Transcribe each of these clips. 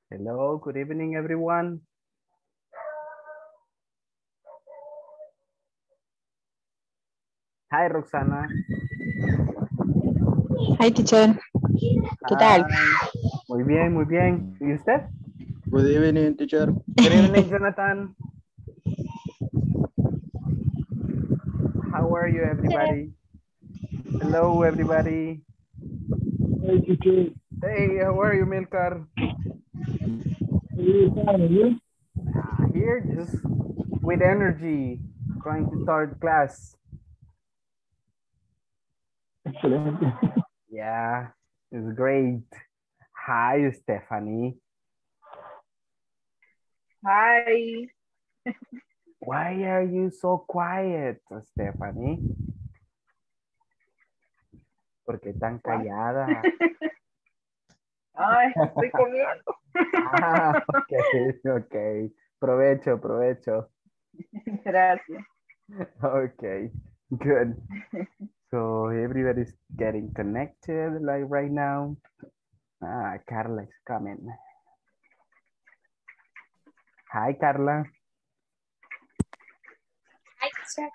Hello, good evening, everyone. Hi, Roxana. Hi, teacher. ¿Qué tal? Hi. Muy bien, muy bien. ¿Y usted? Good evening, teacher. Good evening, Jonathan. How are you, everybody? Hello, everybody. Hey, teacher. Hey, how are you, Milcar? Here, just with energy, trying to start class. Excelente. Yeah, it's great. Hi, Stephanie. Hi. Why are you so quiet, Stephanie? ¿Por qué tan callada? Ay, estoy comiendo. Ah, ok, ok. Provecho, provecho. Gracias. Okay, good. So everybody's getting connected like right now. Ah, Carla is coming. Hi, Carla. Hi, teacher.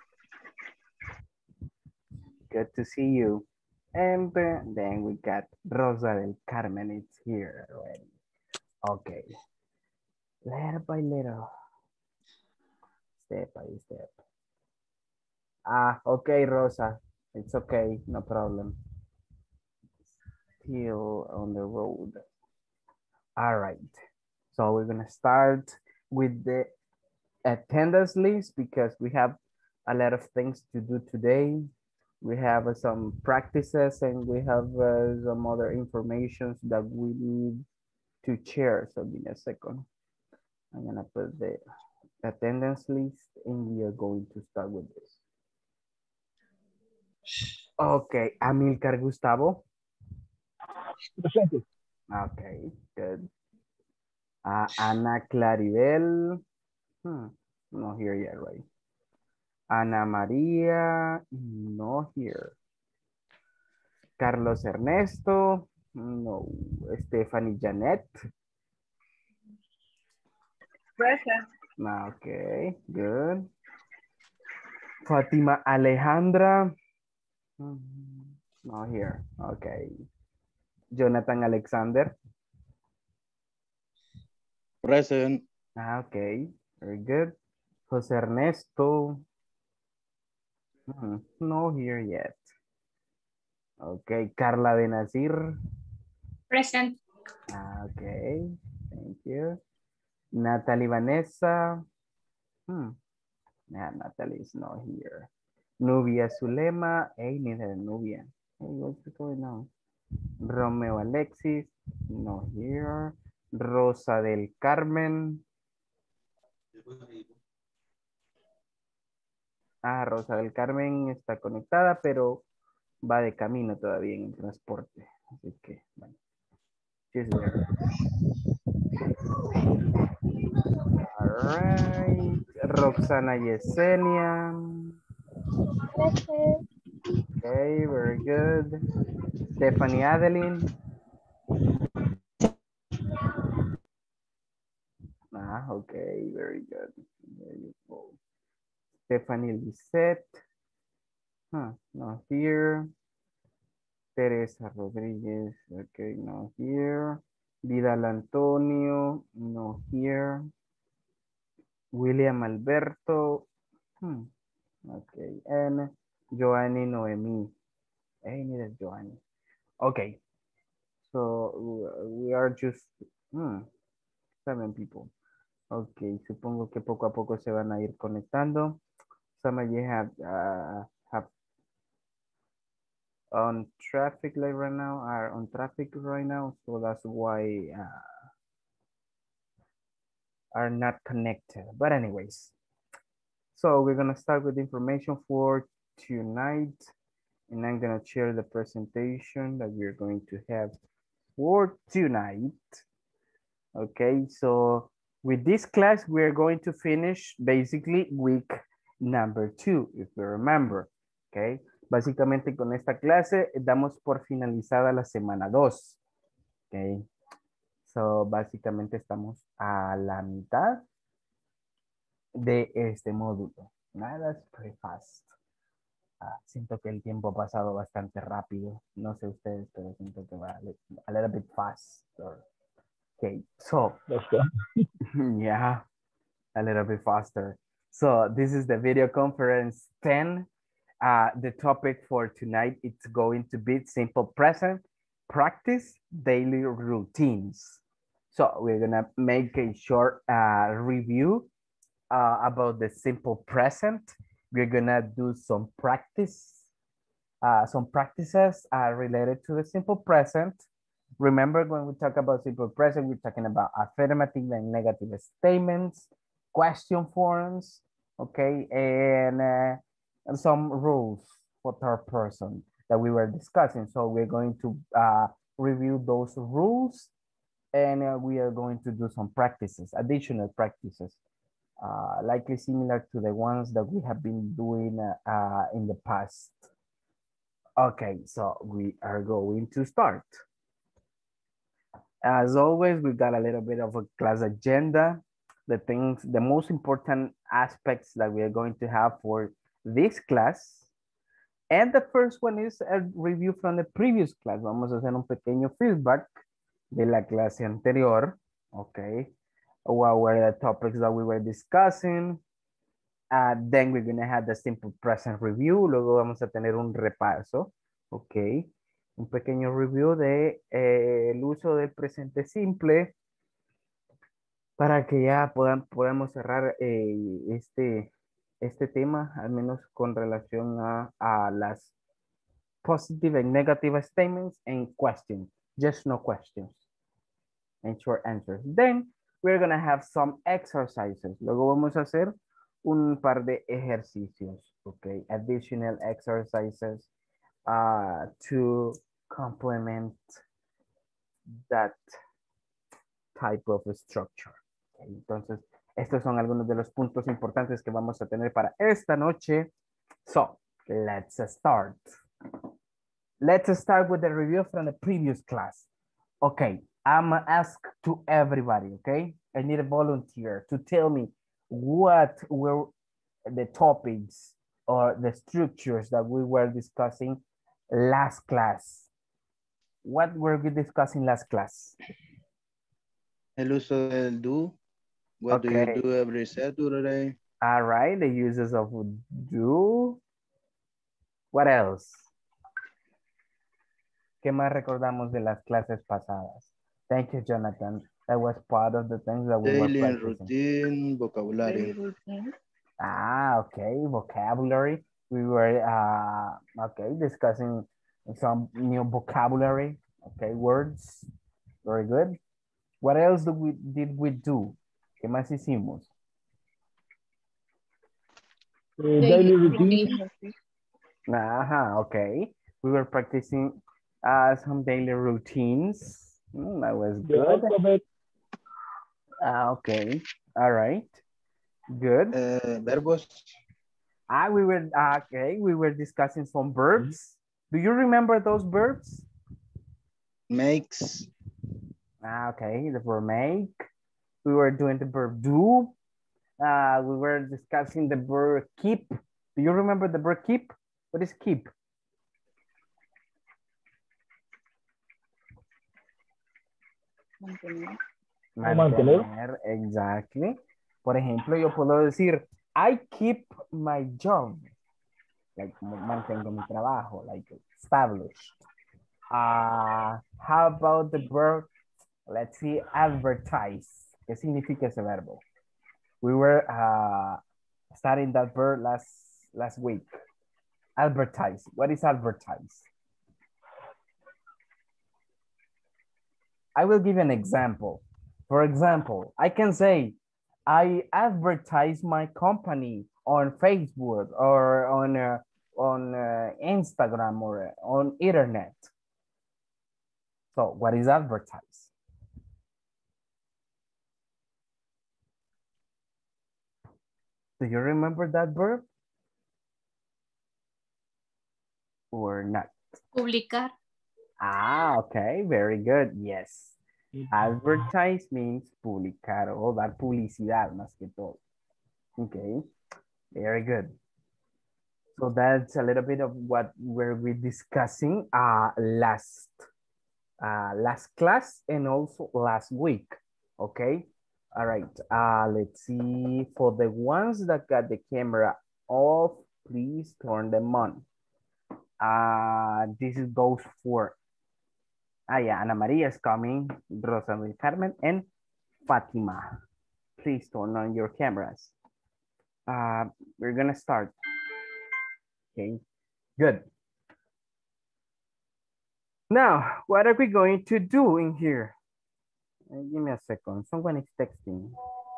Good to see you. And then we got Rosa del Carmen. It's here already. Okay. Little by little. Step by step. Ah, okay, Rosa. It's okay. No problem. Still on the road. All right. So we're going to start with the attendance list because we have a lot of things to do today. We have some practices and we have some other information that we need to share. So give me a second. I'm gonna put the attendance list and we are going to start with this. Okay, Amilcar Gustavo. Presente. Okay, good. Ana Claribel. Not here yet, right? Ana María, no here. Carlos Ernesto, no. Stephanie Janet. Present. Okay, good. Fatima Alejandra, not here. Okay. Jonathan Alexander. Present. Okay, very good. Jose Ernesto, no here yet. Okay, Carla Benazir. Present. Okay, thank you. Natalie Vanessa. Yeah, Natalie is not here. Nubia Zulema. Hey, neither Nubia. Hey, what's going on? Romeo Alexis. No here. Rosa del Carmen. Ah, Rosa del Carmen está conectada, pero va de camino todavía en el transporte. Así que, bueno. She's there. All right. Roxana Yesenia. Present. Okay, very good. Stephanie Adeline. Ah, okay, very good. There you go. Stephanie Lisette. Not here. Teresa Rodriguez. Okay, not here. Vidal Antonio. No here. William Alberto. Okay, and Joanny Noemi. Hey, needed Joanny. Okay, so we are just 7 people. Ok, supongo que poco a poco se van a ir conectando. Some of you have on traffic like right now, are on traffic right now, so that's why are not connected. But anyways, so we're gonna start with information for tonight, and I'm gonna share the presentation that we're going to have for tonight. Okay, so with this class, we're going to finish basically week number 2, if you remember. Okay, básicamente con esta clase damos por finalizada la semana 2. Okay, So, básicamente estamos a la mitad de este módulo. That's pretty fast. Siento que el tiempo ha pasado bastante rápido. No sé ustedes, pero siento que va a little bit faster. Okay, so, Let's go. yeah, a little bit faster. So this is the video conference 10. The topic for tonight, it's going to be simple present, practice daily routines. So we're gonna make a short review about the simple present. We're gonna do some practices related to the simple present. Remember when we talk about simple present, we're talking about affirmative and negative statements, question forms, okay, and some rules for third person that we were discussing. So we're going to review those rules, and we are going to do some practices, additional practices, likely similar to the ones that we have been doing in the past. Okay, so we are going to start. As always, we've got a little bit of a class agenda, the most important aspects that we are going to have for this class. And the first one is a review from the previous class. Vamos a hacer un pequeño feedback de la clase anterior, okay? What were the topics that we were discussing? Then we're gonna have the simple present review. Luego vamos a tener un repaso, okay? Un pequeño review de el uso del presente simple para que ya podamos cerrar este tema, al menos con relación a las positive and negative statements and questions, just no questions and short answers. Then we're gonna have some exercises. Luego vamos a hacer un par de ejercicios, okay? Additional exercises to complement that type of structure. Okay, entonces, estos son algunos de los puntos importantes que vamos a tener para esta noche. So, let's start. Let's start with the review from the previous class. Okay, I'm gonna ask to everybody, okay? I need a volunteer to tell me what were the topics or the structures that we were discussing last class. What were we discussing last class? El uso del do. What do you Okay. do every Saturday? All right, the uses of do. What else? ¿Qué más recordamos de las clases pasadas? Thank you, Jonathan. That was part of the things that we were Daily practicing. routine, Daily vocabulary. routine. Okay, vocabulary. We were, okay, discussing some new vocabulary, okay, words. Very good. What else did we do? ¿Qué más hicimos? Daily routine. Okay. We were practicing some daily routines. That was The good. alphabet. Okay, all right, good. Verbos. We were discussing some verbs. Do you remember those verbs? Makes. Okay, the verb make. We were doing the verb do. We were discussing the verb keep. Do you remember the verb keep? What is keep? Mantener. Mantener, exactly. Por ejemplo, yo puedo decir, I keep my job. Like, mantengo mi trabajo, like established. How about the verb, let's see, advertise? ¿Qué significa ese verbo? We were studying that verb last week. Advertise. What is advertise? I will give an example. For example, I can say, I advertise my company on Facebook or on Instagram or on internet. So what is advertise? Do you remember that verb? Or not? Publicar. Okay, very good. Yes. Advertise means publicar o dar publicidad más que todo. Okay, very good. So that's a little bit of what we're discussing last class and also last week. Okay, all right. Let's see. For the ones that got the camera off, please turn them on. This goes for yeah, Ana Maria is coming, Rosa del Carmen, and Fatima. Please turn on your cameras. We're gonna start. Okay, good. Now, what are we going to do in here? Give me a second. Someone is texting.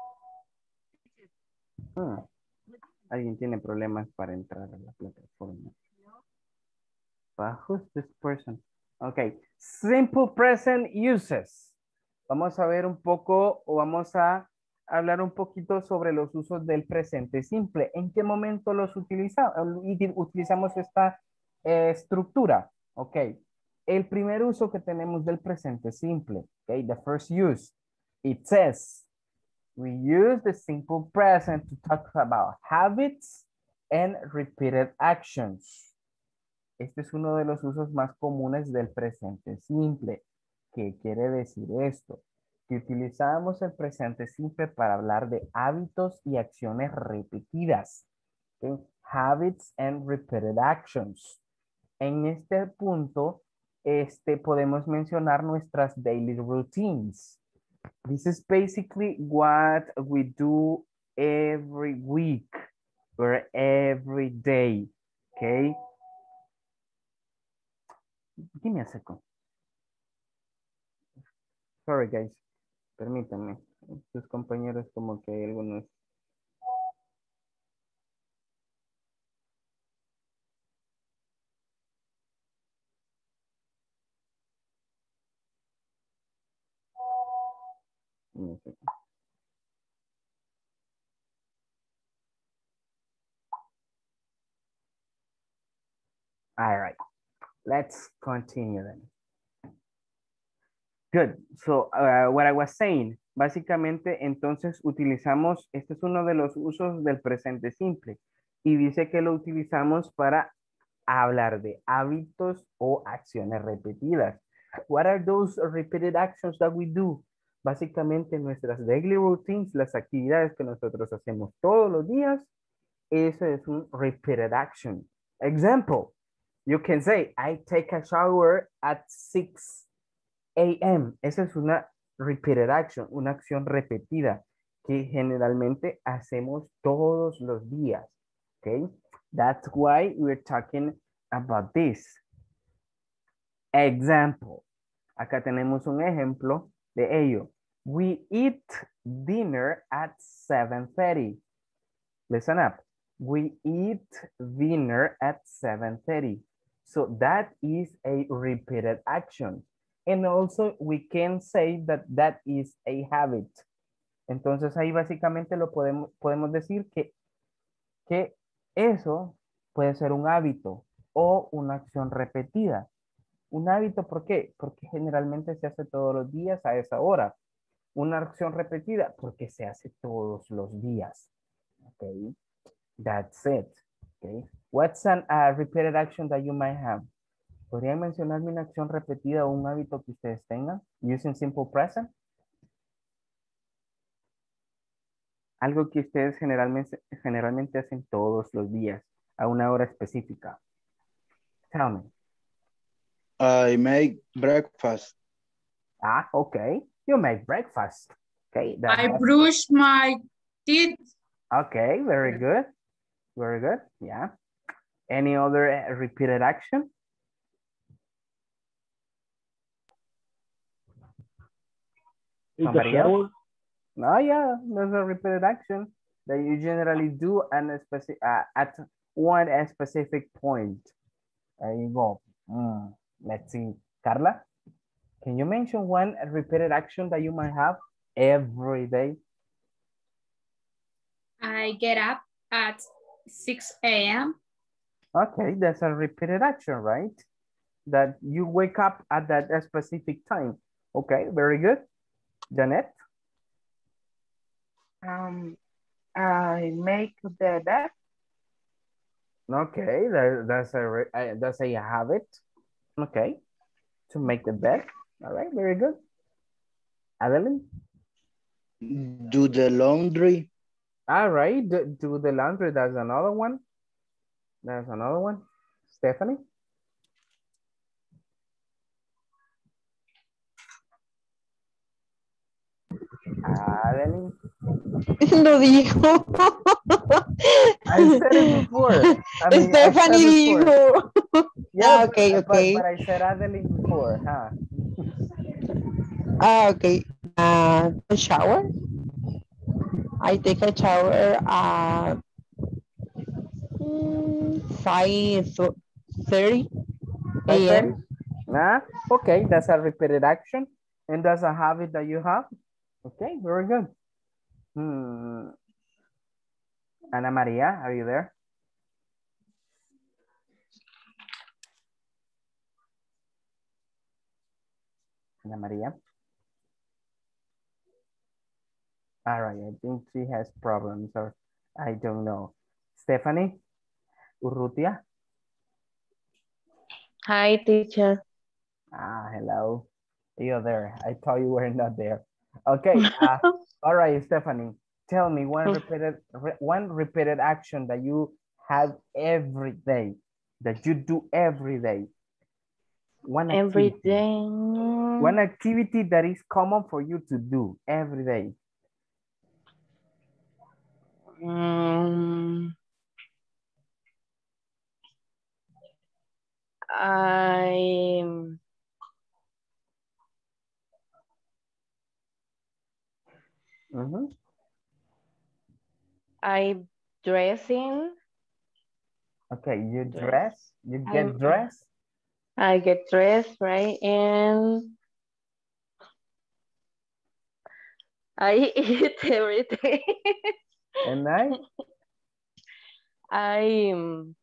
Alguien tiene problemas para entrar a la plataforma. Who's this person? Okay, simple present uses. Vamos a ver un poco o vamos a hablar un poquito sobre los usos del presente simple. ¿En qué momento los utilizamos esta estructura? Ok. El primer uso que tenemos del presente simple. Okay, the first use. It says, we use the simple present to talk about habits and repeated actions. Este es uno de los usos más comunes del presente simple. ¿Qué quiere decir esto? Que utilizamos el presente simple para hablar de hábitos y acciones repetidas. ¿Okay? Habits and repeated actions. En este punto, podemos mencionar nuestras daily routines. This is basically what we do every week or every day. Okay? Give me a second. Sorry, guys. Permítanme. Sus compañeros como que hay algunos. Give me a second. All right. Let's continue then. Good. So, what I was saying, básicamente, entonces utilizamos, este es uno de los usos del presente simple y dice que lo utilizamos para hablar de hábitos o acciones repetidas. What are those repeated actions that we do? Básicamente, nuestras daily routines, las actividades que nosotros hacemos todos los días, eso es un repeated action. Example, you can say, I take a shower at 6 a.m. Esa es una repeated action, una acción repetida que generalmente hacemos todos los días. Okay? That's why we're talking about this. Example. Acá tenemos un ejemplo de ello. We eat dinner at 7:30. Listen up. We eat dinner at 7:30. So that is a repeated action. And also we can say that that is a habit. Entonces ahí básicamente lo podemos decir que eso puede ser un hábito o una acción repetida. Un hábito, ¿por qué? Porque generalmente se hace todos los días a esa hora. Una acción repetida, porque se hace todos los días. Okay, that's it. Okay, what's a repeated action that you might have? ¿Podrían mencionarme una acción repetida o un hábito que ustedes tengan? Using simple present. Algo que ustedes generalmente hacen todos los días a una hora específica. Tell me. I make breakfast. Okay. You make breakfast. Okay. I brush my teeth. Okay, very good. Very good. Yeah. Any other repeated action? Somebody else? No, yeah, there's a repeated action that you generally do at one specific point. There you go. Let's see. Carla, can you mention one repeated action that you might have every day? I get up at 6 a.m. Okay, that's a repeated action, right? That you wake up at that specific time. Okay, very good. Janet? I make the bed. Okay, that's a habit. Okay, to make the bed. All right, very good. Adeline? Do the laundry. All right, do the laundry. That's another one. That's another one. Stephanie? Adeline? Lo dijo. I said it before. I mean, I said Stephanie before. dijo. Yeah, Okay, okay. but I said Adeline before, huh? Okay. The shower. I take a shower at 5:30 5:30? a.m. Nah, okay, that's a repeated action. And that's a habit that you have. Okay, very good. Ana Maria, are you there? Ana Maria? All right, I think she has problems or I don't know. Stephanie? Urrutia? Hi, teacher. Ah, hello. You're there. I thought you were not there. Okay. All right, Stephanie. Tell me one repeated action that you have every day, that you do every day. One Every activity. day. One activity that is common for you to do every day. I I dressing. Okay, you dress, you get I'm dressed. I get dressed, right? And I eat every day. And I I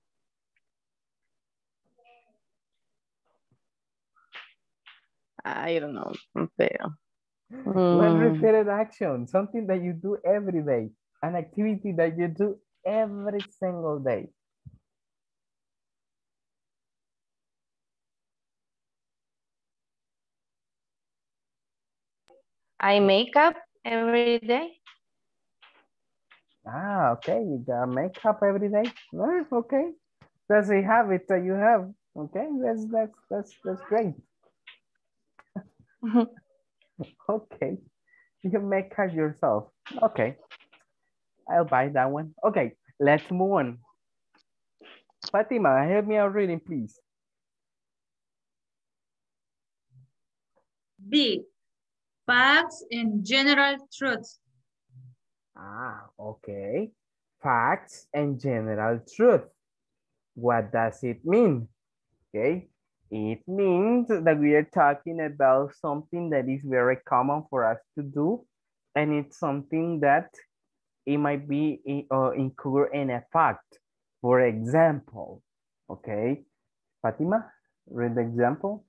I don't know, pero. one repeated action, something that you do every day, an activity that you do every single day. I make up every day. Ah, okay, you got makeup every day. Ah, okay, that's a habit that you have. Okay, that's great. Okay, you make up yourself. Okay, I'll buy that one. Okay, let's move on. Fatima, help me out reading, please. B. Facts and general truths. Ah, okay. Facts and general truth. What does it mean? Okay, it means that we are talking about something that is very common for us to do, and it's something that it might be incurred in a fact. For example, okay, Fatima, read the example.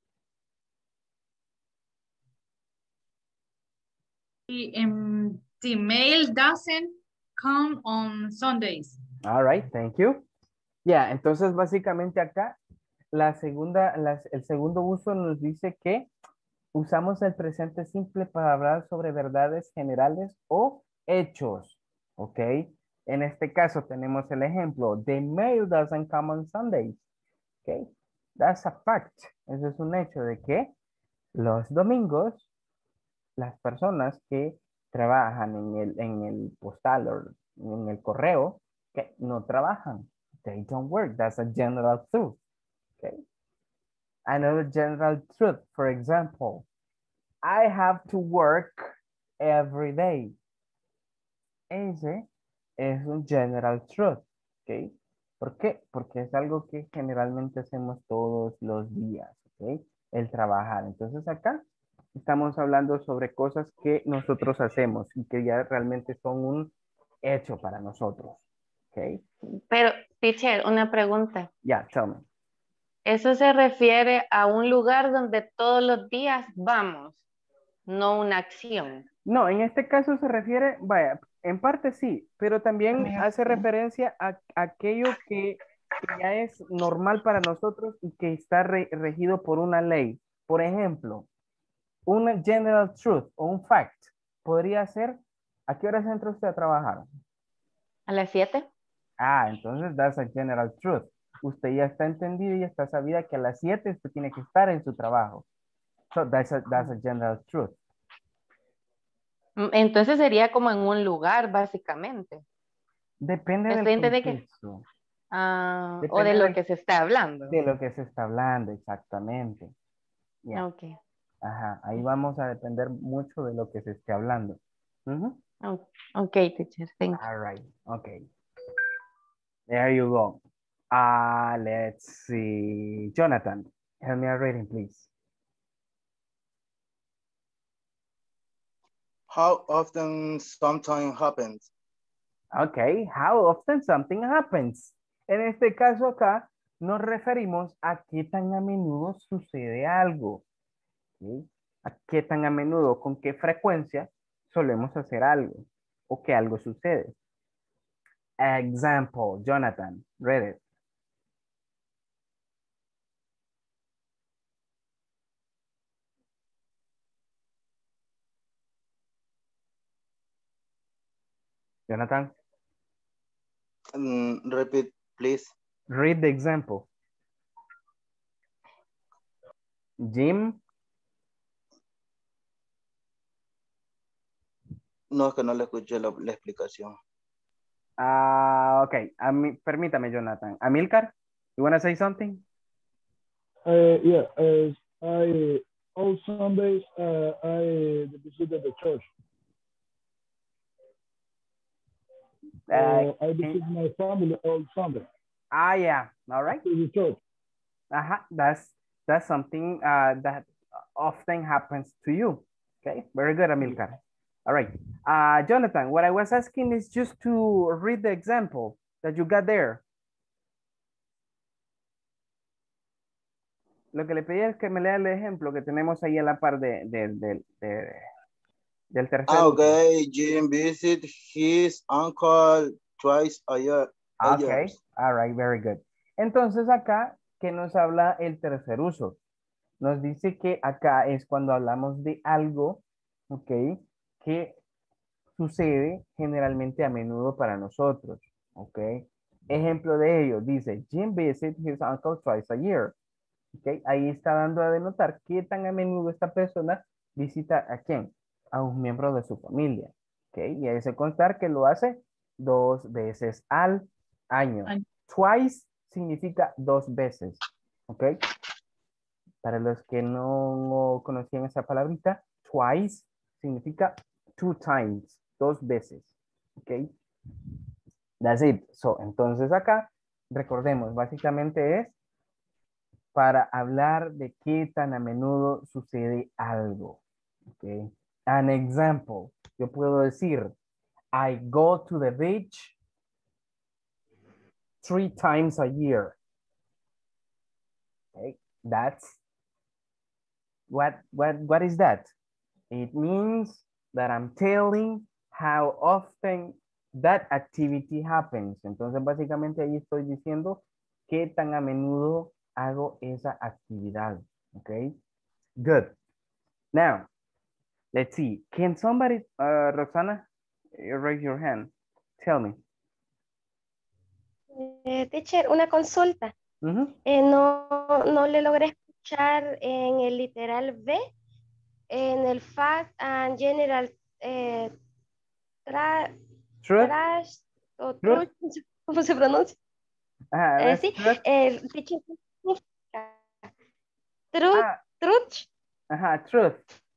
The mail doesn't come on Sundays. All right, thank you. Yeah, entonces básicamente acá el segundo uso nos dice que usamos el presente simple para hablar sobre verdades generales o hechos, ¿ok? En este caso tenemos el ejemplo, the mail doesn't come on Sundays, ¿ok? That's a fact. Eso es un hecho de que los domingos las personas que trabajan en el postal o en el correo, que no trabajan. They don't work. That's a general truth. Okay. Another general truth, for example, I have to work every day. Ese es un general truth. Okay. ¿Por qué? Porque es algo que generalmente hacemos todos los días. Okay. El trabajar. Entonces acá estamos hablando sobre cosas que nosotros hacemos y que ya realmente son un hecho para nosotros. Okay. Pero, teacher, una pregunta. Yeah, tell me. Eso se refiere a un lugar donde todos los días vamos, no una acción. No, en este caso se refiere, vaya, en parte sí, pero también También hace sí. referencia a aquello que ya es normal para nosotros y que está regido por una ley. Por ejemplo, una general truth o un fact podría ser, ¿a qué horas entra usted a trabajar? ¿A las 7? Ah, entonces that's a general truth. Usted ya está entendido y ya está sabida que a las 7 usted tiene que estar en su trabajo. So that's a general truth. Entonces sería como en un lugar, básicamente. Depende del Estoy entendiendo que, contexto. o de Depende lo que se está hablando. de lo que se está hablando, exactamente. Ya. Ok, Ajá, ahí vamos a depender mucho de lo que se esté hablando. Ujú. ok, teacher, thank you. All right, okay. There you go. Let's see. Jonathan, help me a reading, please. How often something happens? Okay, how often something happens. En este caso acá nos referimos a qué tan a menudo sucede algo. ¿Sí? ¿A qué tan a menudo, con qué frecuencia solemos hacer algo o que algo sucede? Example, Jonathan, read it. Jonathan, Repeat, please. read the example. Jim, No, es que no le escuché la explicación. okay, permítame, Jonathan. Amilcar, you want to say something? Yeah, I all Sundays I visited the church. I visit my family all Sunday Yeah, all right. to the church. That's something that often happens to you. Okay, very good, Amilcar. All right. Jonathan, what I was asking is just to read the example that you got there. Lo que le pedí es que me lea el ejemplo que tenemos ahí a la par del tercer. Okay. Jim visit his uncle twice a year. Okay, all right, very good. Entonces acá, ¿qué nos habla el tercer uso? Nos dice que acá es cuando hablamos de algo, ok, que sucede generalmente a menudo para nosotros, ok. Ejemplo de ello, dice, Jim visits his uncle twice a year. Ok, ahí está dando a denotar qué tan a menudo esta persona visita a quién, a un miembro de su familia. Ok, y ahí se constar que lo hace 2 veces al año. Twice significa 2 veces. Ok, para los que no conocían esa palabrita, twice significa 2 times, 2 veces. Ok, that's it. So, entonces acá, recordemos, básicamente es para hablar de qué tan a menudo sucede algo. Okay. An example. Yo puedo decir, I go to the beach 3 times a year. Okay. That's what is that? It means that I'm telling how often that activity happens. Entonces, básicamente ahí estoy diciendo qué tan a menudo hago esa actividad. Okay. Good. Now, let's see. Can somebody, Roxana, raise your hand? Tell me. Teacher, una consulta. No le logré escuchar en el literal B, en el fact and general Truth? trash o Truth? truth, ¿cómo se pronuncia? Sí, Truth? teacher, truth, truth, Truth.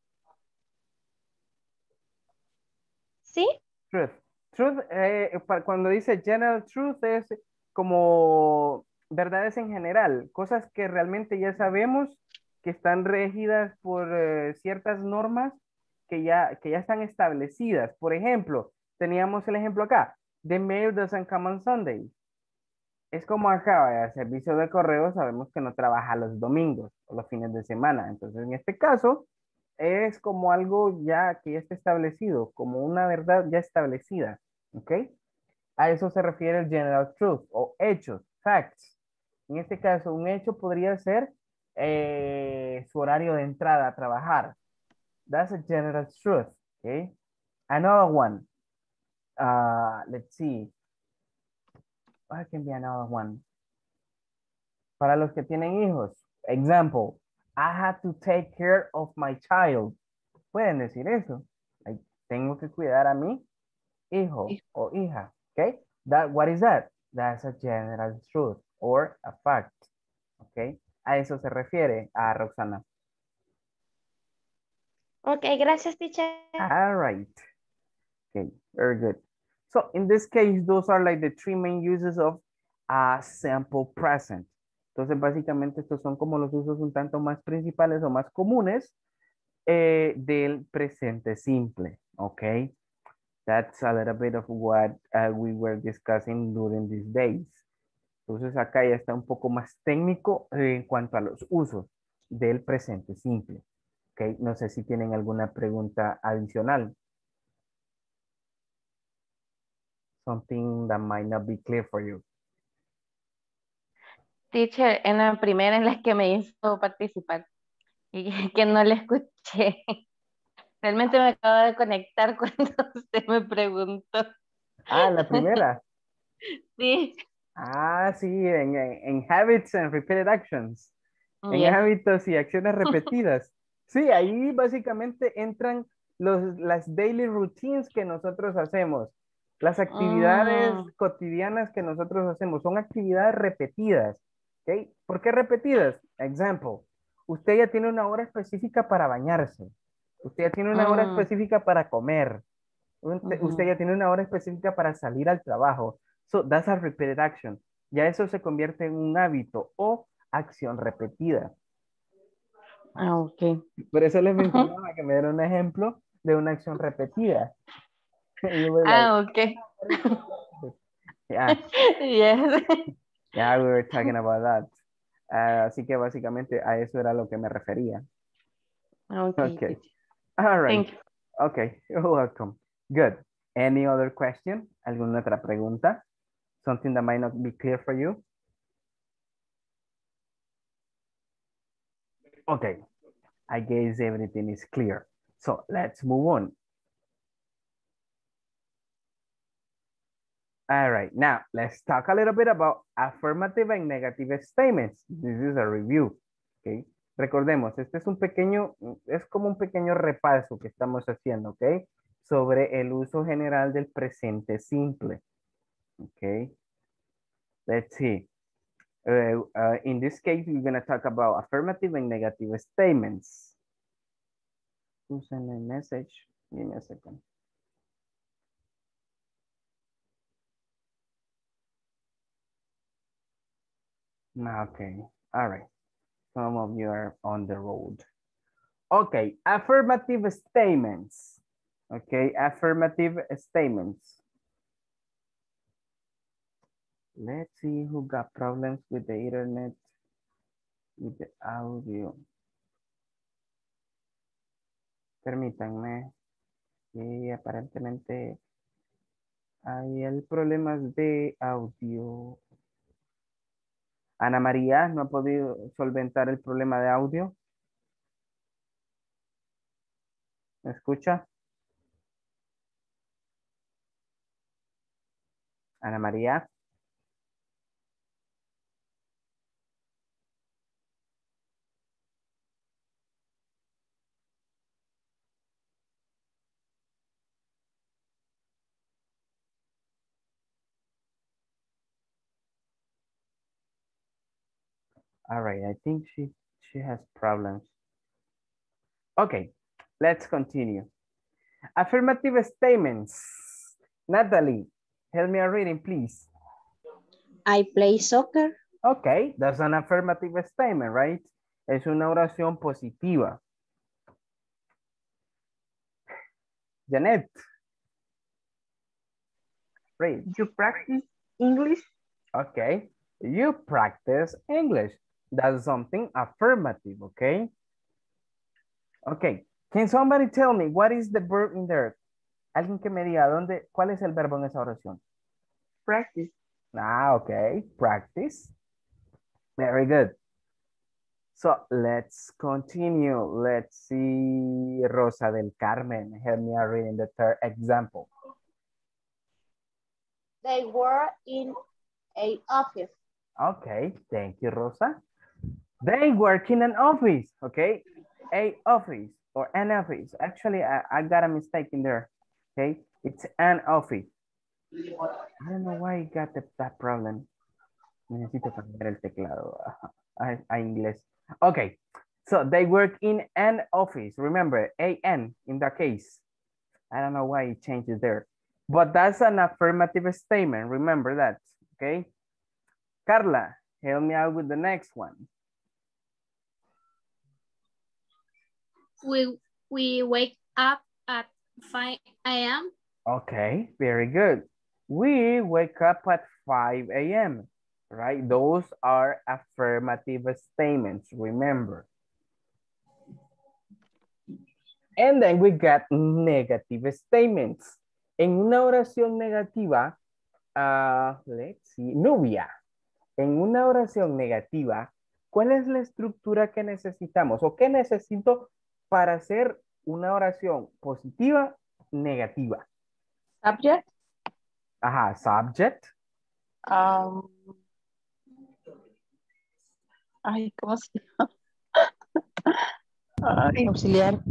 ¿sí? Truth. Truth, cuando dice general truth es como verdades en general, cosas que realmente ya sabemos que están regidas por ciertas normas que ya están establecidas. Por ejemplo, teníamos el ejemplo acá, the mail doesn't come on Sunday. Es como acá, vaya, el servicio de correo sabemos que no trabaja los domingos o los fines de semana. Entonces, en este caso, es como algo ya que ya está establecido, como una verdad ya establecida. ¿Ok? A eso se refiere el general truth o hechos, facts. En este caso, un hecho podría ser su horario de entrada a trabajar. That's a general truth. Okay. Another one. Let's see. What can be another one? Para los que tienen hijos. Example. I had to take care of my child. Pueden decir eso. Like, tengo que cuidar a mi hijo o hija. Okay. What is that? That's a general truth or a fact. Okay. A eso se refiere a Roxana. Okay, gracias, teacher. All right. Okay, very good. So in this case, those are like the three main uses of a simple present. Entonces, básicamente estos son como los usos un tanto más principales o más comunes del presente simple. Okay. That's a little bit of what we were discussing during these days. Entonces acá ya está un poco más técnico en cuanto a los usos del presente simple. Okay. No sé si tienen alguna pregunta adicional. Something that might not be clear for you. Teacher, en la primera en la que me hizo participar y que no le escuché. Realmente me acabo de conectar cuando usted me preguntó. Ah, la primera. Sí. Ah, sí, en habits and repeated actions. En Yes. hábitos y acciones repetidas. Sí, ahí básicamente entran las daily routines que nosotros hacemos. Las actividades cotidianas que nosotros hacemos. Son actividades repetidas. ¿Okay? ¿Por qué repetidas? Example. Usted ya tiene una hora específica para bañarse. Usted ya tiene una hora específica para comer. Usted ya tiene una hora específica para salir al trabajo. So that's a repeated action. Ya eso se convierte en un hábito o acción repetida. Ah, ok. Por eso les mencionaba que me dieron un ejemplo de una acción repetida. Ok. Yeah. Yes. Yeah, we were talking about that. Así que básicamente a eso era lo que me refería. Okay. All right. Thank you. Okay, you're welcome. Good. Any other question? ¿Alguna otra pregunta? Something that might not be clear for you? Okay, I guess everything is clear. So let's move on. All right, now let's talk a little bit about affirmative and negative statements. This is a review, okay? Recordemos, este es es como un pequeño repaso que estamos haciendo, okay? Sobre el uso general del presente simple, okay? Let's see. In this case, we're going to talk about affirmative and negative statements. Who sent a message? Give me a second. Okay, all right. Some of you are on the road. Okay, affirmative statements. Okay, affirmative statements. Let's see who got problems with the internet, with the audio. Permítanme. Sí, aparentemente hay problemas de audio. Ana María no ha podido solventar el problema de audio. ¿Me escucha? Ana María. All right, I think she has problems. Okay, let's continue. Affirmative statements. Natalie, help me a reading, please. I play soccer. Okay, that's an affirmative statement, right? Es una oración positiva. Janet. Read. You practice English? Okay, You practice English. That's something affirmative, okay? Okay, can somebody tell me what is the verb in there? Alguien que me diga, ¿cuál es el verbo en esa oración? Practice. Ah, okay, practice. Very good. So let's continue. Let's see, Rosa del Carmen. Help me out reading the third example. They were in an office. Okay, thank you, Rosa. They work in an office, okay? A office or an office. Actually, I got a mistake in there, okay? It's an office. I don't know why I got that problem. Necesito cambiar el teclado a inglés. Okay, so they work in an office. Remember, A-N in that case. I don't know why it changes there. But that's an affirmative statement. Remember that, okay? Carla, help me out with the next one. We wake up at 5 a.m. Okay, very good. We wake up at 5 a.m., right? Those are affirmative statements, remember. And then we got negative statements. En una oración negativa, let's see, Nubia. En una oración negativa, ¿cuál es la estructura que necesitamos? ¿O qué necesito para hacer una oración positiva, negativa? Subject. Ajá, subject. Ay, ¿cómo se llama? Auxiliar.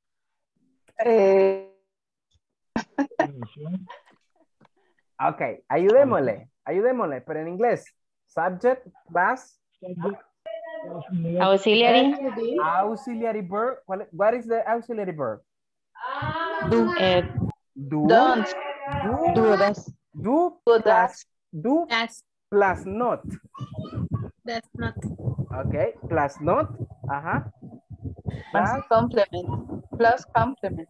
Ok, ayudémosle, pero en inglés. Subject plus Auxiliary. auxiliary verb. What is the auxiliary verb? Do. Do. Don't. Do. Does. Do Do plus, do That's plus not. not. Okay, plus not. Ajá. Plus Plus complement. Plus complement.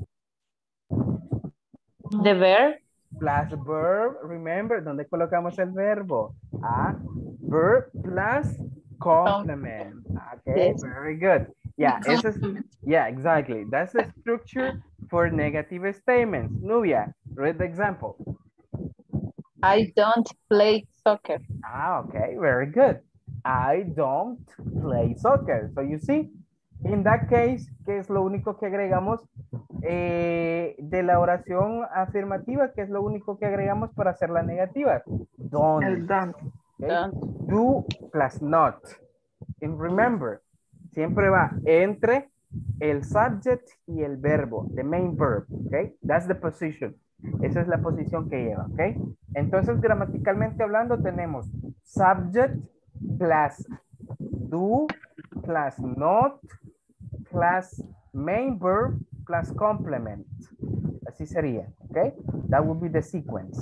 The verb. plus verb. Remember, ¿dónde colocamos el verbo? Ah, verb plus complement. Okay, Yes. very good. Yeah, yeah, exactly. That's the structure for negative statements. Nubia, read the example. I don't play soccer. Ah, okay, very good. I don't play soccer. So you see, in that case, ¿qué es lo único que agregamos de la oración afirmativa? ¿Qué es lo único que agregamos para hacer la negativa? Don't. El don't. Okay? Don't. Do plus not. And remember, siempre va entre el subject y el verbo, the main verb, okay? That's the position. Esa es la posición que lleva, ¿ok? Entonces, gramaticalmente hablando, tenemos subject plus do plus not plus main verb plus complement. Así sería, ¿ok? That would be the sequence.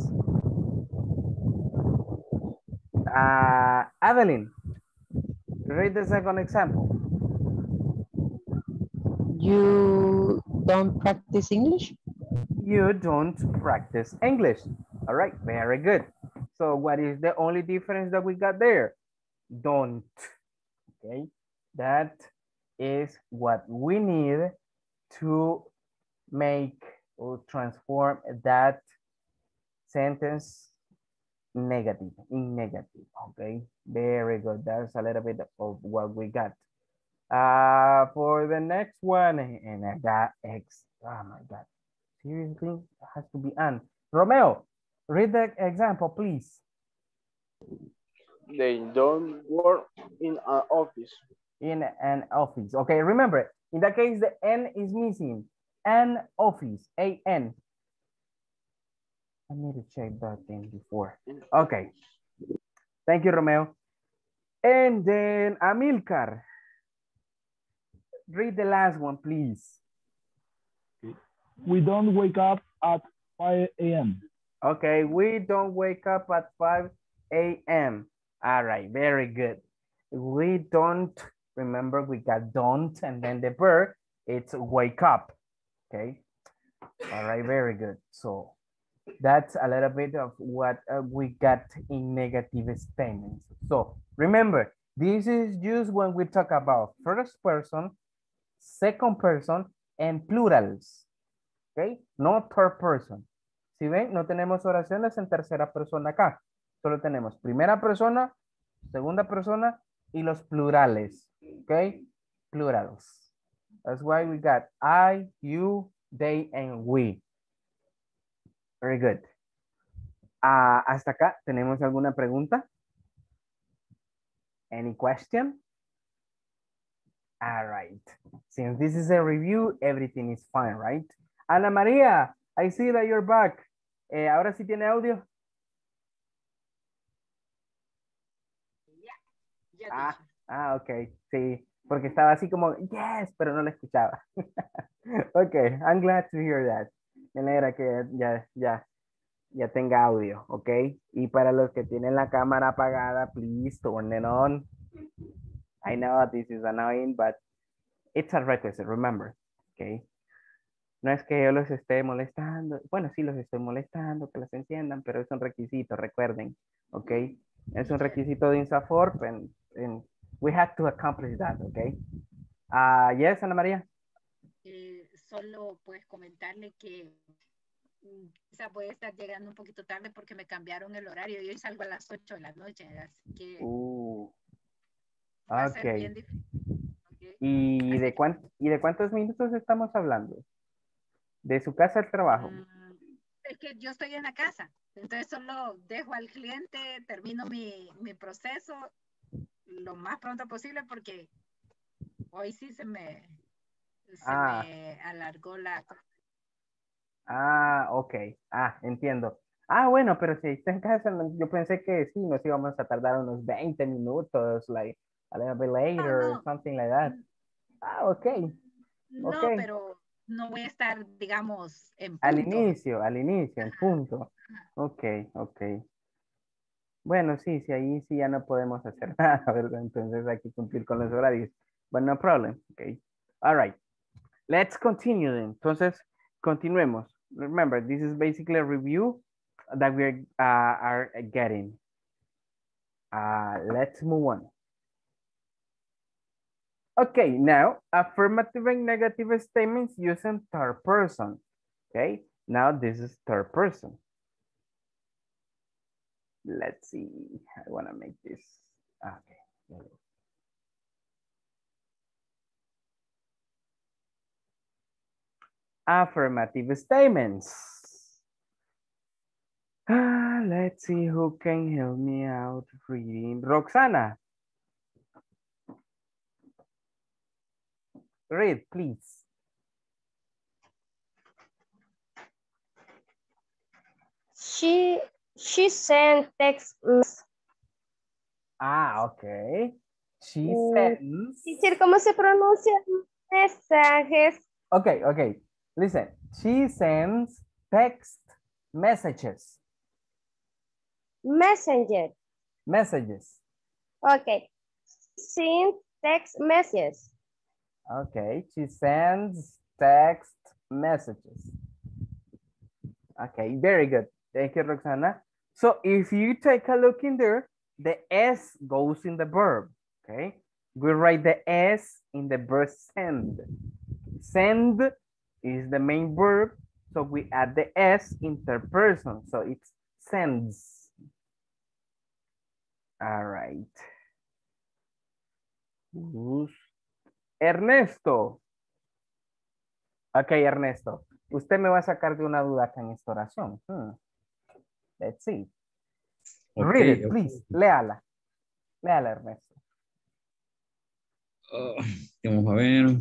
Adeline, read the second example. You don't practice English? You don't practice English. All right, very good. So what is the only difference that we got there? Don't, okay? That is what we need to make or transform that sentence negative, in negative, okay? Very good, that's a little bit of what we got. For the next one, and I got X, oh my God. Seriously, it has to be Anne. Romeo, read the example, please. They don't work in an office. In an office. Okay, remember, in that case, the N is missing. An office, A-N. I need to check that thing before. Okay. Thank you, Romeo. And then Amilcar. Read the last one, please. We don't wake up at 5 a.m. Okay, we don't wake up at 5 a.m. All right, very good. We don't, remember we got don't and then the verb, it's wake up, okay? All right, very good. So That's a little bit of what we got in negative statements. So remember, this is just when we talk about first person, second person, and plurals. Okay, no third person. Si ven, no tenemos oraciones en tercera persona acá. Solo tenemos primera persona, segunda persona y los plurales. Okay, plurals. That's why we got I, you, they, and we. Very good. Hasta acá, ¿tenemos alguna pregunta? Any question? All right. Since this is a review, everything is fine, right? Ana María, I see that you're back. ¿Ahora sí tiene audio? Ok. Sí, porque estaba así como, yes, pero no la escuchaba. Ok, I'm glad to hear that. Me alegra que ya tenga audio, ok. Y para los que tienen la cámara apagada, please turn it on. I know this is annoying, but it's a requisite, remember, ok. No es que yo los esté molestando. Bueno, sí los estoy molestando, que los enciendan, pero es un requisito, recuerden, ok. Es un requisito de INSAFORP and we have to accomplish that, ok. Yes, Ana María. Solo pues comentarle que quizá puede estar llegando un poquito tarde porque me cambiaron el horario y hoy salgo a las 8 de la noche, así que va a ser bien difícil. Okay. ¿Y de cuántos minutos estamos hablando? ¿De su casa al trabajo? Es que yo estoy en la casa, entonces solo dejo al cliente, termino mi proceso lo más pronto posible porque hoy sí se me alargó la... Ok. Entiendo. Bueno, pero si está en casa, yo pensé que sí, nos íbamos a tardar unos 20 minutos, like a little bit later, or something like that. Ok. No, okay. Pero no voy a estar, digamos, en punto. Al inicio, en punto. Ok. Bueno, sí, ahí sí ya no podemos hacer nada, ¿verdad? Entonces hay que cumplir con los horarios. But no problem, ok. All right. Let's continue then. Entonces, continuemos. Remember, this is basically a review that we are getting. Let's move on. Okay, now affirmative and negative statements using third person. Okay, now this is third person. Let's see, I want to make this. Okay. Affirmative statements. Let's see who can help me out reading. Roxana. Read, please. She sent text. Okay. She sends. Teacher, ¿cómo se pronuncia? Mensajes. Okay. Listen. She sends text messages. Messages. Okay. Send text messages. Okay. She sends text messages. Okay. Very good. Thank you, Roxana. So if you take a look in there, the S goes in the verb, okay? We write the S in the verb send. Send is the main verb, so we add the S in third person, so it's sends. All right. Ernesto. Ok, Ernesto. Usted me va a sacar de una duda acá en esta oración. Let's see. Read it, please. Léala. Léala, Ernesto. Vamos a ver.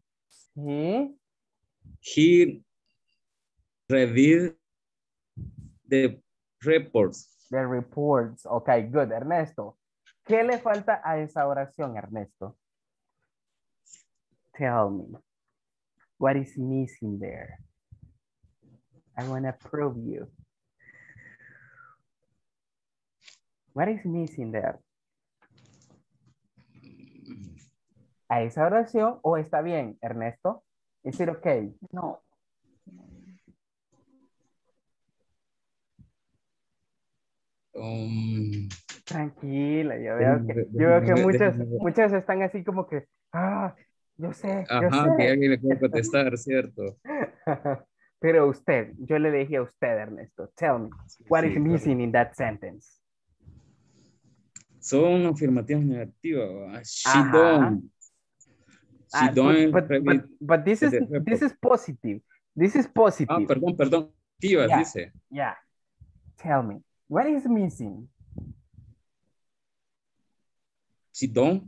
He reviewed the reports. The reports. Okay, good. Ernesto, ¿qué le falta a esa oración, Ernesto? Tell me. What is missing there? I want to prove you. What is missing there? ¿A esa oración o está bien, Ernesto? Is it okay? No. Tranquila, yo veo que muchas están así como que, yo sé. Ajá, que alguien le puede contestar, ¿cierto? Pero usted, yo le dije a usted, Ernesto, tell me, what is missing in that sentence? Son afirmativas negativas. She don't. She don't. But this is positive. This is positive. Perdón. Activas, dice. Yeah. Tell me, what is missing? She don't.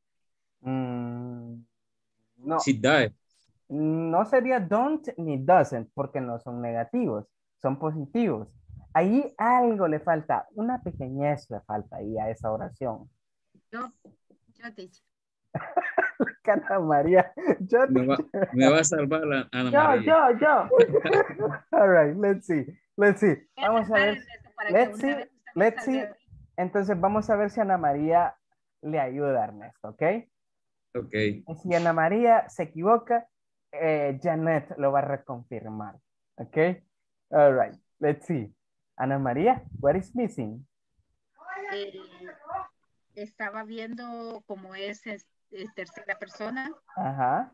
No. She died. No sería don't ni doesn't, porque no son negativos, son positivos. Ahí algo le falta, una pequeñez le falta ahí a esa oración. Yo teacher. Ana María, me va a salvar la Ana María. Yo. All right, let's see. Vamos a ver. Let's see. Entonces vamos a ver si Ana María le ayuda a Ernesto, ¿ok? Ok. Y si Ana María se equivoca, Janet lo va a reconfirmar, ¿ok? All right, let's see. Ana María, what is missing? Estaba viendo cómo es tercera persona. Ajá.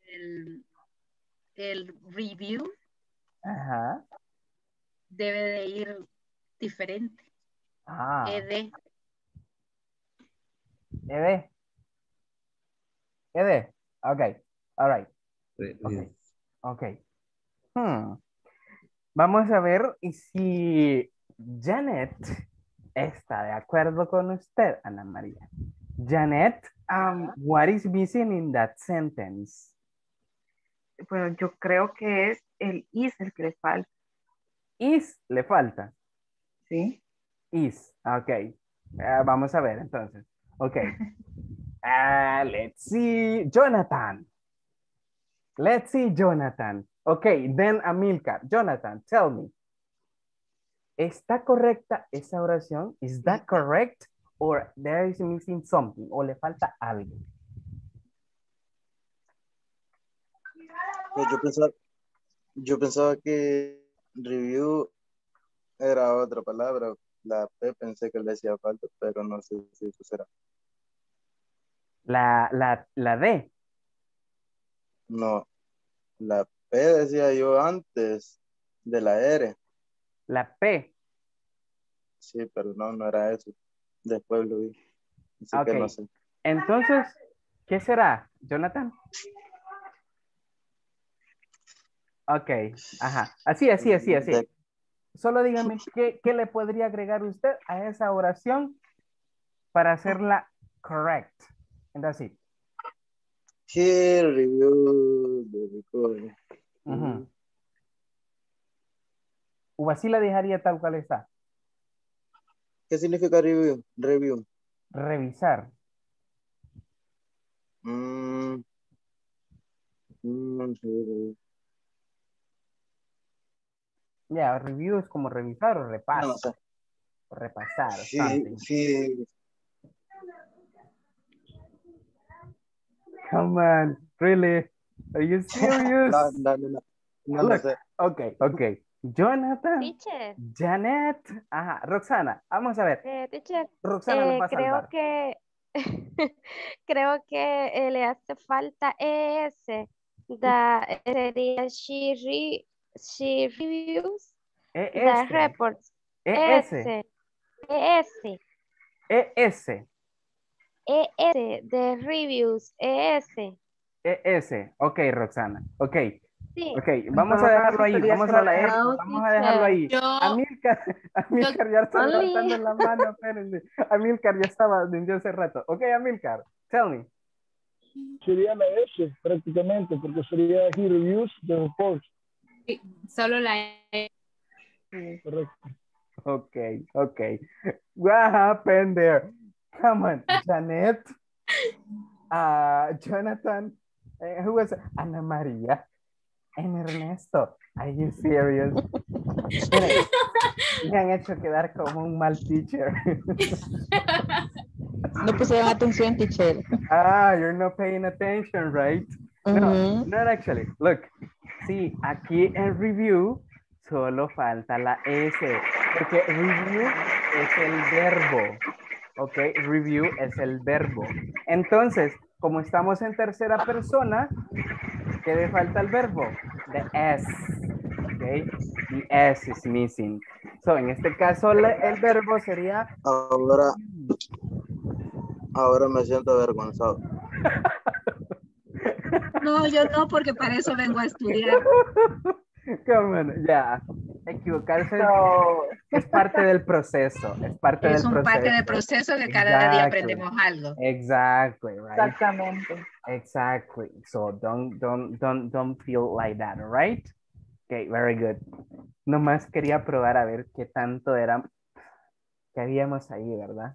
El review. Ajá. Debe de ir diferente. ED. Okay. All right. Okay. Vamos a ver si Janet está de acuerdo con usted, Ana María. Janet, what is missing in that sentence? Bueno, yo creo que es el is el que le falta. Is le falta. Sí. Is, ok. Vamos a ver entonces. Ok. Let's see. Jonathan. Ok, then Amilcar. Jonathan, tell me. ¿Está correcta esa oración? Is that correct? Or there is missing something? ¿O le falta algo? Pues yo pensaba que review era otra palabra. La P pensé que le hacía falta, pero no sé si eso será. La D. No, la P decía yo antes de la R. La P. Sí, pero no era eso. Después lo vi. Así okay. Que no sé. Entonces, ¿qué será, Jonathan? Ok, ajá. Así. Solo dígame qué le podría agregar usted a esa oración para hacerla correct. And that's it. Here review the recording. O así la dejaría tal cual está. ¿Qué significa review? Review. Revisar. Ya, review es como revisar o repaso. No sé. O repasar. Sí. Come on, really? Are you serious? No Look, sé. Okay. Jonathan, Teacher. Janet, ajá, Roxana, vamos a ver. Teacher, Roxana nos va a salvar. creo que le hace falta ES. Sería she reviews the reports. ES, the reviews, ES. Ok, Roxana, ok. Sí. Ok, vamos a dejarlo ahí, vamos a dejarlo ahí. Amilcar ya está levantando la mano, espérense. Amilcar ya estaba desde hace rato. Ok, Amilcar, tell me. Sería la S prácticamente, porque sería he reviews the report. Solo la E. Correcto. Ok. What happened there? Come on, Janet. Jonathan. Who was it? Ana María. And Ernesto. Are you serious? Miren, me han hecho quedar como un mal teacher. No pusieron atención, teacher. You're not paying attention, right? No, not actually. Look, sí, aquí en review solo falta la S, porque review es el verbo. Ok, review es el verbo. Entonces, como estamos en tercera persona, ¿qué le falta al verbo? The S. Ok, the S is missing. So, en este caso, el verbo sería... Ahora me siento avergonzado. No, yo no, porque para eso vengo a estudiar. Come on, ya. Equivocarse es parte del proceso. Es parte Es del un proceso. parte del proceso que cada día aprendemos algo. Exactly, right? Exactamente. Exactly. So don't feel like that, all right? Okay, very good. Nomás quería probar a ver qué tanto era que habíamos ahí, ¿verdad?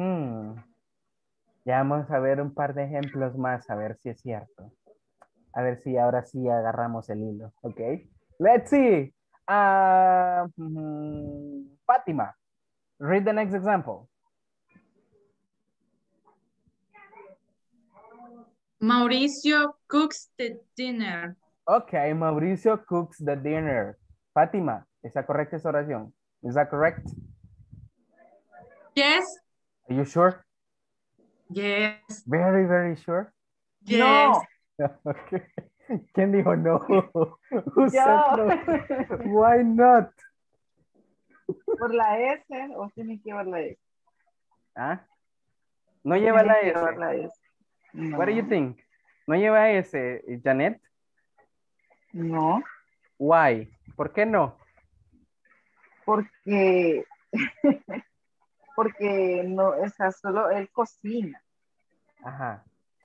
Ya vamos a ver un par de ejemplos más, a ver si es cierto. A ver si ahora sí agarramos el hilo, ¿ok? Let's see. Fátima, read the next example. Mauricio cooks the dinner. Okay, Mauricio cooks the dinner. Fátima, ¿está correcta esa oración? Is that correct? Yes. Are you sure? Yes. Very, very sure? Yes. No. Okay. ¿Quién dijo no? Who Yo. said no? Why not? Por la S, o tiene que llevar la S. ¿Ah? No lleva la S. Llevar la S. No. What do you think? ¿No lleva S, Janet? No. Why? ¿Por qué no? Porque porque no, o sea, solo él cocina. Ajá.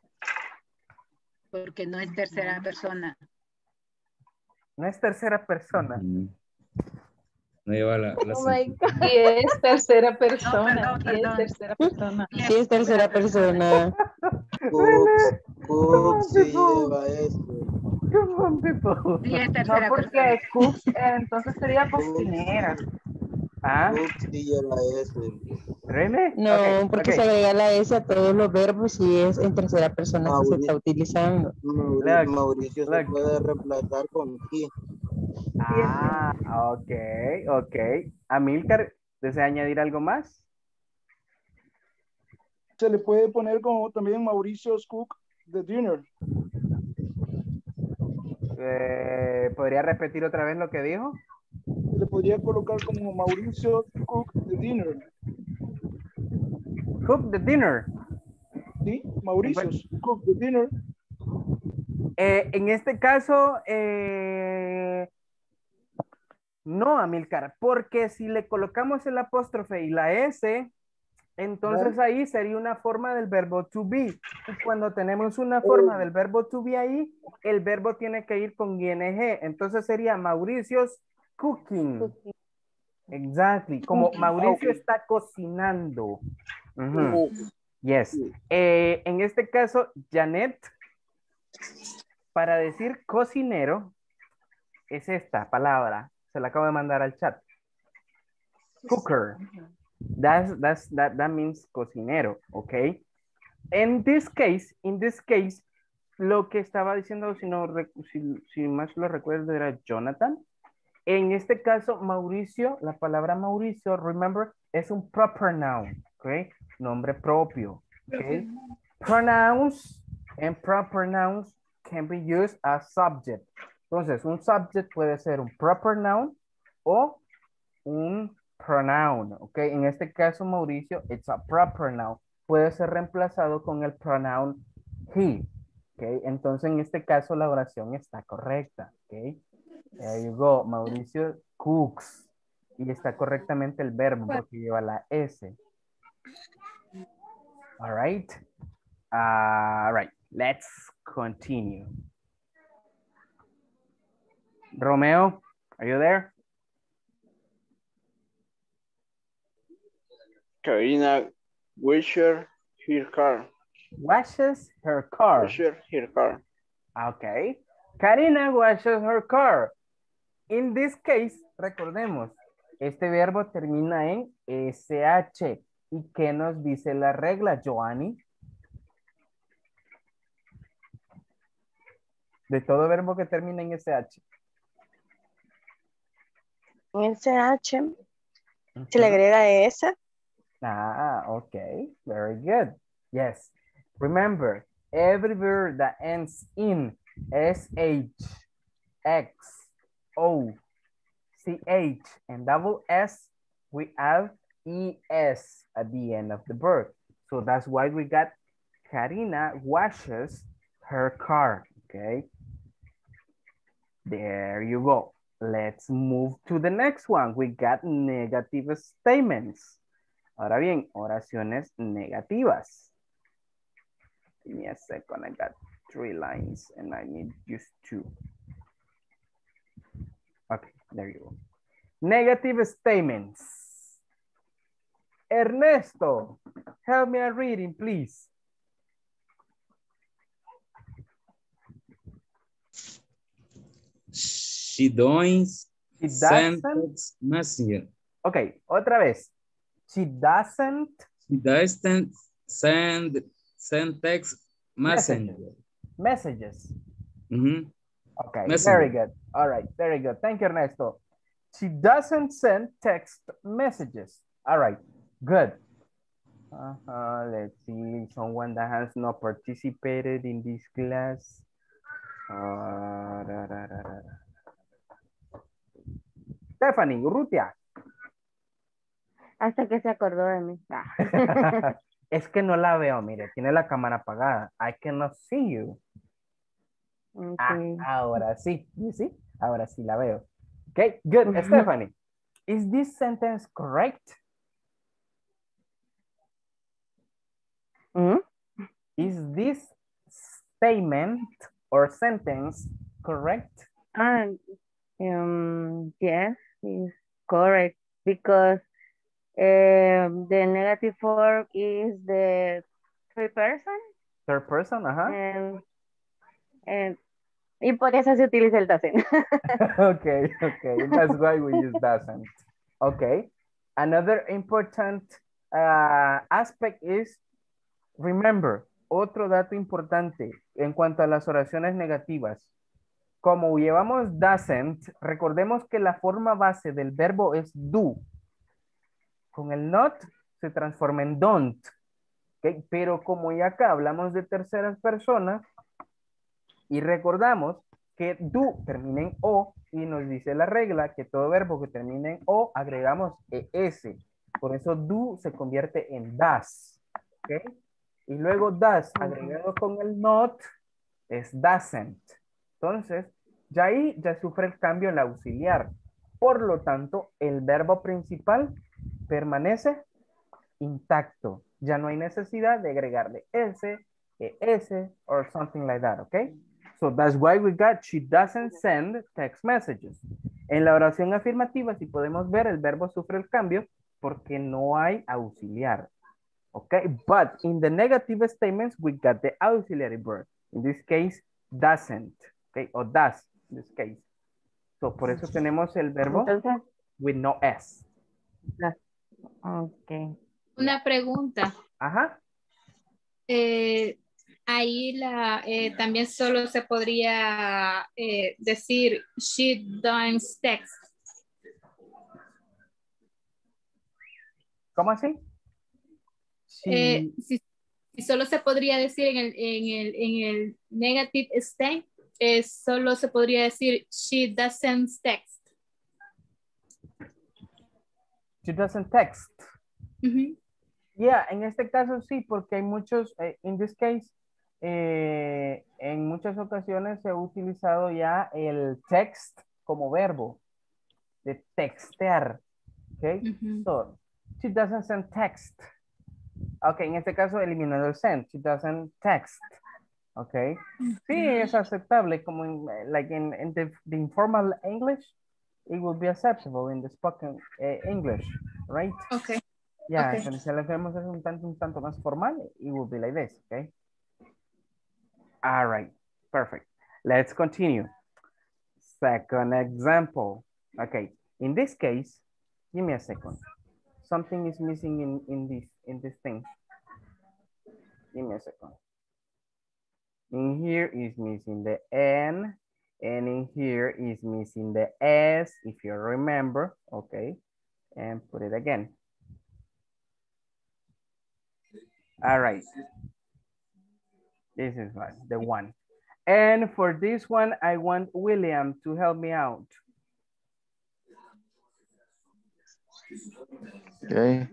Porque no es tercera persona. No es tercera persona. No lleva la Oh my God. Y es tercera persona. No, perdón. Y es tercera persona. Sí, es tercera persona. Cooks sí lleva eso. Come on, people. Sí, es No, tercera porque persona. cook entonces sería cocinera. ¿Ah? Cooks sí lleva eso. ¿Really? No, Okay, porque okay. se agrega la S a todos los verbos y es en tercera persona que se está utilizando. Mauricio se puede reemplazar con he. Ah, ok, ok. Amílcar, ¿desea añadir algo más? Se le puede poner como también Mauricio's cook the dinner. ¿Podría repetir otra vez lo que dijo? Se le podría colocar como Mauricio's cook the dinner. Cook the dinner. Sí, Mauricio's cook the dinner. En este caso, no, Amílcar, porque si le colocamos el apóstrofe y la S, entonces ahí sería una forma del verbo to be. Y cuando tenemos una forma del verbo to be ahí, el verbo tiene que ir con ing. Entonces sería Mauricio's cooking. Exactly. Como Mauricio está cocinando. Yes. En este caso, Janet, para decir cocinero, es esta palabra. Se la acabo de mandar al chat. Cooker. That means cocinero, okay? In this case, lo que estaba diciendo, si más lo recuerdo, era Jonathan. En este caso, Mauricio, la palabra Mauricio, remember, es un proper noun, okay? Nombre propio, okay? Pronouns and proper nouns can be used as subject. Entonces, un subject puede ser un proper noun o un pronoun, ¿ok? En este caso, Mauricio, it's a proper noun. Puede ser reemplazado con el pronoun he, ¿ok? Entonces, en este caso, la oración está correcta, ¿ok? There you go. Mauricio cooks. Y está correctamente el verbo porque lleva la S. All right. All right. Let's continue. Romeo, are you there? Karina washes her car. Washes her car. Washes her car. Okay. Karina washes her car. In this case, recordemos, este verbo termina en SH. ¿Y qué nos dice la regla, Joanny? De todo verbo que termina en SH. En SH Se le agrega esa. Ah, okay. Very good. Yes. Remember, every verb that ends in SH, X, O, CH, and double S, we add ES at the end of the verb. So that's why we got Karina washes her car, okay? There you go. Let's move to the next one. We got negative statements. Ahora bien, oraciones negativas. Give me a second. I got 3 lines and I need just 2. Okay, there you go. Negative statements. Ernesto, help me a reading, please. She doesn't send text messenger. Okay, otra vez. She doesn't send text messenger. Messages. Mm-hmm. Okay, Messenger. very good. All right, very good. Thank you, Ernesto. She doesn't send text messages. All right, good. Let's see, someone that has not participated in this class. Stephanie, Urrutia. Hasta que se acordó de mí. Es que no la veo, mire, tiene la cámara apagada. I cannot see you. Okay. Ahora sí, you see? Ahora sí la veo. Okay, good. Stephanie, is this sentence correct? Is this statement or sentence correct? Yes, it's correct because the negative form is the third person. Third person, Y por eso se utiliza el doesn't. Okay, that's why we use doesn't. Okay, another important aspect is, remember, otro dato importante en cuanto a las oraciones negativas. Como llevamos doesn't, recordemos que la forma base del verbo es do. Con el not se transforma en don't. ¿Okay? Pero como ya acá hablamos de terceras personas y recordamos que do termina en o y nos dice la regla que todo verbo que termine en o agregamos es. Por eso do se convierte en does. ¿Okay? Y luego does agregado con el not es doesn't. Entonces, ya ahí ya sufre el cambio el auxiliar. Por lo tanto, el verbo principal permanece intacto. Ya no hay necesidad de agregarle s, or something like that, okay? So that's why we got she doesn't send text messages. En la oración afirmativa, si podemos ver, el verbo sufre el cambio porque no hay auxiliar. Okay, but in the negative statements, we got the auxiliary verb. In this case, doesn't, okay, or does, in this case. So, por eso tenemos el verbo with no S. Okay. Una pregunta. Ajá. Ahí también solo se podría decir she doesn't text. ¿Cómo así? Si solo se podría decir en el negative state, solo se podría decir she doesn't text. She doesn't text. Yeah, en este caso sí, porque hay muchos, in this case, en muchas ocasiones se ha utilizado ya el text como verbo, de textear, okay? So, she doesn't send text. Okay, en este caso eliminando el send, she doesn't text, okay? Sí, es aceptable, como in the informal English, it will be acceptable in the spoken English, right? Okay. Yeah, okay. pero si lo hacemos es un tanto más formal, it will be like this, okay? All right, perfect. Let's continue. Second example. Okay, in this case, give me a second. Something is missing in this thing. Give me a second. In here is missing the N, and in here is missing the S, if you remember, okay? and put it again. All right. This is one, the one. And for this one, I want William to help me out. Okay.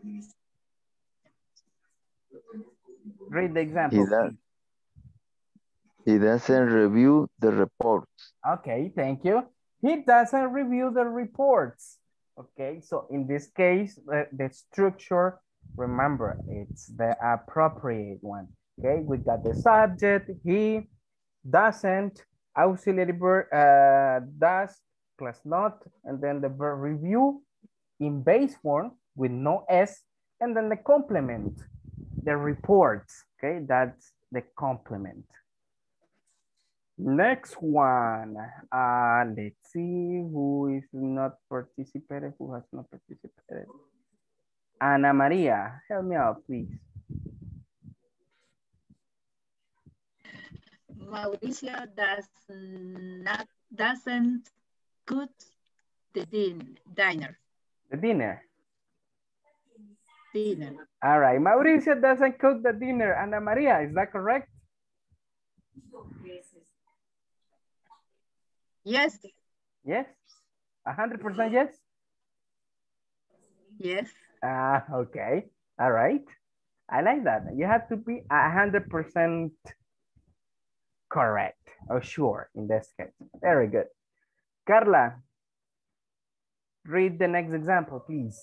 Read the example, please. He doesn't review the reports. Okay, thank you. He doesn't review the reports. Okay, so in this case, the structure, remember, it's the appropriate one. Okay, we got the subject, he doesn't, auxiliary verb, does, plus not, and then the verb review in base form with no S, and then the complement, the reports. Okay, that's the complement. Next one, let's see who is not participated, who has not participated. Ana Maria, help me out, please. Mauricio doesn't cook the dinner. The dinner. Dinner. All right, Mauricio doesn't cook the dinner. Ana Maria, is that correct? Yes. Yes? 100% yes? Yes. Okay. All right. I like that. You have to be 100% correct or sure in this case. Very good. Carla, read the next example, please.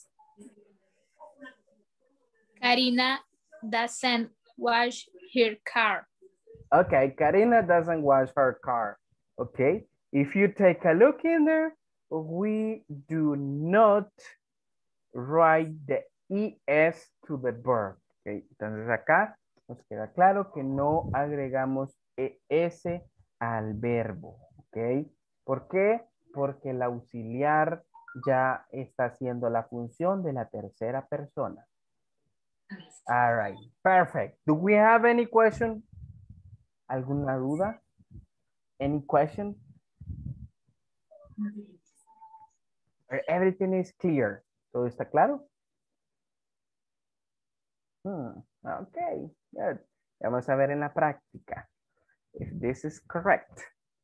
Karina doesn't wash her car. Okay, Karina doesn't wash her car. Okay, if you take a look in there, we do not write the ES to the verb. Okay, entonces acá nos queda claro que no agregamos ES al verbo. Ok, ¿por qué? Porque el auxiliar ya está haciendo la función de la tercera persona. All right, perfect. Do we have any question? ¿Alguna duda? Any question? Everything is clear. ¿Todo está claro? Okay, good. Vamos a ver en la práctica if this is correct.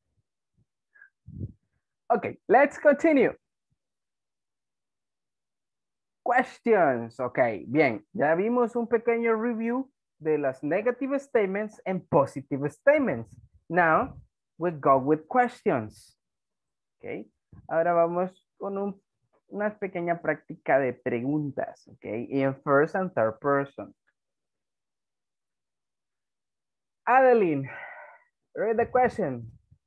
Okay, let's continue. Questions. Okay, bien. Ya vimos un pequeño review de las negative statements and positive statements. Now, we go with questions. Okay. Ahora vamos con una pequeña práctica de preguntas. Okay. In first and third person. Adeline, read the question.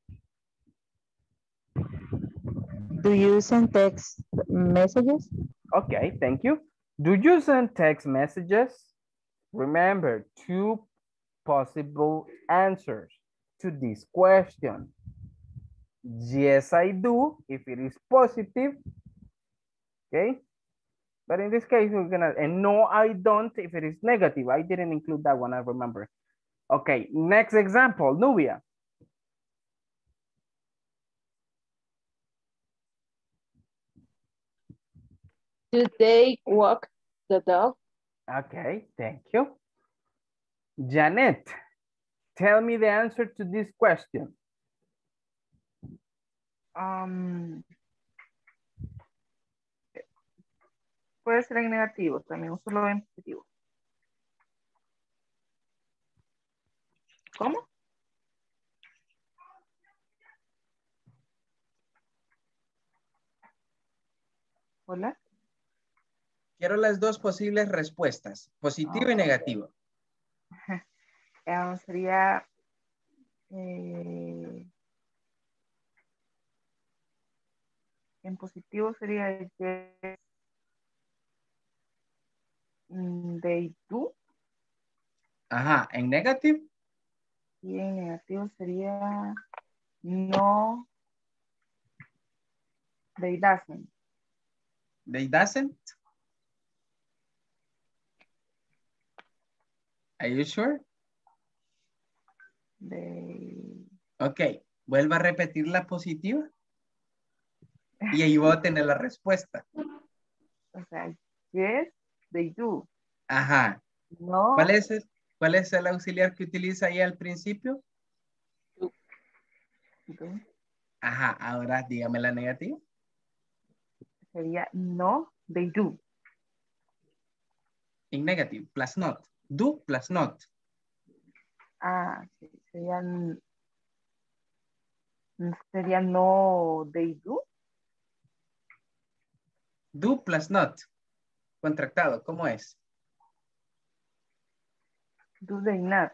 Do you send text messages? Okay, thank you. Do you send text messages? Remember, two possible answers to this question. Yes, I do, if it is positive. Okay. But in this case, we're gonna, and no, I don't, if it is negative. I didn't include that one, I remember. Okay, next example, Nubia. Do they walk the dog? Okay, thank you. Janet, tell me the answer to this question. Puede ser en negativo, también solo en positivo. ¿Cómo? Hola. Quiero las dos posibles respuestas, positivo y negativo. Sería en positivo sería yes, they do. Ajá, en negativo. Y en negativo sería no, they doesn't. They doesn't. Are you sure? Ok, vuelva a repetir la positiva. Y ahí voy a tener la respuesta. O sea, yes, they do. Ajá. No. ¿Cuál es el auxiliar que utiliza ahí al principio? Do. Ajá, ahora dígame la negativa. Sería no, they do. In negative, plus not. Do plus not. Ah, sí, sería no, they do. Do plus not. Contractado, ¿cómo es? Do they not.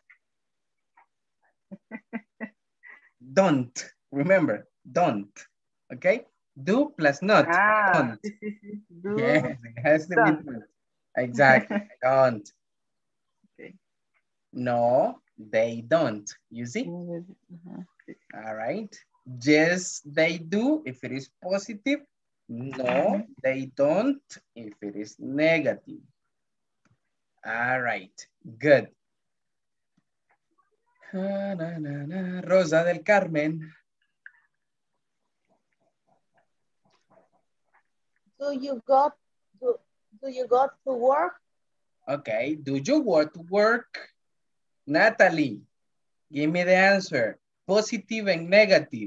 Don't. Remember, don't. Okay? Do plus not. Don't. Sí, sí, sí. Do, yes, it has to don't. be. Exactly. Don't. Okay. No, they don't. You see? All right. Yes, they do if it is positive. No, they don't if it is negative. All right. Good. Rosa del Carmen. Do you go to work? Okay. Do you go to work? Natalie, give me the answer. Positive and negative.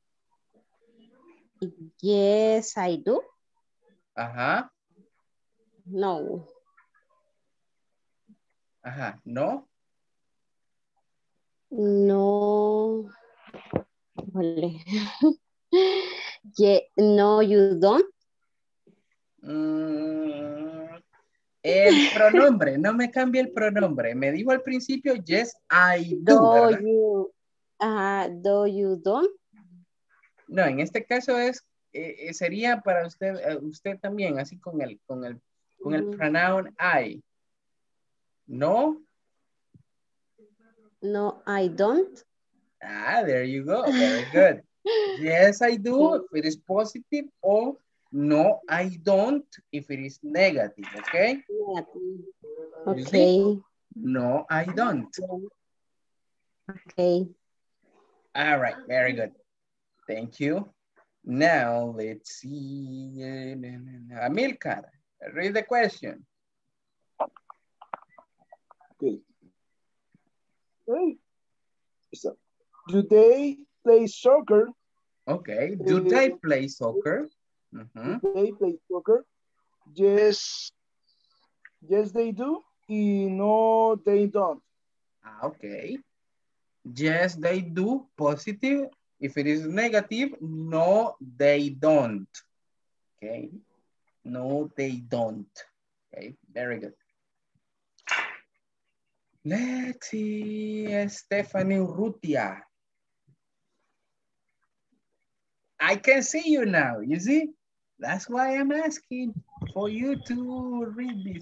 Yes, I do. Ajá. No. Ajá. No. No. Yeah, no, you don't. El pronombre, no me cambie el pronombre. Me dijo al principio, yes, I do, Do ¿verdad? you don't? No, en este caso sería para usted, usted también, así con el pronoun I. No. No, I don't. Ah, there you go. Very good. Yes, I do if it is positive, or no, I don't if it is negative, okay? Okay. No, I don't. Okay. All right, very good. Thank you. Now, let's see. Amilcar, read the question. Okay. So, do they play soccer? Okay. Do they play soccer? Do they play soccer? Yes. Yes, they do. Y no, they don't. Okay. Yes, they do. Positive. If it is negative, no, they don't. Okay. No, they don't. Okay. Very good. Let's see. Stephanie Urrutia. I can see you now. You see? That's why I'm asking for you to read this.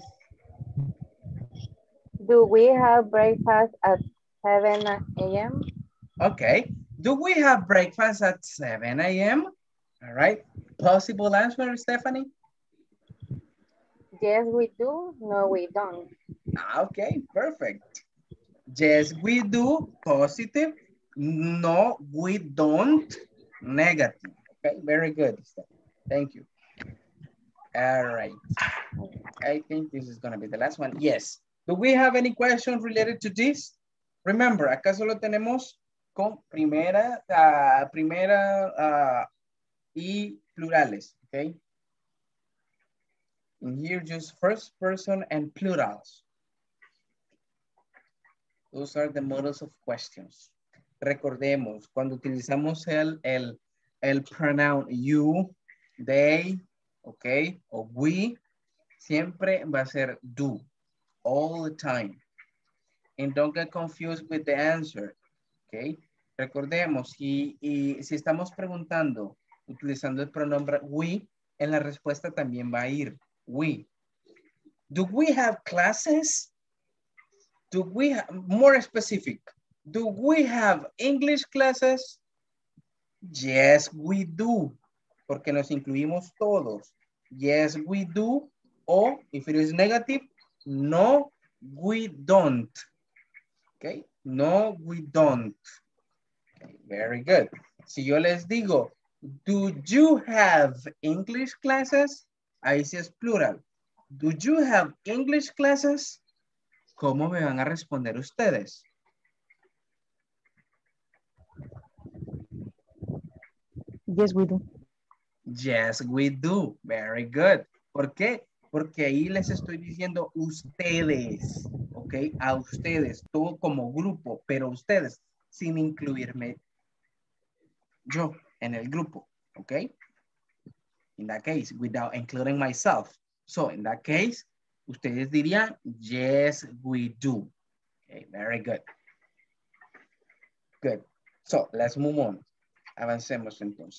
Do we have breakfast at 7 a.m.? Okay. Do we have breakfast at 7 a.m.? All right. Possible answer, Stephanie? Yes, we do. No, we don't. Okay, perfect. Yes, we do. Positive. No, we don't. Negative. Okay, very good. Thank you. All right. I think this is going to be the last one. Yes. Do we have any questions related to this? Remember, acá solo tenemos con primera y plurales, okay? And here just first person and plurals. Those are the models of questions. Recordemos, cuando utilizamos el pronoun you, they, okay, o we, siempre va a ser do, all the time. And don't get confused with the answer, okay? Recordemos, y si estamos preguntando, utilizando el pronombre we, en la respuesta también va a ir we. Do we have classes? Do we have, more specific, do we have English classes? Yes, we do, porque nos incluimos todos. Yes, we do, or if it is negative, no, we don't. Okay, no, we don't. Okay, very good. Si yo les digo, do you have English classes? Ahí sí es plural. Do you have English classes? ¿Cómo me van a responder ustedes? Yes, we do. Yes, we do. Very good. ¿Por qué? Porque ahí les estoy diciendo ustedes, ¿ok? A ustedes, todo como grupo, pero ustedes, sin incluirme yo en el grupo, ¿ok? In that case, without including myself. So, in that case, ustedes dirían, yes, we do. Okay, very good. Good. So, let's move on. Avancemos entonces.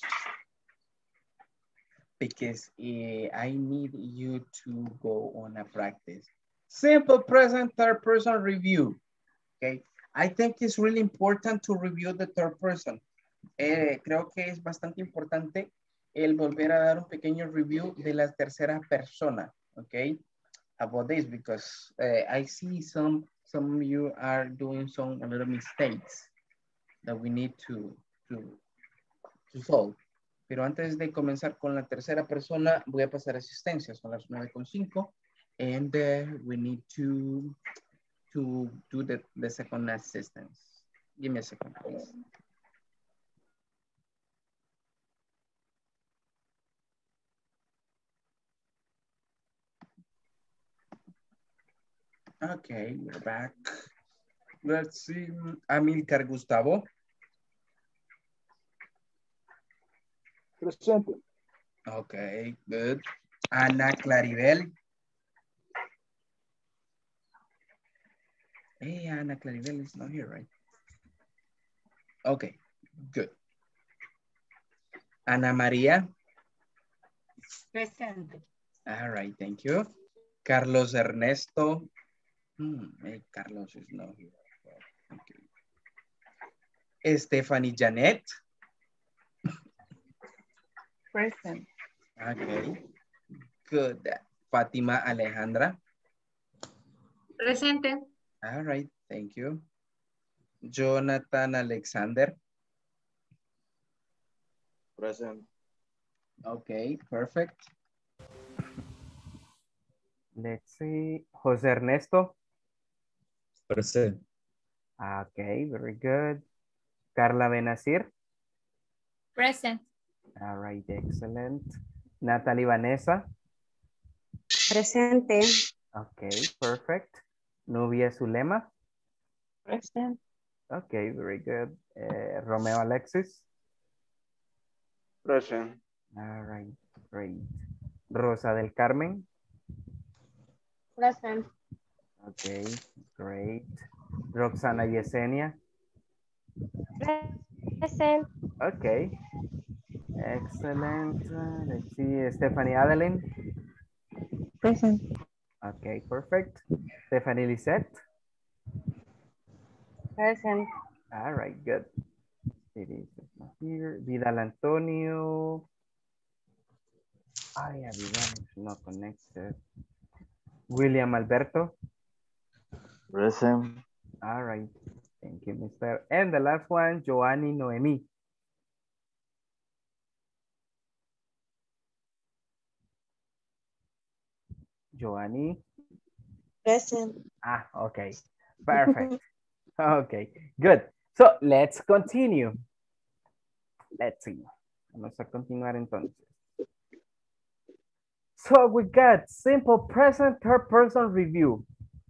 Because I need you to go on a practice. Simple present third person review. Okay. I think it's really important to review the third person. Creo que es bastante importante el volver a dar un pequeño review de la tercera persona. Okay. About this because I see some of you are doing some a little mistakes that we need to solve. Pero antes de comenzar con la tercera persona, voy a pasar asistencia. Son las 9:05. And we need to do the second assistance. Give me a second, please. Okay, we're back. Let's see. Amilcar Gustavo. Presente. Okay, good. Ana Claribel. Hey, Ana Claribel is not here, right? Okay, good. Ana María. Presente. All right, thank you. Carlos Ernesto. Carlos is not here. Okay. Stephanie Janet. Present. Okay, good. Fátima Alejandra. Presente. All right, thank you. Jonathan Alexander. Present. Okay, perfect. Let's see. Jose Ernesto. Present. Okay, very good. Carla Benazir. Present. All right, excellent. Natalie Vanessa. Presente. Okay, perfect. Nubia Zulema. Present. Okay, very good. Romeo Alexis. Present. All right, great. Rosa del Carmen. Present. Okay, great. Roxana Yesenia. Present. Okay, excellent. Let's see, Stephanie Adeline. Present. Okay, perfect. Stephanie Lisette. Present. All right, good. It is not here. Vidal Antonio. Ay, Vidal is not connected. William Alberto. Present. All right. Thank you, Mr. And the last one, Joanny Noemi. Joanny. Present. Ah, okay. Perfect. Okay, good. So let's continue. Let's see. Vamos a continuar entonces. So we got simple present third person review.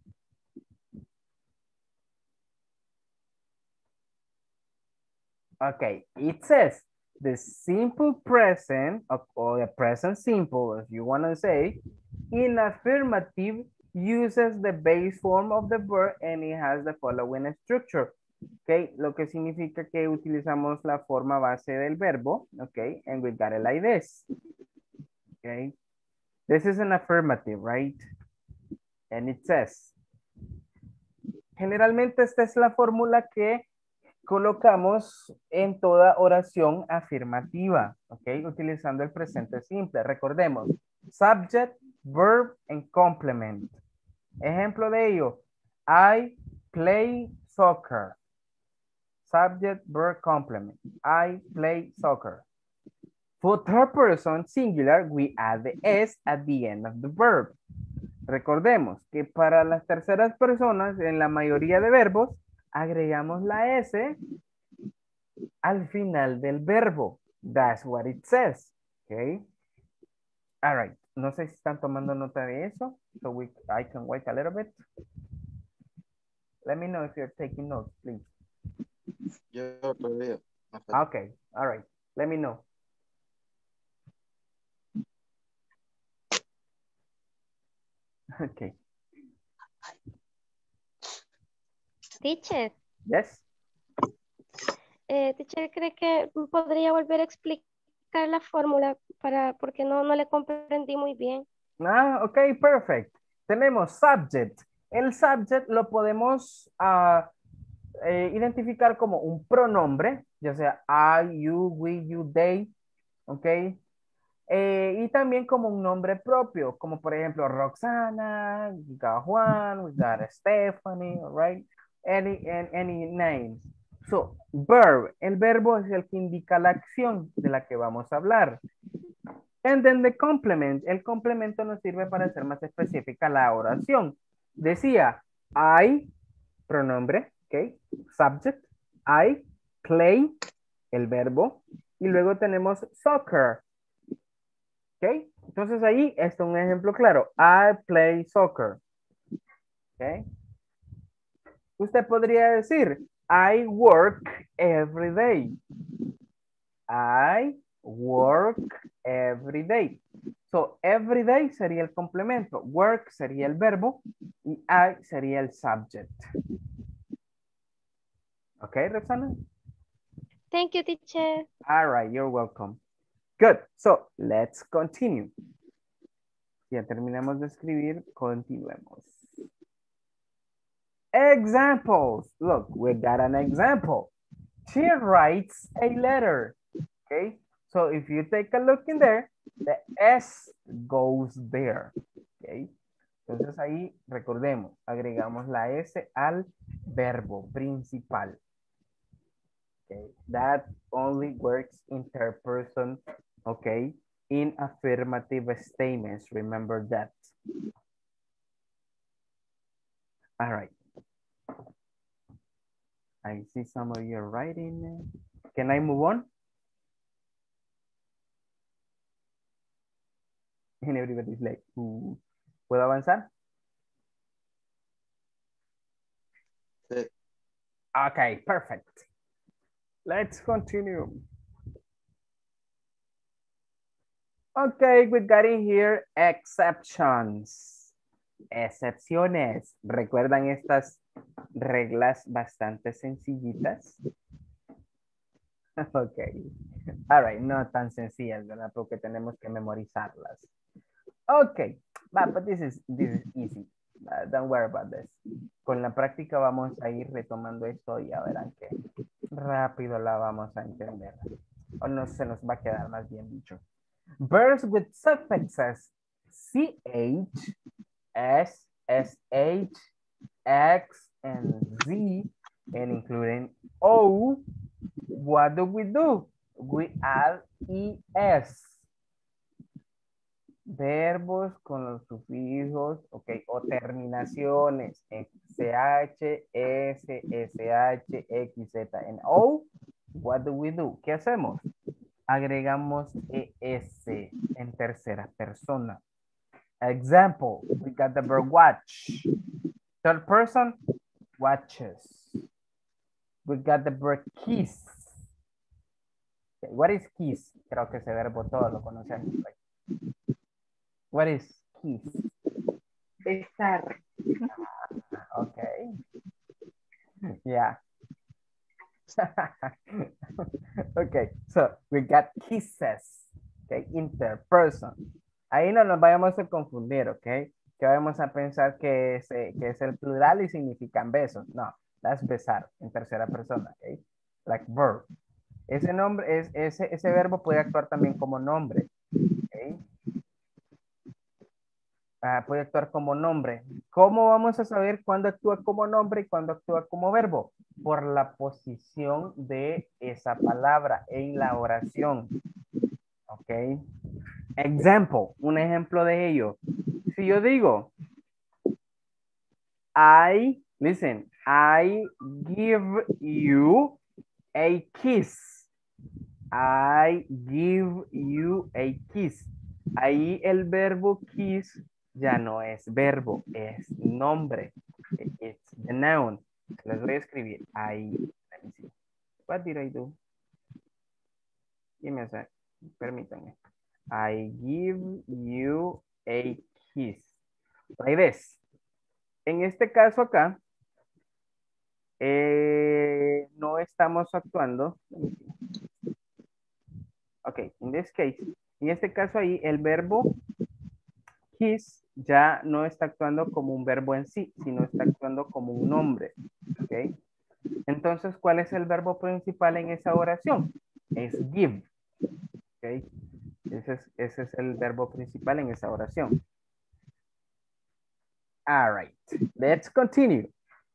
Okay, it says the simple present or the present simple, as you want to say, in affirmative uses the base form of the verb and it has the following structure. Okay, lo que significa que utilizamos la forma base del verbo. Okay, and we got it like this. Okay, this is an affirmative, right? And it says, generalmente esta es la fórmula que colocamos en toda oración afirmativa, ¿ok? Utilizando el presente simple. Recordemos, subject, verb, and complement. Ejemplo de ello, I play soccer. Subject, verb, complement. I play soccer. For third person singular, we add the S at the end of the verb. Recordemos que para las terceras personas, en la mayoría de verbos, agregamos la S al final del verbo. That's what it says. Okay. All right. No sé si están tomando nota de eso. So I can wait a little bit. Let me know if you're taking notes, please. Yo todavía. Okay. All right. Let me know. Okay. Teacher. Yes. Teacher, ¿cree que podría volver a explicar la fórmula porque no le comprendí muy bien? Ah, ok, perfect. Tenemos subject. El subject lo podemos identificar como un pronombre, ya sea I, you, we, you, they, ok. Y también como un nombre propio, como por ejemplo Roxana, we got Juan, we got Stephanie, right? Any name. So, verb, el verbo es el que indica la acción de la que vamos a hablar. And then the complement, el complemento nos sirve para hacer más específica la oración. Decía, I, pronombre, ok, subject, I play, el verbo, y luego tenemos soccer, ok. Entonces ahí está un ejemplo claro, I play soccer, ok. Usted podría decir, I work every day. I work every day. So, every day sería el complemento. Work sería el verbo y I sería el subject. Okay, Roxana? Thank you, teacher. All right, you're welcome. Good. So, let's continue. Ya terminamos de escribir, continuemos. Examples. Look, we got an example. She writes a letter. Okay, so if you take a look in there, the S goes there. Okay, entonces ahí recordemos, agregamos la S al verbo principal. Okay, that only works in third person. Okay, in affirmative statements, remember that. All right. I see some of you writing. Can I move on? And everybody's like, ¿puedo avanzar? Sí. Okay, perfect. Let's continue. Okay, we got in here exceptions. Excepciones. ¿Recuerdan estas reglas bastante sencillitas? Ok. All right, no tan sencillas, ¿verdad? Porque tenemos que memorizarlas. Ok, but this is easy. Don't worry about this. Con la práctica vamos a ir retomando esto y ya verán que rápido la vamos a entender. O no se nos va a quedar más bien dicho. Verbs with suffixes CH, S, SH, X, and Z, and including O. What do? We add ES. Verbos con los sufijos, ok, o terminaciones, CH, S, SH, X, Z, and O. What do? ¿Qué hacemos? Agregamos ES en tercera persona. Example, we got the verb watch. Third person, watches. We got the verb kiss. Okay, what is kiss? Creo que ese verbo todos lo conocemos. Right? What is kiss? Besar. Okay. Yeah. Okay, so we got kisses. Okay, interperson. Ahí no nos vayamos a confundir, ok. Que vamos a pensar que es el plural y significan besos. No, that's besar en tercera persona, ok. Like verb. Ese nombre, ese verbo puede actuar también como nombre, ok. Puede actuar como nombre. ¿Cómo vamos a saber cuándo actúa como nombre y cuándo actúa como verbo? Por la posición de esa palabra en la oración. ¿Ok? Okay. Example, un ejemplo de ello. Si yo digo, listen, I give you a kiss. I give you a kiss. Ahí el verbo kiss ya no es verbo, es nombre. It's the noun. Les voy a escribir. Let me see. What did I do? Give me a sec. Permítanme. I give you a kiss. Like this. En este caso acá, no estamos actuando. Ok, in this case. En este caso ahí, el verbo kiss ya no está actuando como un verbo en sí, sino está actuando como un nombre. Ok. Entonces, ¿cuál es el verbo principal en esa oración? Es give. Ok. Ese es el verbo principal en esa oración. All right. Let's continue.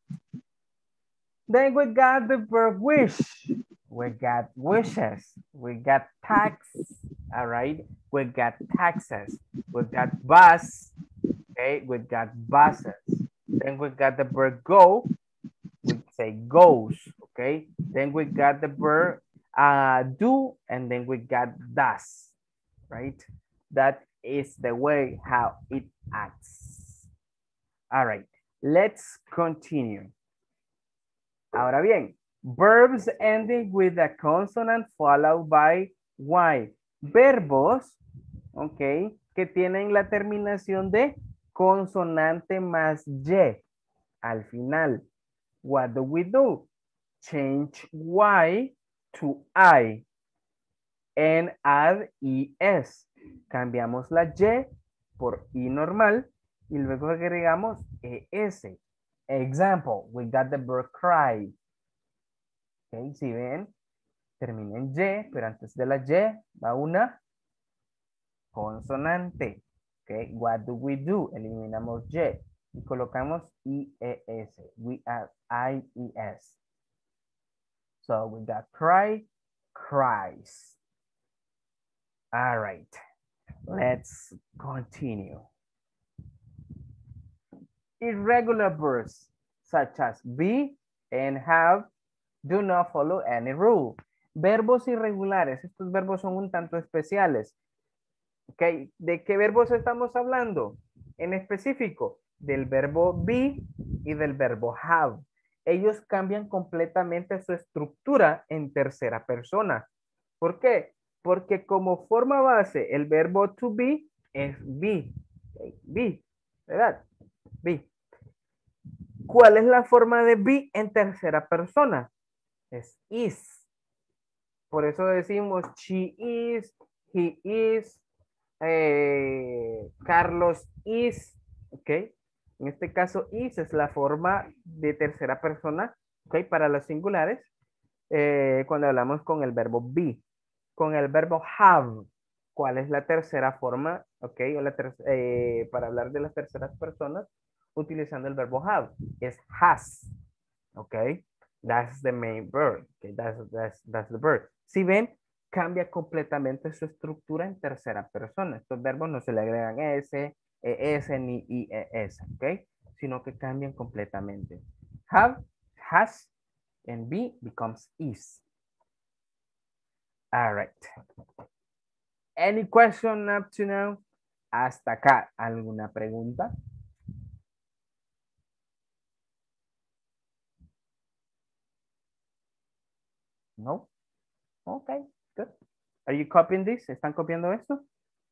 Then we got the verb wish. We got wishes. We got tax. All right. We got taxes. We got bus. Okay. We got buses. Then we got the verb go. We say goes. Okay. Then we got the verb do. And then we got does. Right. That is the way how it acts. All right. Let's continue. Ahora bien, verbs ending with a consonant followed by Y. Verbos, ok, que tienen la terminación de consonante más Y al final. What do we do? Change Y to I and add ES. Cambiamos la Y por I normal y luego agregamos ES. Example, we got the verb cry. Okay, si ven, termina en Y, pero antes de la Y va una consonante. Okay, what do we do? Eliminamos Y y colocamos IES. We add IES. So we got cry, cries. All right, let's continue. Irregular verbs such as be and have do not follow any rule. Verbos irregulares. Estos verbos son un tanto especiales. Okay. ¿De qué verbos estamos hablando? En específico, del verbo be y del verbo have. Ellos cambian completamente su estructura en tercera persona. ¿Por qué? Porque como forma base, el verbo to be es be. Okay. Be, ¿verdad? Be. ¿Cuál es la forma de be en tercera persona? Es is. Por eso decimos she is, he is, Carlos is, ¿ok? En este caso is es la forma de tercera persona, ¿ok? Para los singulares, cuando hablamos con el verbo be. Con el verbo have, ¿cuál es la tercera forma, ok? O para hablar de las terceras personas, utilizando el verbo have, es has, ¿ok? That's the main verb. Okay, that's the verb. Si ven, cambia completamente su estructura en tercera persona. Estos verbos no se le agregan S, ES ni IES, ¿ok? Sino que cambian completamente. Have, has, and be becomes is. All right. Any question up to now? Hasta acá, ¿alguna pregunta? No. Okay, good. Are you copying this? ¿Están copiando esto?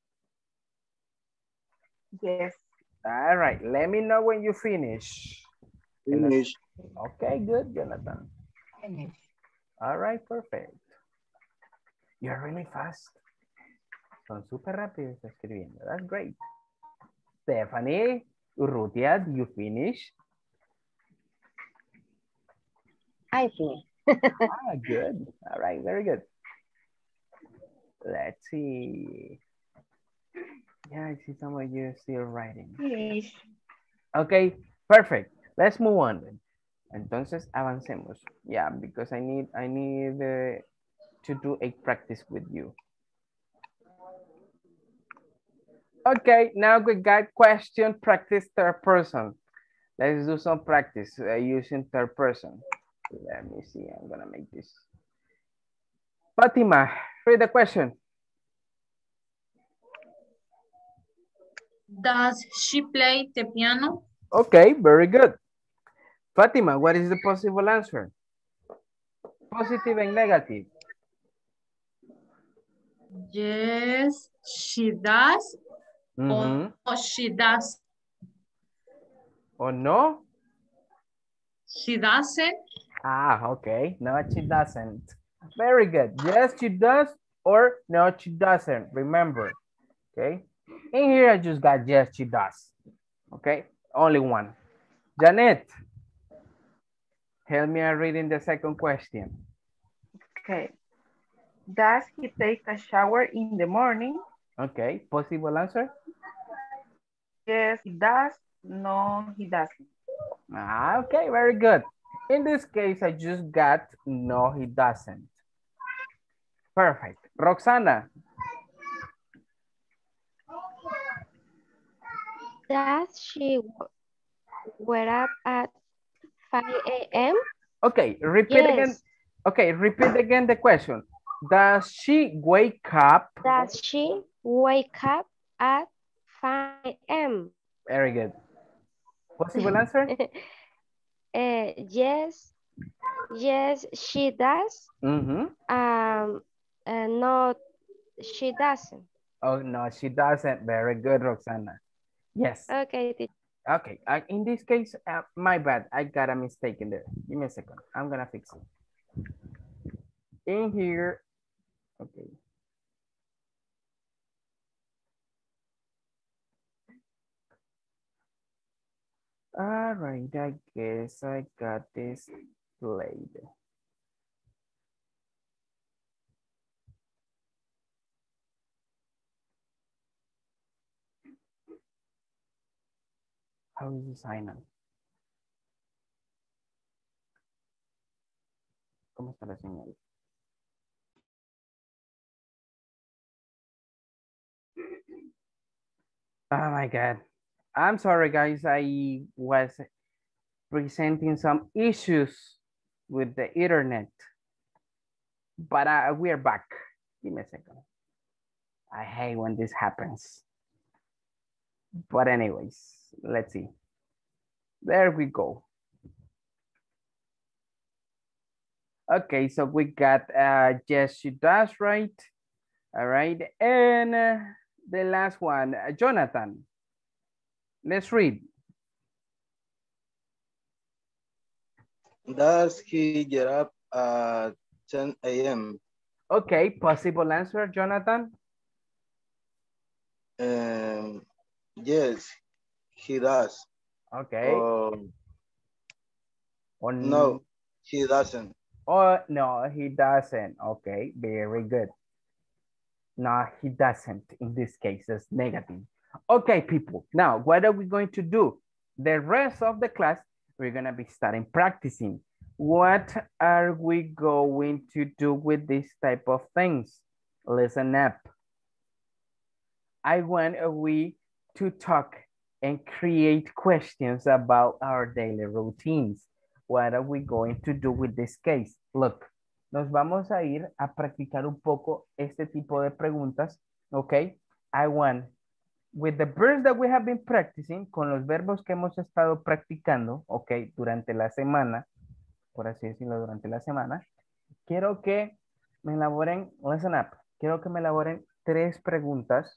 Yes. All right, let me know when you finish. Finish. Okay, good, Jonathan. Finish. All right, perfect. You're really fast. Son súper rápidos escribiendo. That's great. Stephanie, Urrutia, do you finish? I finish. Good. All right, very good. Let's see. Yeah, I see some of you still writing. Yes. Okay, perfect. Let's move on then. Entonces, avancemos. Yeah, because I need to do a practice with you. Okay, now we got question practice third person. Let's do some practice using third person. Let me see, I'm gonna make this. Fatima, read the question. Does she play the piano? Okay, very good. Fatima, what is the possible answer? Positive and negative. Yes, she does. Or she does. Or no? She doesn't. Ah, okay. No, she doesn't. Very good. Yes, she does or no, she doesn't. Remember, okay? In here, I just got yes, she does. Okay, only one. Janet, help me out reading the second question. Okay. Does he take a shower in the morning? Okay, possible answer? Yes, he does. No, he doesn't. Ah, okay, very good. In this case, I just got no, he doesn't. Perfect. Roxana. Does she wake up at 5 a.m.? Okay, repeat again. Okay, repeat again the question. Does she wake up? Does she wake up at 5 a.m.? Very good. Possible answer? Yes, she does. No, she doesn't. Oh, no, she doesn't. Very good, Roxana. Yes. Okay. Okay, in this case, my bad. I got a mistake in there. Give me a second. I'm gonna fix it. In here, okay. All right, I guess I got this played. How is the sign up? ¿Cómo está la señal? Oh my God. I'm sorry, guys. I was presenting some issues with the internet, but we are back. Give me a second. I hate when this happens. But anyways, let's see. There we go. Okay, so we got yes, she does, right? All right, and the last one, Jonathan. Let's read. Does he get up at 10 a.m.? Okay, possible answer, Jonathan? Yes, he does. Okay. No, he doesn't. Oh, no, he doesn't. Okay, very good. No, he doesn't. In this case, it's negative. Okay, people. Now, what are we going to do? The rest of the class, we're going to be starting practicing. What are we going to do with this type of things? Listen up. I want we to talk and create questions about our daily routines. What are we going to do with this case? Look, nos vamos a ir a practicar un poco este tipo de preguntas, okay? I want, with the verbs that we have been practicing, con los verbos que hemos estado practicando, okay, durante la semana, por así decirlo, durante la semana, quiero que me elaboren, listen up, quiero que me elaboren tres preguntas,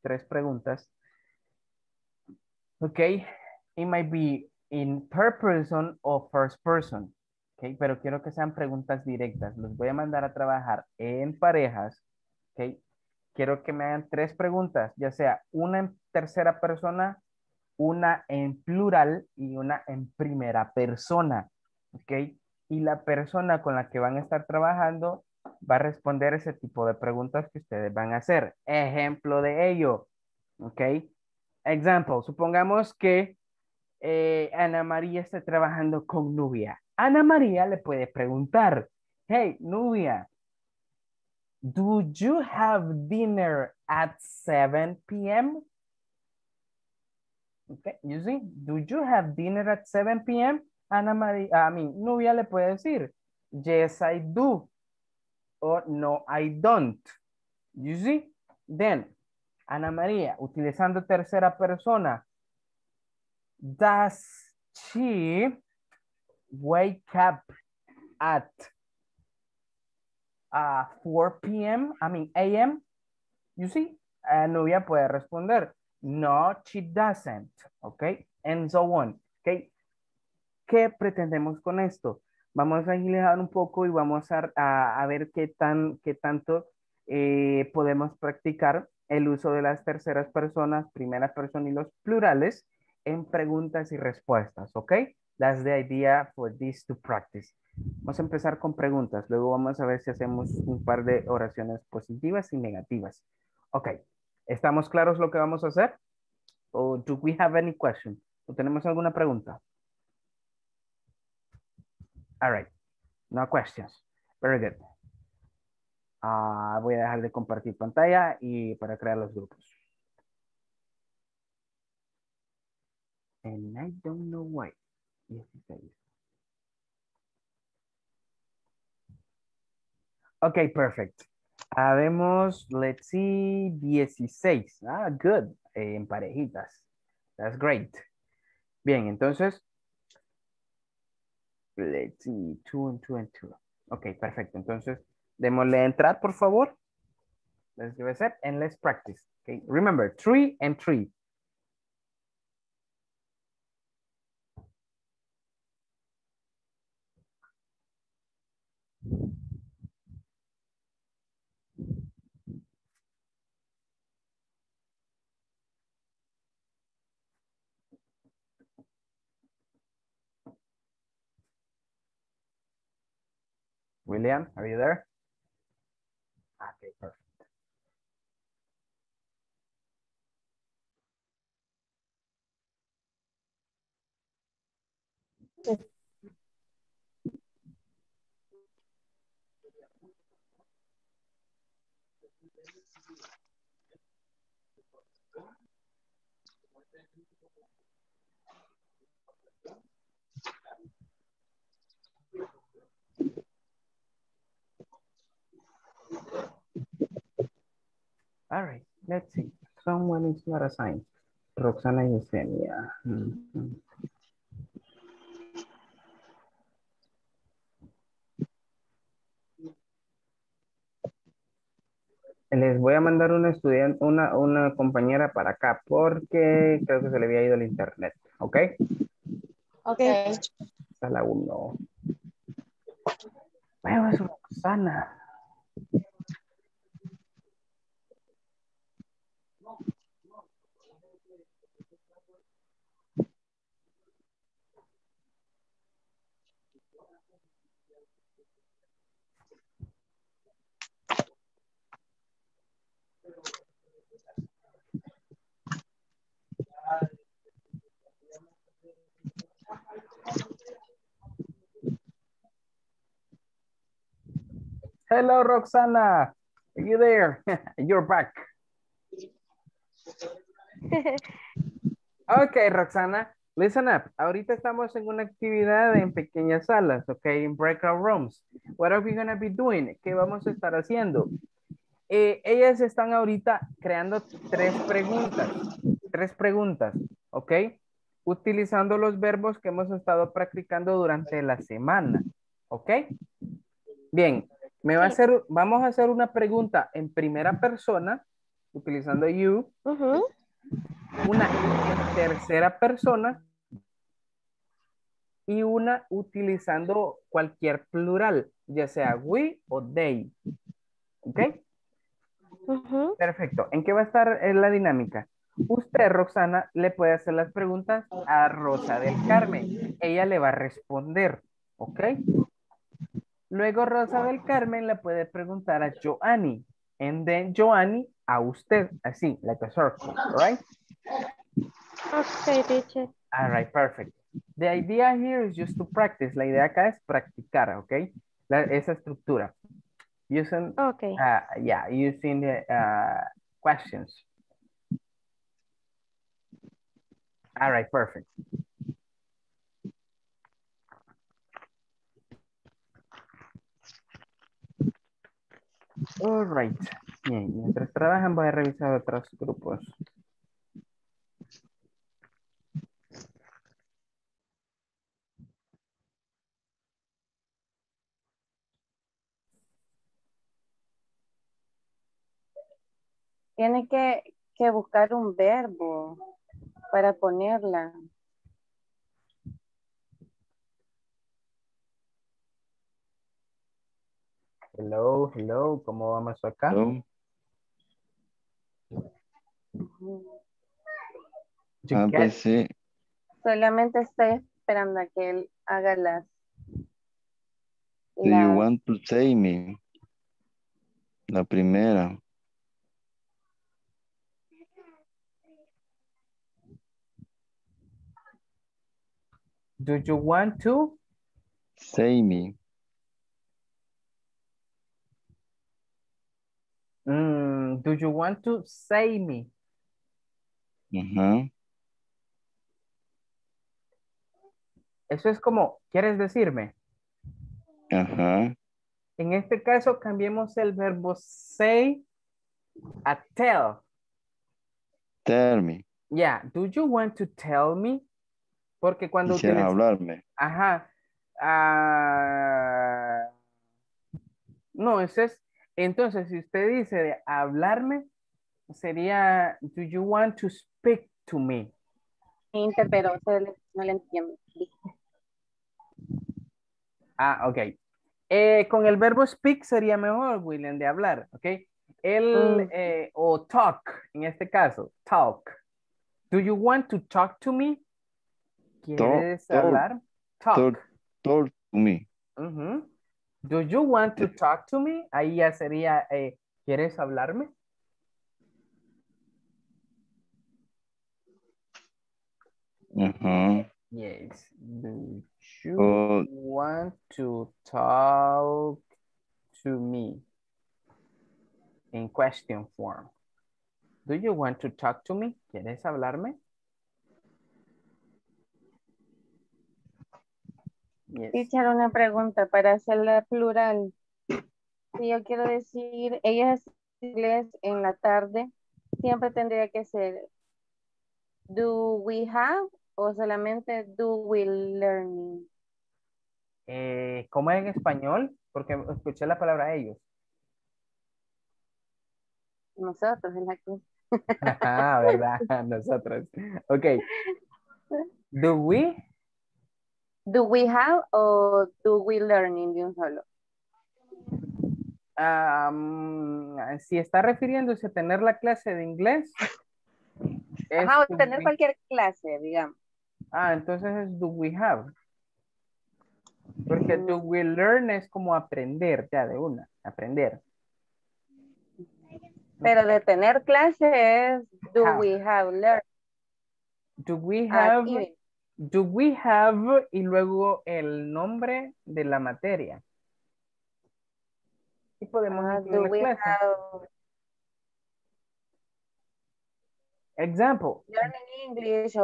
okay? It might be in third person or first person, okay? Pero quiero que sean preguntas directas. Los voy a mandar a trabajar en parejas, okay? Quiero que me hagan tres preguntas, ya sea una en tercera persona, una en plural y una en primera persona, okay? Y la persona con la que van a estar trabajando va a responder ese tipo de preguntas que ustedes van a hacer. Ejemplo de ello, ok. Example, supongamos que Ana María está trabajando con Nubia. Ana María le puede preguntar, hey, Nubia, do you have dinner at 7 p.m.? Okay, you see, do you have dinner at 7 p.m.? Ana María, Nubia le puede decir, yes, I do. Or no, I don't. You see? Then, Ana María, utilizando tercera persona, does she wake up at 4 p.m.? a.m.? You see? Nubia puede responder, no, she doesn't. Okay, and so on. Okay. ¿Qué pretendemos con esto? Vamos a agilizar un poco y vamos a ver qué tanto podemos practicar el uso de las terceras personas, primera persona y los plurales en preguntas y respuestas, ¿ok? That's the idea for this to practice. Vamos a empezar con preguntas, luego vamos a ver si hacemos un par de oraciones positivas y negativas. Ok, ¿estamos claros lo que vamos a hacer? ¿O do we have any question? ¿O tenemos alguna pregunta? All right, no questions. Very good. Voy a dejar de compartir pantalla y para crear los grupos. And I don't know why. Okay, perfect. Habemos, let's see, 16. Good. En parejitas. That's great. Bien, entonces, let's see, 2 and 2 and 2. Ok, perfecto. Entonces, démosle entrar, por favor. Let's give a set and let's practice. Okay, remember, 3 and 3. William, are you there? Okay, perfect. All right, let's see. Someone is not assigned. Roxana y Yesenia. Les voy a mandar una estudiante, una compañera para acá porque creo que se le había ido el internet. ¿Ok? Ok. Está la 1. Bueno, es Roxana. Hello, Roxana. Are you there? You're back. Okay, Roxana. Listen up. Ahorita estamos en una actividad en pequeñas salas, okay, en breakout rooms. What are we going to be doing? ¿Qué vamos a estar haciendo? Ellas están ahorita creando 3 preguntas, ¿ok? Utilizando los verbos que hemos estado practicando durante la semana, ¿ok? Bien, vamos a hacer una pregunta en primera persona, utilizando you, una en tercera persona y una utilizando cualquier plural, ya sea we o they, ¿ok? Perfecto. ¿En qué va a estar la dinámica? Usted, Roxana, le puede hacer las preguntas a Rosa del Carmen. Ella le va a responder, ¿ok? Luego Rosa del Carmen le puede preguntar a Joanny. And then Joanny a usted, así, like a circle, right? Okay, teacher. All right, perfect. The idea here is just to practice. La idea acá es practicar, ¿ok? Esa estructura. Using, using the questions. All right, perfect. All right. Bien, mientras trabajan voy a revisar otros grupos. Tiene que buscar un verbo para ponerla. Hello, hello, ¿cómo vamos acá? Hello. Pues sí. Solamente estoy esperando a que él haga las... Do you want to say me? La primera. Do you want to? Say me. Do you want to say me? Eso es como, ¿quieres decirme? Ajá. En este caso, cambiemos el verbo say a tell. Tell me. Yeah, do you want to tell me? Porque cuando Quisieras hablarme. Ajá. No, eso es... Entonces, si usted dice de hablarme, sería, do you want to speak to me? Pero no le entiendo. Ok. Con el verbo speak sería mejor, William, de hablar, ¿ok? O talk, en este caso, talk. Do you want to talk to me? ¿Quieres hablar? Talk. Talk to me. Do you want to talk to me? Ahí ya sería, ¿quieres hablarme? Yes. Do you want to talk to me? In question form. Do you want to talk to me? ¿Quieres hablarme? Teacher, una pregunta para hacerla plural. Si yo quiero decir, ella es inglés en la tarde, siempre tendría que ser do we have o solamente do we learning. ¿Cómo es en español? Porque escuché la palabra ellos. Nosotros, es la que... ¿Verdad? Nosotros. Ok. Do we? Do we have o do we learning de un solo? Si está refiriéndose a tener la clase de inglés. Ajá, o tener cualquier clase, digamos. Entonces es do we have. Porque do we learn es como aprender, ya de una, aprender. Pero de tener clase es do we have learned. Do we have y luego el nombre de la materia. Y podemos incluir la clase. Example. Learning English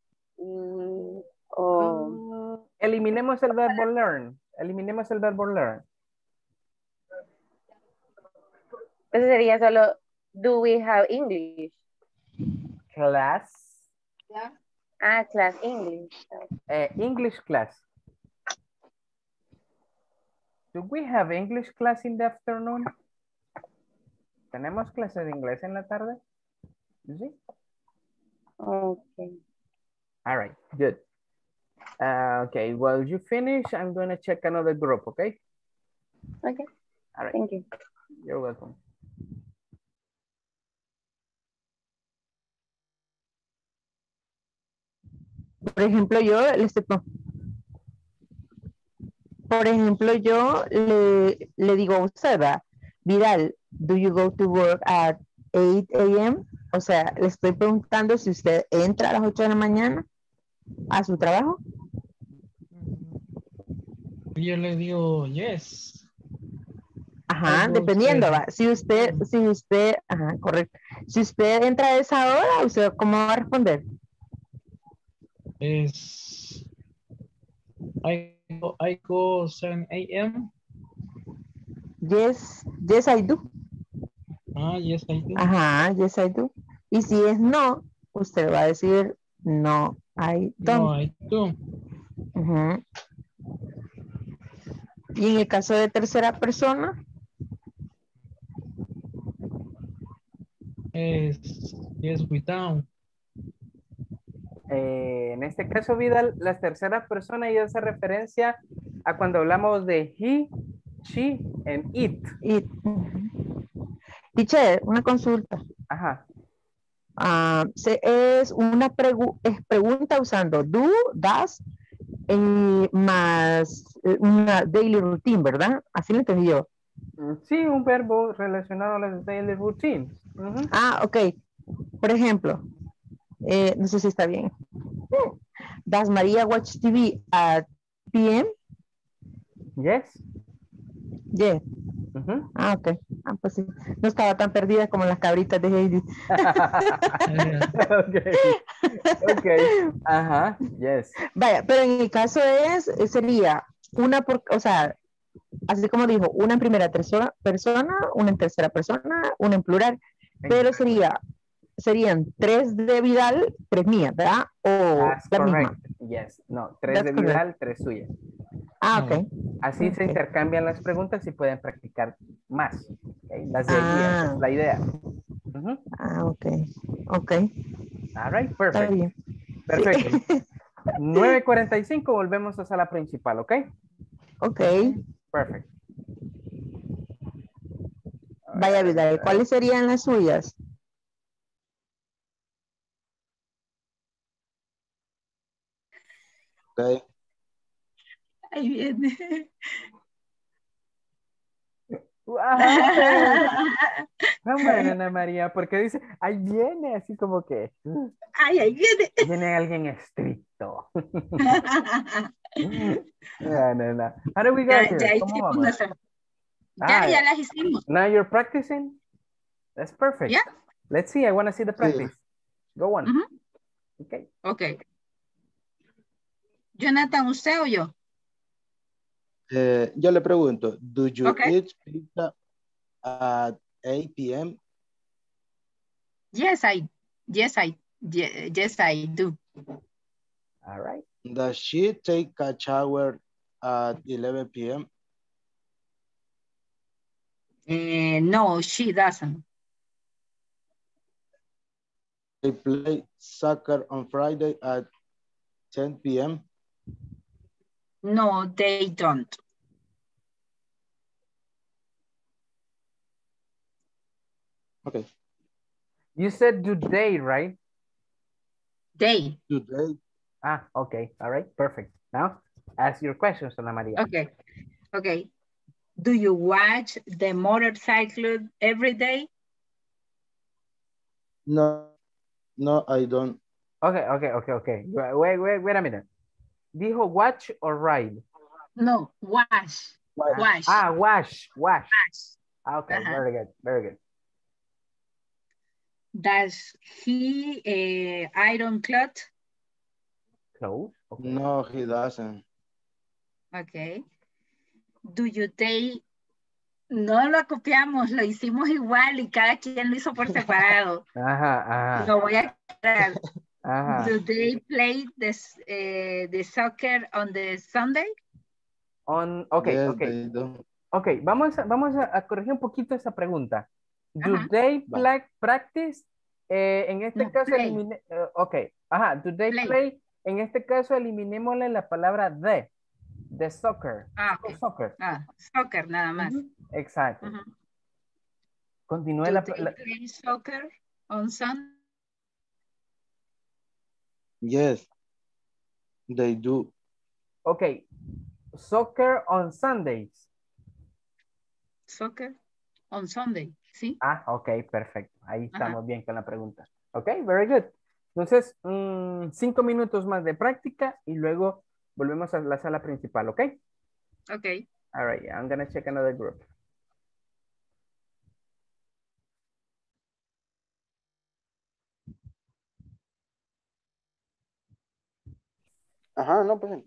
eliminemos el verbo learn. Eliminemos el verbo learn. Eso sería solo do we have English? Class. Class English. English class. Do we have English class in the afternoon? ¿Tenemos clase de inglés en la tarde? Sí. Okay. All right, good. Okay, while you finish, I'm going to check another group, okay? Okay. All right. Thank you. You're welcome. Por ejemplo, yo le digo a usted, Vidal, do you go to work at 8 a.m.? O sea, le estoy preguntando si usted entra a las 8 de la mañana a su trabajo. Yo le digo yes. Ajá, dependiendo, va. Si usted, ajá, correcto. Si usted entra a esa hora, ¿usted cómo va a responder? Es I go 7 a.m. Yes, yes I do. Yes I do. Ajá, yes I do. Y si es no, usted va a decir no I don't. No I do. Ujú. Y en el caso de tercera persona, Es yes we down. En este caso, Vidal, la tercera persona ya hace referencia a cuando hablamos de he, she, and it. Teacher, una consulta. Ajá. Es una pregunta usando do, does, más una daily routine, ¿verdad? Así lo entendí yo. Sí, un verbo relacionado a las daily routines. Ok. Por ejemplo, no sé si está bien. Does Maria watch TV at p.m.? Yes. Yes. Ok. Pues sí. No estaba tan perdida como las cabritas de Heidi. Ok. Ajá. Yes. Vaya, pero en el caso sería una, o sea, así como dijo, una en primera persona, una en tercera persona, una en plural, pero serían 3 de Vidal, 3 mías, ¿verdad? O That's la correct. misma. Yes. No, 3 de Vidal, 3 suyas. Ok. Así se intercambian las preguntas y pueden practicar más. Okay. Las de esa es la idea. Ok. Ok. All right, perfect. Está bien. Perfecto. Sí. 9:45, volvemos a sala principal, ¿ok? Ok. Perfect. Vaya Vidal, ¿cuáles serían las suyas? Ok. Ahí viene. Bueno, Ana María, porque dice, ahí viene, así como que. Ay, ahí viene. Viene alguien estricto. No. How do we go here? ¿Cómo vamos? Ya las hicimos. Now you're practicing? That's perfect. Yeah. Let's see, I want to see the practice. Sí. Go on. Okay. Okay. Jonathan, ¿usted o yo? Yo le pregunto, do you eat pizza at 8 p.m.? Yes, I do. All right. Does she take a shower at 11 p.m.? No, she doesn't. They play soccer on Friday at 10 p.m.? No, they don't. Okay. You said do they, right? They. Do they? Okay. All right. Perfect. Now, ask your questions, Ana Maria. Okay. Do you watch the motorcycle every day? No, I don't. Okay. Wait a minute. ¿Dijo watch or ride? No, wash. Wash. Wash. Okay, very good. Does he iron clothes? Clothes? Okay. No, he doesn't. Okay. Do you take... No lo copiamos, lo hicimos igual y cada quien lo hizo por separado. Ajá. Lo voy a quitar. Ajá. Do they play the soccer on the Sunday? Okay. Yes, they do. Ok, vamos a corregir un poquito esa pregunta. Do they practice? En este caso, do they play? En este caso, eliminémosle la palabra de soccer. Okay. Soccer. Soccer, nada más. Exacto. Continúe Do they play soccer on Sunday? Yes, they do. Ok. Soccer on Sundays. Soccer on Sunday, ¿sí? Ok, perfecto. Ahí estamos bien con la pregunta. Ok, very good. Entonces, 5 minutos más de práctica y luego volvemos a la sala principal, ¿ok? Ok. All right, I'm going to check another group. Ajá, no, pues.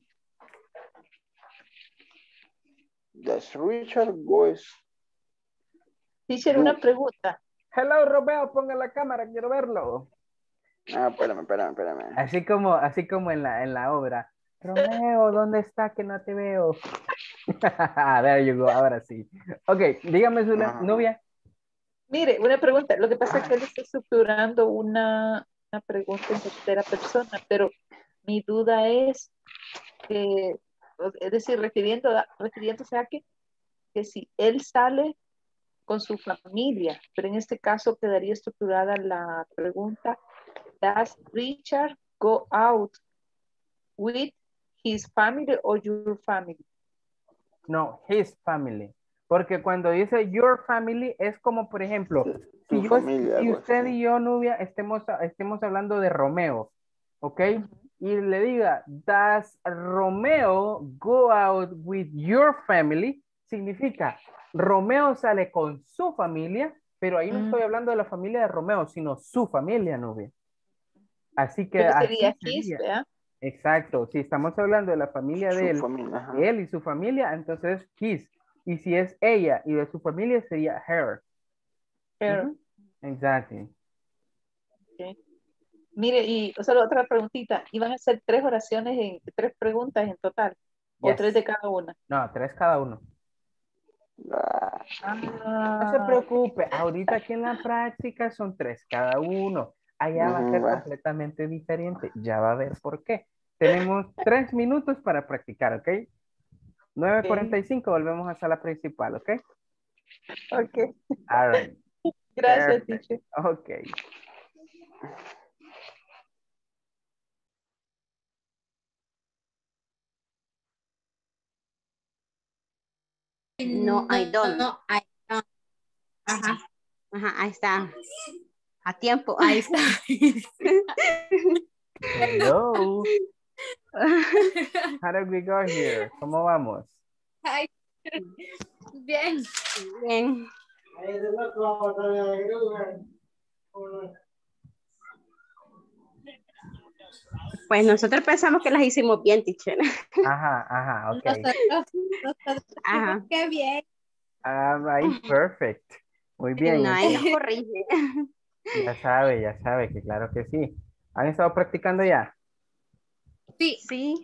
Does Richard goes? Teacher, una pregunta. Hello, Romeo, ponga la cámara, quiero verlo. Ah, espérame. Así como en la obra. Romeo, ¿dónde está que no te veo? There you go, ahora sí. Ok, dígame su novia. Mire, una pregunta. Lo que pasa es que él está estructurando una pregunta en tercera persona, pero mi duda es que, es decir, refiriéndose a que si él sale con su familia, pero en este caso quedaría estructurada la pregunta, ¿does Richard go out with his family or your family? No, his family. Porque cuando dice your family es como, por ejemplo, si usted y yo, Nubia, estemos hablando de Romeo, ¿ok? Y le diga, does Romeo go out with your family? Significa, Romeo sale con su familia, pero ahí no estoy hablando de la familia de Romeo, sino su familia, Nubia. Así que Pero así sería his, ¿verdad? Exacto, si estamos hablando de la familia de él, él y su familia, entonces his. Y si es ella y de su familia, sería her. Her. Exactly. Okay. Mire, y solo otra preguntita. ¿Iban a ser 3 oraciones, 3 preguntas en total? ¿O 3 de cada una? No, 3 cada uno. No se preocupe, ahorita aquí en la práctica son 3 cada uno. Allá va a ser completamente diferente. Ya va a ver por qué. Tenemos 3 minutos para practicar, ¿ok? 9:45 volvemos a sala principal, ¿ok? Ok. All right. Gracias, teacher. Ok. No, I don't. No, I don't. Ajá. Ajá, ahí está. A tiempo, ahí está. Hello. How did we go here? ¿Cómo vamos? Ay, bien. Bien. Pues nosotros pensamos que las hicimos bien, teacher. Ajá, ok. Ajá. Qué bien. All right, perfect. Muy bien. No, ahí nos corrige. Ya sabe que claro que sí. ¿Han estado practicando ya? Sí. Sí.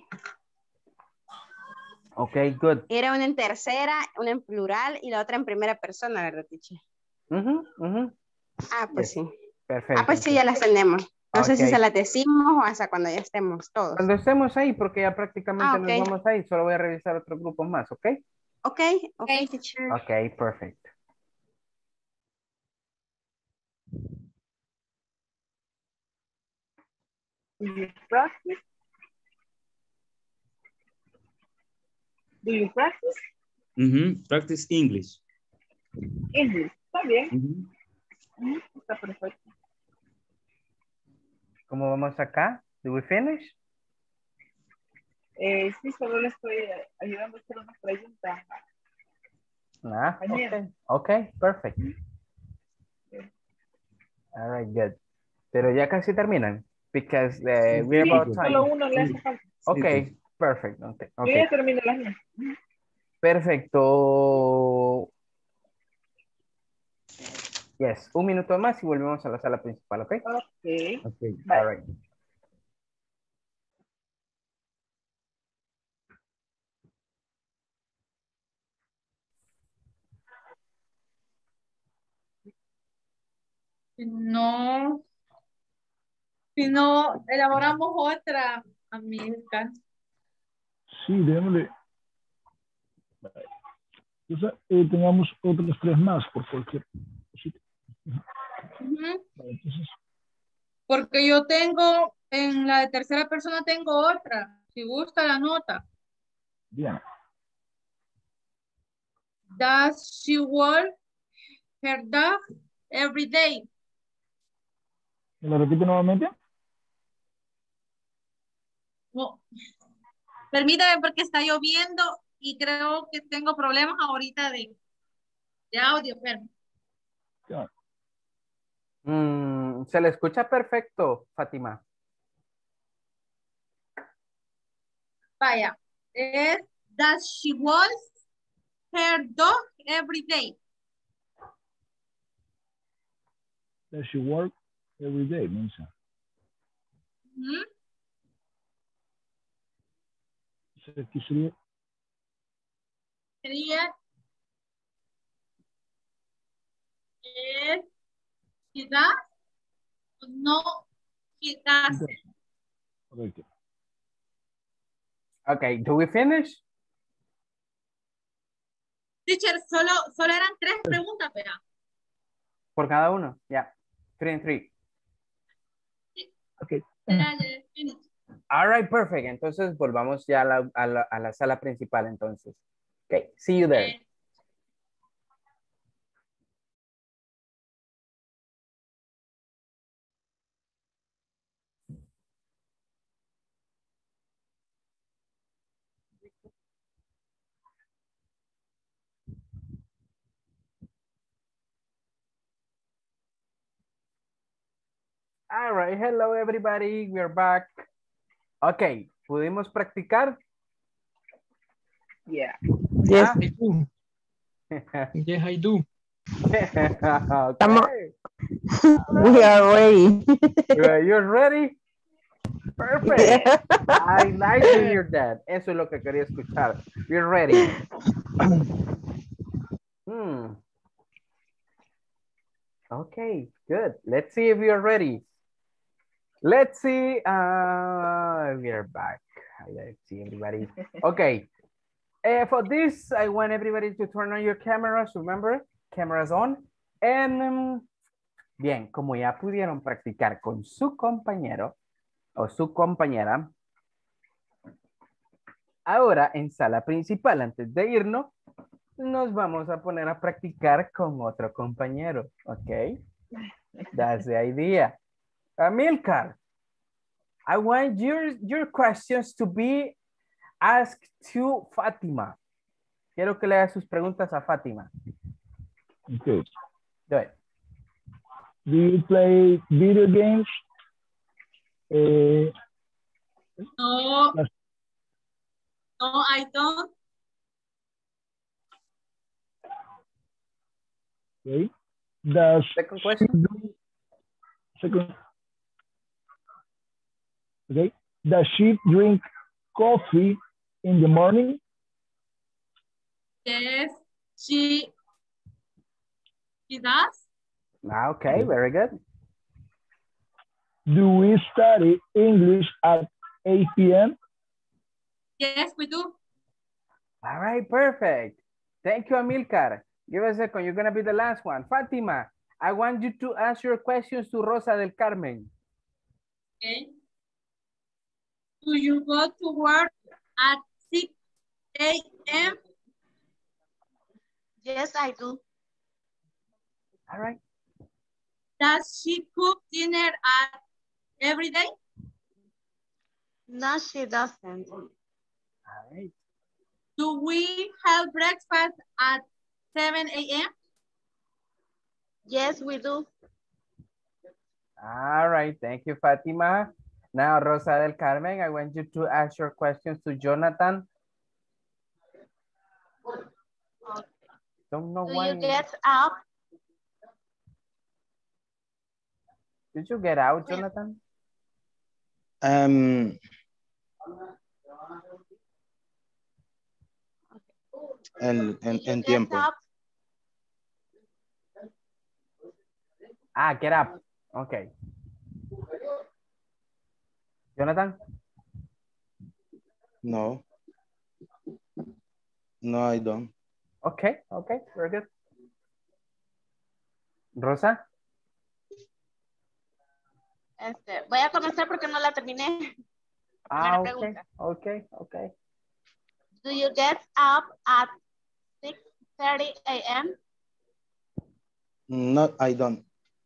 Ok, good. Era una en tercera, una en plural y la otra en primera persona, ¿verdad, teacher? Ah, pues sí. Perfecto. Ah, pues sí, ya las tenemos. No sé si se las decimos o hasta cuando ya estemos todos. Cuando estemos ahí, porque ya prácticamente ok. nos vamos ahí, solo voy a revisar otros grupos más, ¿ok? Ok, teacher. Ok, perfect. Do you practice? Do you practice? Practice English. English, está bien. Está perfecto. ¿Cómo vamos acá? ¿Do we finish? Sí, solo le estoy ayudando a hacer unas preguntas. Okay, perfect. All right, good. Pero ya casi terminan, because we're about time. Solo uno le hace falta. Okay, perfect. Okay. Yo ya terminé las mías. Perfecto. Yes, 1 minuto más y volvemos a la sala principal, ¿ok? Okay. All right. Si no elaboramos otra, amiga. Sí, démosle. Entonces, tengamos otros 3 más por cualquier cosita. Entonces, Porque yo tengo, en la de tercera persona tengo otra. Si gusta la nota. bien. Does she walk her dog every day? ¿Me lo repite nuevamente? No. Permítame porque está lloviendo y creo que tengo problemas ahorita de audio. Se le escucha perfecto, Fátima. Vaya. Does she wash her dog every day? Does she work every day, Mensa? Aquí sería. Sería. He does? No, he doesn't. Okay. Okay, do we finish? Teacher, solo eran 3 preguntas, ¿verdad? Por cada uno, ya. 3 and 3. Okay. All right, perfect. Entonces volvamos ya a la sala principal entonces. Okay, see you there. All right, hello everybody, we're back. Okay, ¿pudimos practicar? Yeah. Yes, I do. Yes, I do. Okay. We are ready. You're ready? Perfect. Yeah. I like to hear that. Eso es lo que quería escuchar. We're ready. Okay, good. Let's see if you're ready. Let's see. We are back. Let's see everybody. Okay. For this, I want everybody to turn on your cameras. Remember, cameras on. And bien, como ya pudieron practicar con su compañero o su compañera, ahora en sala principal, antes de irnos, nos vamos a poner a practicar con otro compañero. Ok. That's the idea. Amilcar, I want your questions to be asked to Fátima. Quiero que le haga sus preguntas a Fátima. Okay. Do it. Do you play video games? No. No, I don't. Okay. Second question. Second. Okay. Does she drink coffee in the morning? Yes, she does. Okay, very good. Do we study English at 8 p.m.? Yes, we do. All right, perfect. Thank you, Amilcar. Give us a second. You're going to be the last one. Fatima, I want you to ask your questions to Rosa del Carmen. Okay. Do you go to work at 6 a.m.? Yes, I do. All right. Does she cook dinner every day? No, she doesn't. All right. Do we have breakfast at 7 a.m.? Yes, we do. All right. Thank you, Fatima. Now, Rosa del Carmen, I want you to ask your questions to Jonathan. Don't know why. Do you get up? Did you get out, Jonathan? En tiempo. Get up. Okay. Jonathan? No. No, I don't. Okay, very good. Rosa? Voy a comenzar porque no la terminé. Okay. Do you get up at 6:30 a.m.? No, I don't.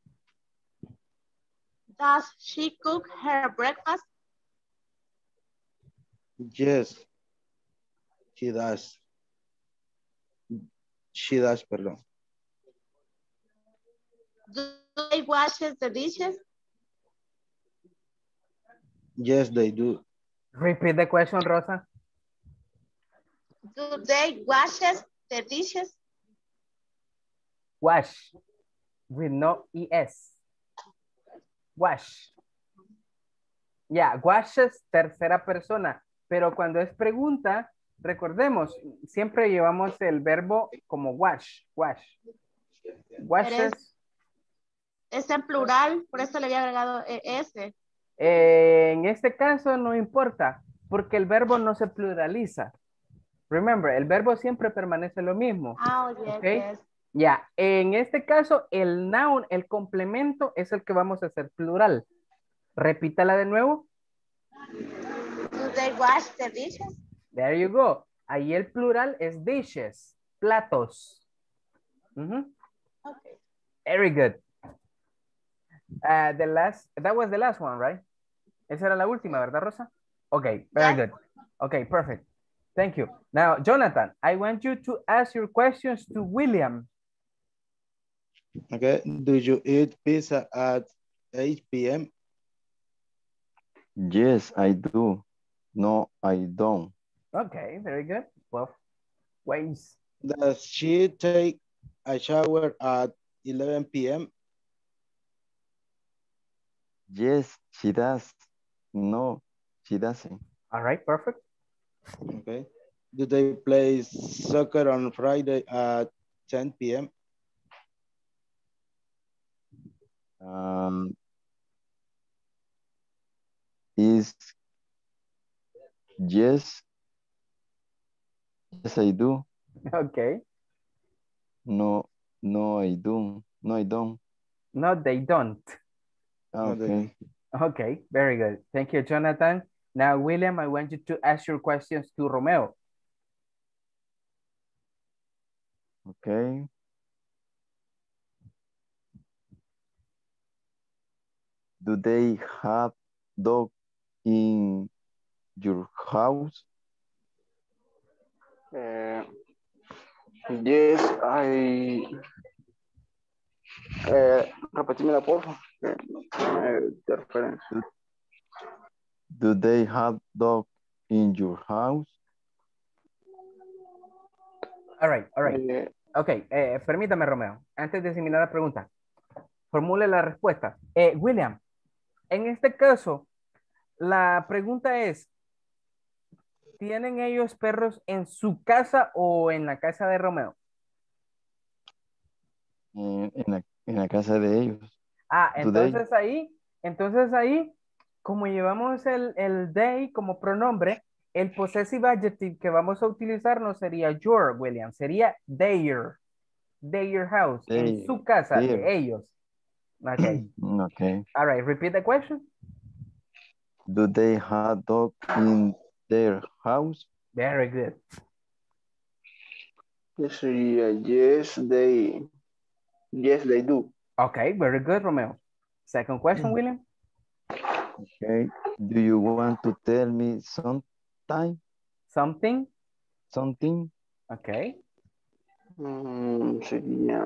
Does she cook her breakfast? Yes, she does. She does, perdón. Do they wash the dishes? Yes, they do. Repeat the question, Rosa. Do they wash the dishes? Wash. With no ES. Wash. Ya, washes, tercera persona. Pero cuando es pregunta, recordemos, siempre llevamos el verbo como wash. Wash. Washes. Es en plural, por eso le había agregado S. En este caso no importa, porque el verbo no se pluraliza. Remember, el verbo siempre permanece lo mismo. Yes. Ya, en este caso, el noun, el complemento, es el que vamos a hacer plural. Repítala de nuevo. Do they wash the dishes? There you go. Ahí el plural es dishes, platos. Okay. Very good. That was the last one, right? Esa era la última, ¿verdad, Rosa? Okay, very good. Okay, perfect. Thank you. Now, Jonathan, I want you to ask your questions to William. Okay, do you eat pizza at 8 p.m.? Yes, I do. No, I don't. Okay, very good. Well, ways. Does she take a shower at 11 p.m.? Yes, she does. No, she doesn't. All right, perfect. Okay. Do they play soccer on Friday at 10 p.m.? Yes, I do. Okay. No, I don't. No, I don't. No, they don't. Okay. Okay, very good. Thank you, Jonathan. Now, William, I want you to ask your questions to Romeo. Okay. Do they have dog in your house? Yes, repetímela, por favor. Do they have dog in your house? All right. Okay, permítame, Romeo. Antes de asimilar la pregunta, formule la respuesta. William, en este caso, la pregunta es, ¿tienen ellos perros en su casa o en la casa de Romeo? En la casa de ellos. Entonces ahí, como llevamos el they como pronombre, el possessive adjective que vamos a utilizar no sería your, William, sería their house, en su casa, de ellos. Okay. Okay. All right, repeat the question. Do they have dog in their house? Very good. Yes, they do. Okay, very good, Romeo. Second question, William. Okay. Do you want to tell me something? Something? Okay. Sería,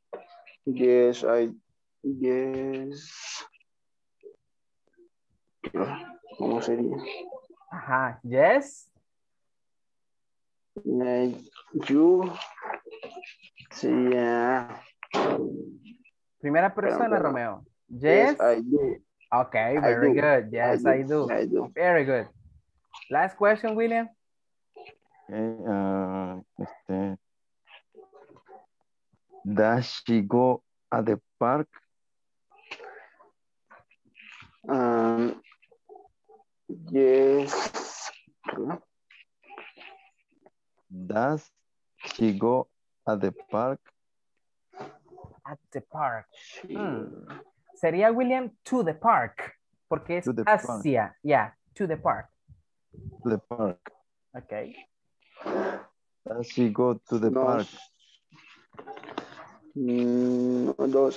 yes. ¿Cómo sería? Ajá, yes. You. Sería. Primera persona, Romeo. Yes, I do. Okay, very good. Yes, I do. Very good. Last question, William. Okay, does she go at the park? Yes. Does she go at the park? At the park. Sería, William, to the park. Porque es hacia. Yeah, to the park. To the park. Okay. Does she go to the park? No,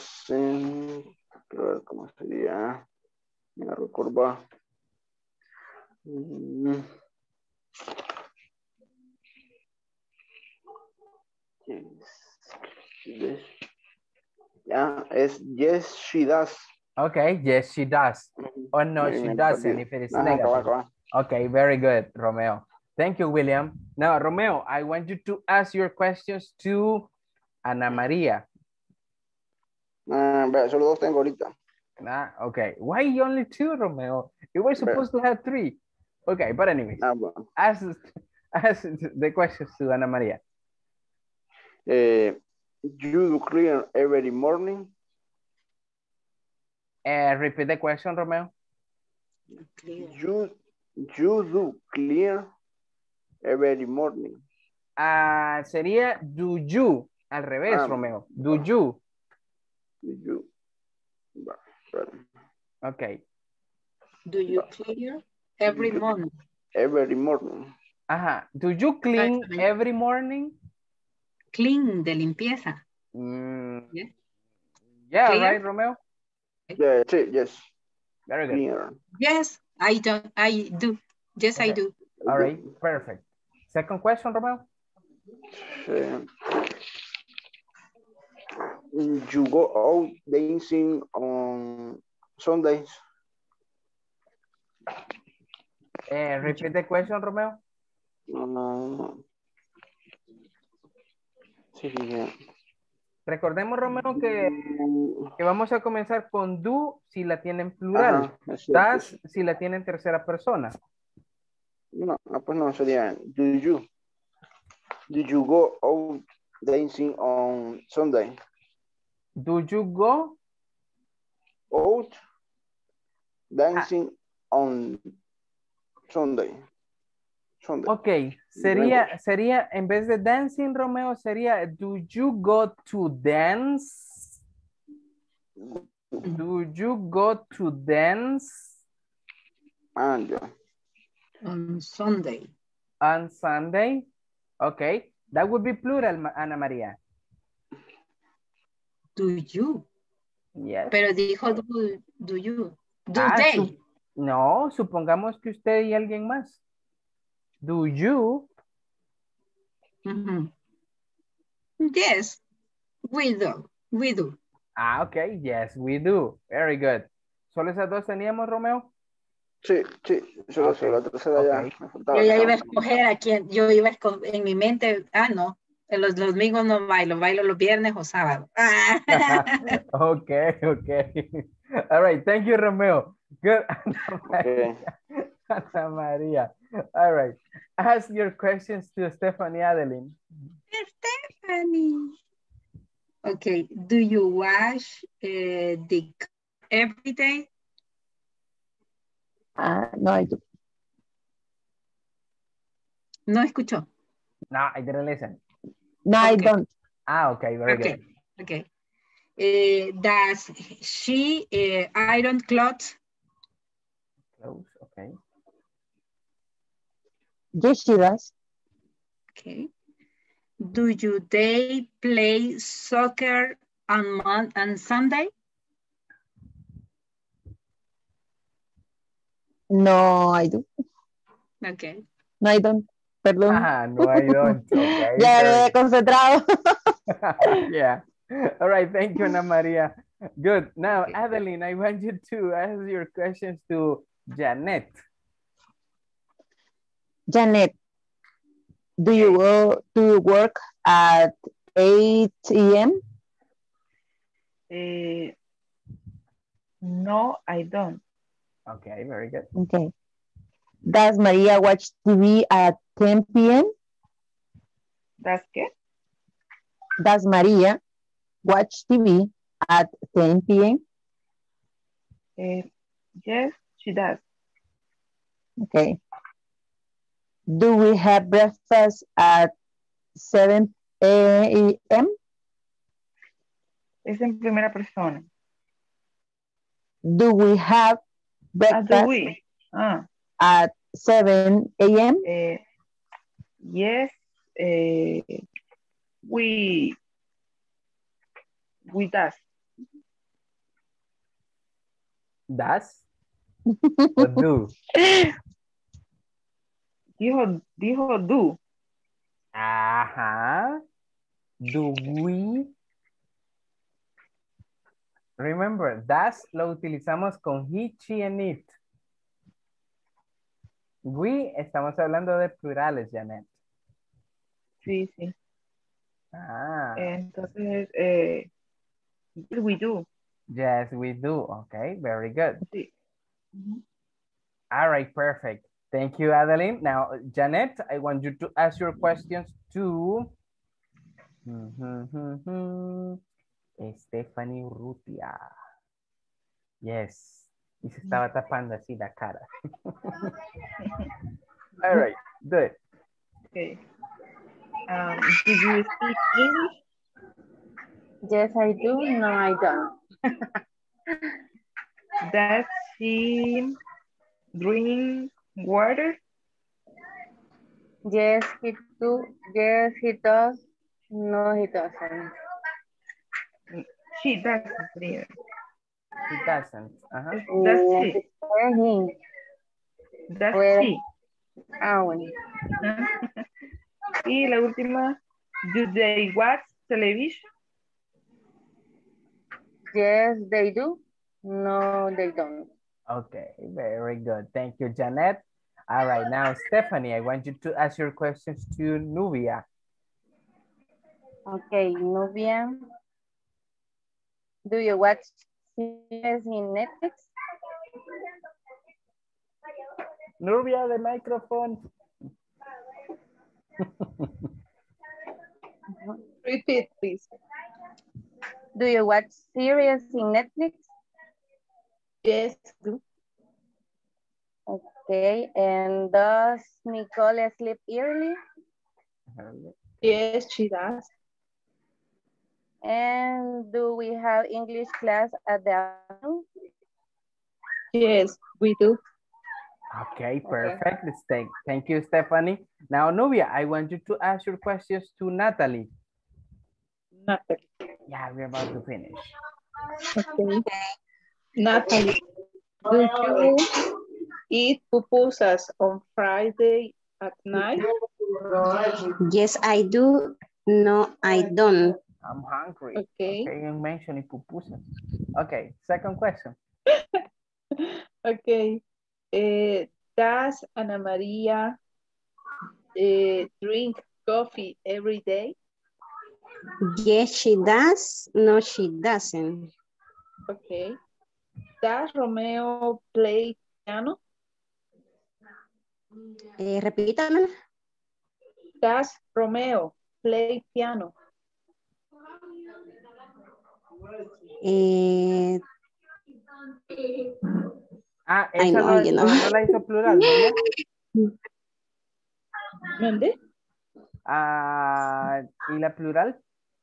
¿cómo sería? Me recuerdo. Es yes, she does. Okay, yes, she does. Or no, she doesn't if it is negative. Okay, very good, Romeo. Thank you, William. Now, Romeo, I want you to ask your questions to Ana María. Solo dos tengo ahorita. Okay. Why only two, Romeo? You were supposed to have three. Okay, but anyways, Bueno. ask the questions to Ana María. You do clean every morning. Repeat the question, Romeo. You do clear every morning. Sería do you, al revés, Romeo. Do you. Do you. Okay. Do you clear every morning? Every morning. Ajá. Do you clean every morning? Clean, de limpieza. Yeah, Clear? right, Romeo? Yeah, yes. Very good. Clear. Yes, I do. Yes, okay. I do. All right, perfect. Second question, Romeo? You go out dancing on Sundays. Repeat the question, Romeo. Recordemos, Romeo, que vamos a comenzar con do si la tienen plural. Das si la tienen tercera persona. No, pues no, sería do you go out dancing on Sunday? Do you go out dancing on Sunday? Ok, sería en vez de dancing, Romeo, sería do you go to dance? Do you go to dance? On Sunday. On Sunday? Okay, that would be plural, Ana María. Do you? Yes. Pero dijo do you. Do they? No, supongamos que usted y alguien más. Do you? Yes, we do. We do. Okay, yes, we do. Very good. ¿Solo esas dos teníamos, Romeo? Sí, solo la tercera ya. Yo ya iba a escoger a quién, en mi mente, no, los domingos no bailo los viernes o sábado. Okay. All right, thank you, Romeo. Good. Ana María. All right. Ask your questions to Stephanie Adeline. Stephanie. Okay. Do you wash the car every day? No, I do. No escuchó. No, I didn't listen. No, okay. I don't. Okay, very good. Okay. Does she iron clothes? Okay. Yes, she does. Okay. Do they play soccer on Sunday? No, I do. Okay. No, I don't. Perdón. No, I don't. Okay. Ya me he concentrado. Yeah. All right. Thank you, Ana María. Good. Now, Adeline, I want you to ask your questions to Janet. Janet, do you go to work at 8 a.m.? No, I don't. Okay, very good. Okay. Does Maria watch TV at 10 p.m.? ¿Das qué? Does Maria watch TV at 10 p.m.? Yes, she does. Okay. Do we have breakfast at 7 a.m.? Es en primera persona. Do we have breakfast at 7 a.m.? Yes, we does. ¿Das? ¿O do? Dijo do. Ajá. Do we? Remember, das lo utilizamos con he, she, and it. We estamos hablando de plurales, Janet. Sí, sí. Ah. Entonces, we do. Yes, we do. Okay, very good. Sí. All right, perfect. Thank you, Adeline. Now, Janet, I want you to ask your questions to Stephanie Urrutia. Yes. Y se estaba tapando así la cara. All right, good. Okay. Do you speak English? Yes, I do. No, I don't. Does she drink water? Yes, he do. Yes, he does. No, he doesn't. She doesn't drink. She doesn't. Does she? Does she? Ah, bueno. Y la última, do they watch television? Yes, they do. No, they don't. Okay, very good. Thank you, Janet. All right, now, Stephanie, I want you to ask your questions to Nubia. Okay, Nubia. Do you watch series in Netflix? Nubia, the microphone. Repeat, please. Do you watch series in Netflix? Yes, do. Okay, and does Nicole sleep early? Yes, she does. And do we have English class at the afternoon? Yes, we do. Okay, perfect. Thank you, Stephanie. Now, Nubia, I want you to ask your questions to Natalie. Natalie. Yeah, we're about to finish. Okay. Natalie, do you eat pupusas on Friday at night? Yes, I do. No, I don't. I'm hungry. Okay. Okay, you're mentioning pupusas. Okay, second question. Okay. Does Ana Maria drink coffee every day? Yes, she does. No, she doesn't. Okay. Does Romeo play piano? Repítamela. Does Romeo play piano? Esa no la hizo plural, ¿verdad? ¿Dónde? ¿Y la plural?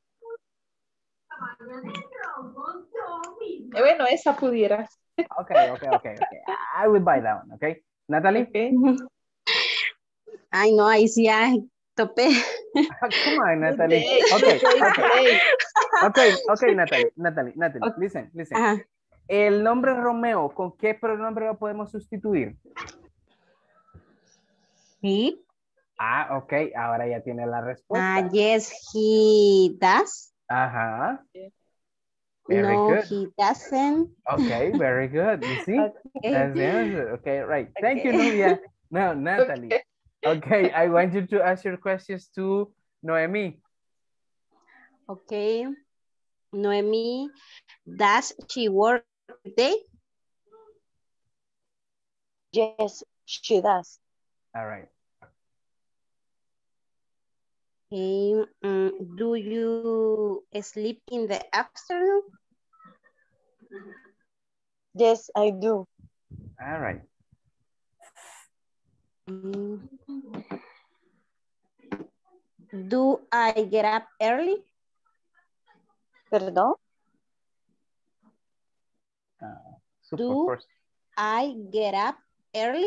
Bueno, esa pudiera. Okay. I will buy that one, okay? Natalie? Okay. Ay, no, ahí sí ya topé. Come on, Natalie. Okay, Natalie, listen. Ajá. El nombre Romeo, ¿con qué pronombre lo podemos sustituir? Sí. Ok, ahora ya tiene la respuesta. Yes, he does. Ajá. Very no, good. He doesn't. Okay, very good. You see? Okay. That's the answer. Okay, right. Thank you, Nubia. Now, Natalie. Okay, I want you to ask your questions to Noemi. Okay. Noemi, does she work today? Yes, she does. All right. Okay. Do you sleep in the afternoon? Yes, I do. All right. Do I get up early? Perdón? Do I get up early?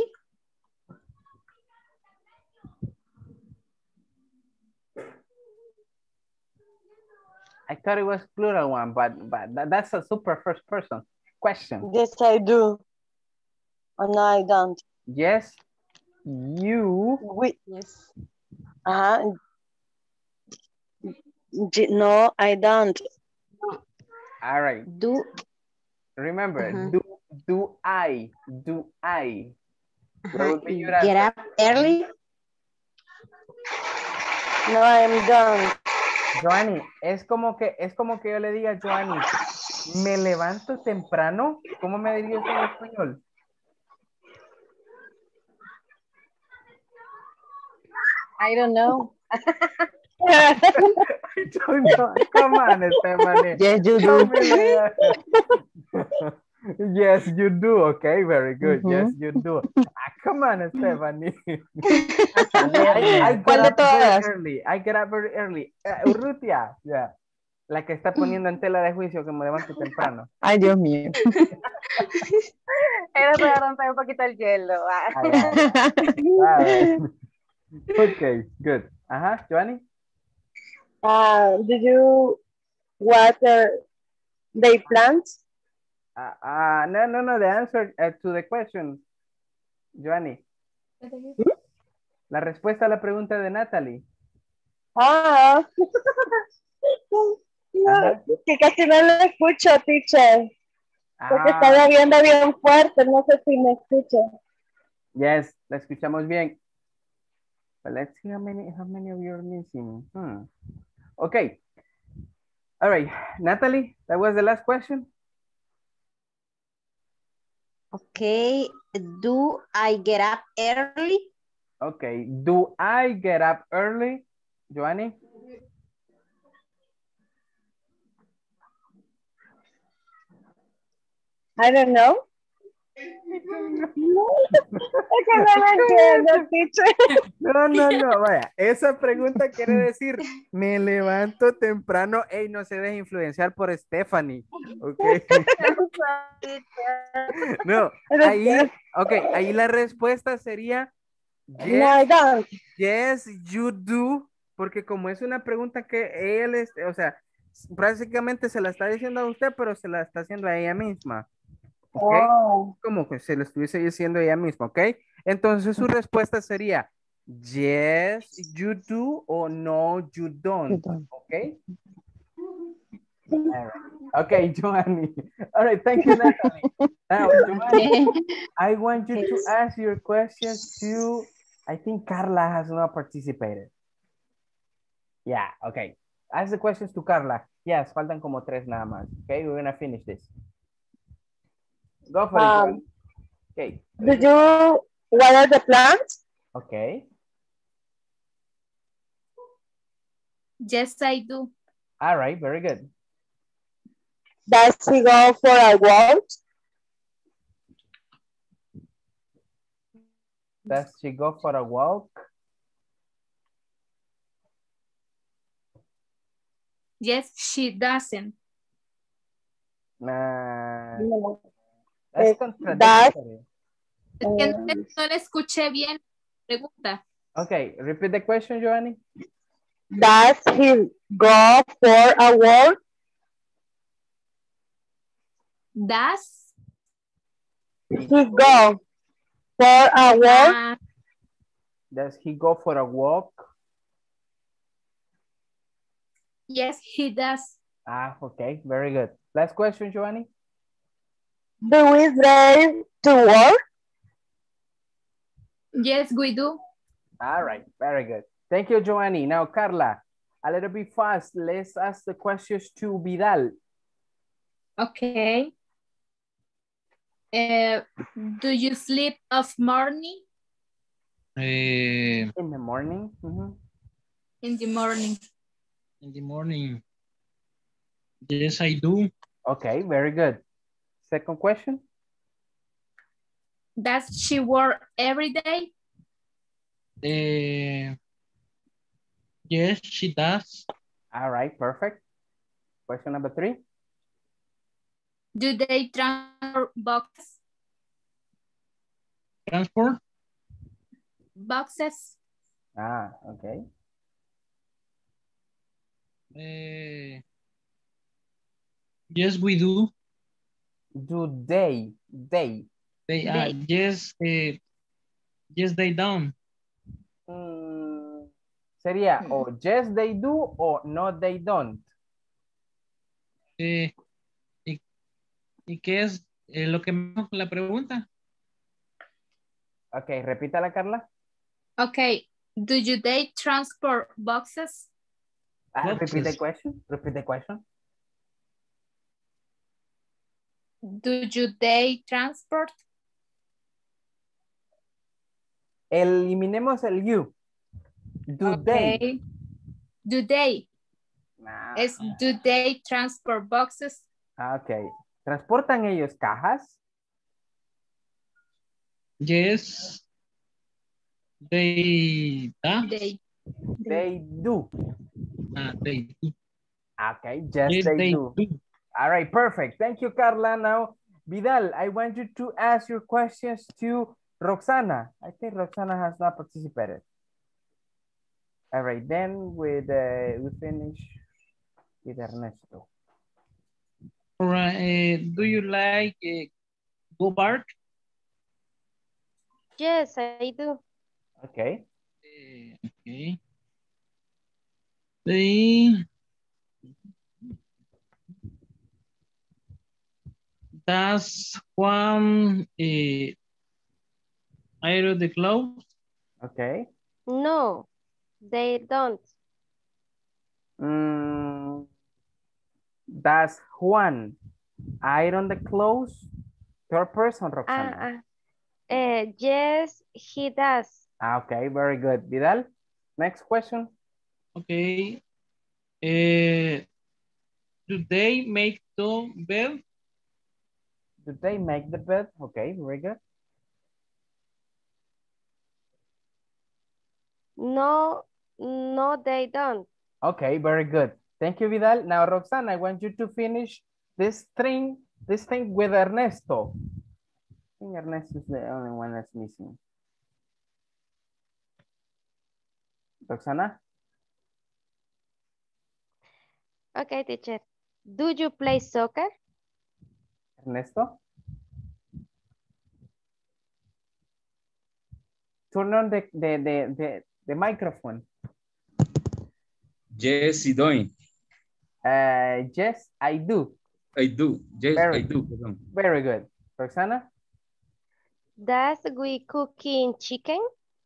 I thought it was plural one, but that's a super first person question. Yes, I do. Oh, no, I don't. Yes, you. Yes. No, I don't. All right. Remember, do I. Get up early? No, I'm done. Joanny, es como que yo le diga a Joanny, me levanto temprano. ¿Cómo me diría eso en español? I don't know. I don't know. Come on, Stephanie. Yes, you do. Yes, you do. Okay, very good. Yes, you do. Come on, Stephanie. I get up very early. I get up very early. Urrutia, yeah. La que está poniendo en tela de juicio que me levanto temprano. Ay, Dios mío. Era para romper un poquito el hielo. Okay, good. Ajá, Joanny. Do you water the plants? No. The answer to the question, Joanny. La respuesta a la pregunta de Natalie. No, que casi no lo escucho, teacher. Porque está lloviendo bien fuerte, no sé si me escucha. Yes, la escuchamos bien. But let's see how many of you are missing. Okay. All right, Natalie, that was the last question. Okay, do I get up early? Okay, do I get up early, Joanny? I don't know. No, vaya, esa pregunta quiere decir, me levanto temprano, ey, no se deje influenciar por Stephanie, ok. No, ahí la respuesta sería, yes, you do, porque como es una pregunta que él, o sea, prácticamente se la está diciendo a usted, pero se la está haciendo a ella misma. ¿Ok? Como que se lo estuviese diciendo ella misma, ¿ok? Entonces su respuesta sería yes, you do o no, you don't, ¿ok? All right. Okay, Joanny. All right, thank you, Natalie. Now, Joanny, I want you to ask your questions to, I think Carla has not participated. Yeah, okay. Ask the questions to Carla. Yes, faltan como 3 nada más. Okay, we're gonna finish this. Go for it. Okay. Did you water the plants? Okay. Yes, I do. All right, very good. Does he go for a walk? Does she go for a walk? Yes, she doesn't. No. That's contradictory. Es que no le escuché bien la pregunta. Okay, repeat the question, Joanny. Does he go for a walk? Does he go for a walk? Does he go for a walk? Yes, he does. Okay, very good. Last question, Joanny. Do we drive to work? Yes, we do. All right, very good. Thank you, Joanny. Now, Carla, a little bit fast. Let's ask the questions to Vidal. Okay. Do you sleep of morning? In the morning? In the morning. In the morning. Yes, I do. Okay, very good. Second question. Does she work every day? Yes, she does. All right, perfect. Question number 3. Do they transport boxes? Transport? Boxes. Okay. Yes, we do. Do they? Yes, yes, they don't. Sería o yes, they do o no, they don't. ¿Y qué es lo que me la pregunta? Ok, repítala, Carla. Okay. Do you they transport boxes? Repeat the question. Repeat the question. Do you they transport? Eliminemos el you. Do they? Do they? Nah. Es do they transport boxes? Ok. ¿Transportan ellos cajas? Yes. They do. They do. They do. Okay, yes, they do. All right, perfect. Thank you, Carla. Now, Vidal, I want you to ask your questions to Roxana. I think Roxana has not participated. All right, then we finish with Ernesto. All right. Do you like go park? Yes, I do. Okay. Okay. Does Juan iron the clothes? Okay. No, they don't. Does Juan iron the clothes? Third person, Roxana. Yes, he does. Okay, very good. Vidal, next question. Okay. Do they make the bed? Do they make the bed? Okay, very good. No, they don't. Okay, very good. Thank you, Vidal. Now, Roxana, I want you to finish this thing with Ernesto. I think Ernesto is the only one that's missing. Roxana? Okay, teacher. Do you play soccer? Ernesto? Turn on the microphone. Yes, I do. Yes, I do. I do. Yes, I do. Very good. Roxana? Does we cooking chicken?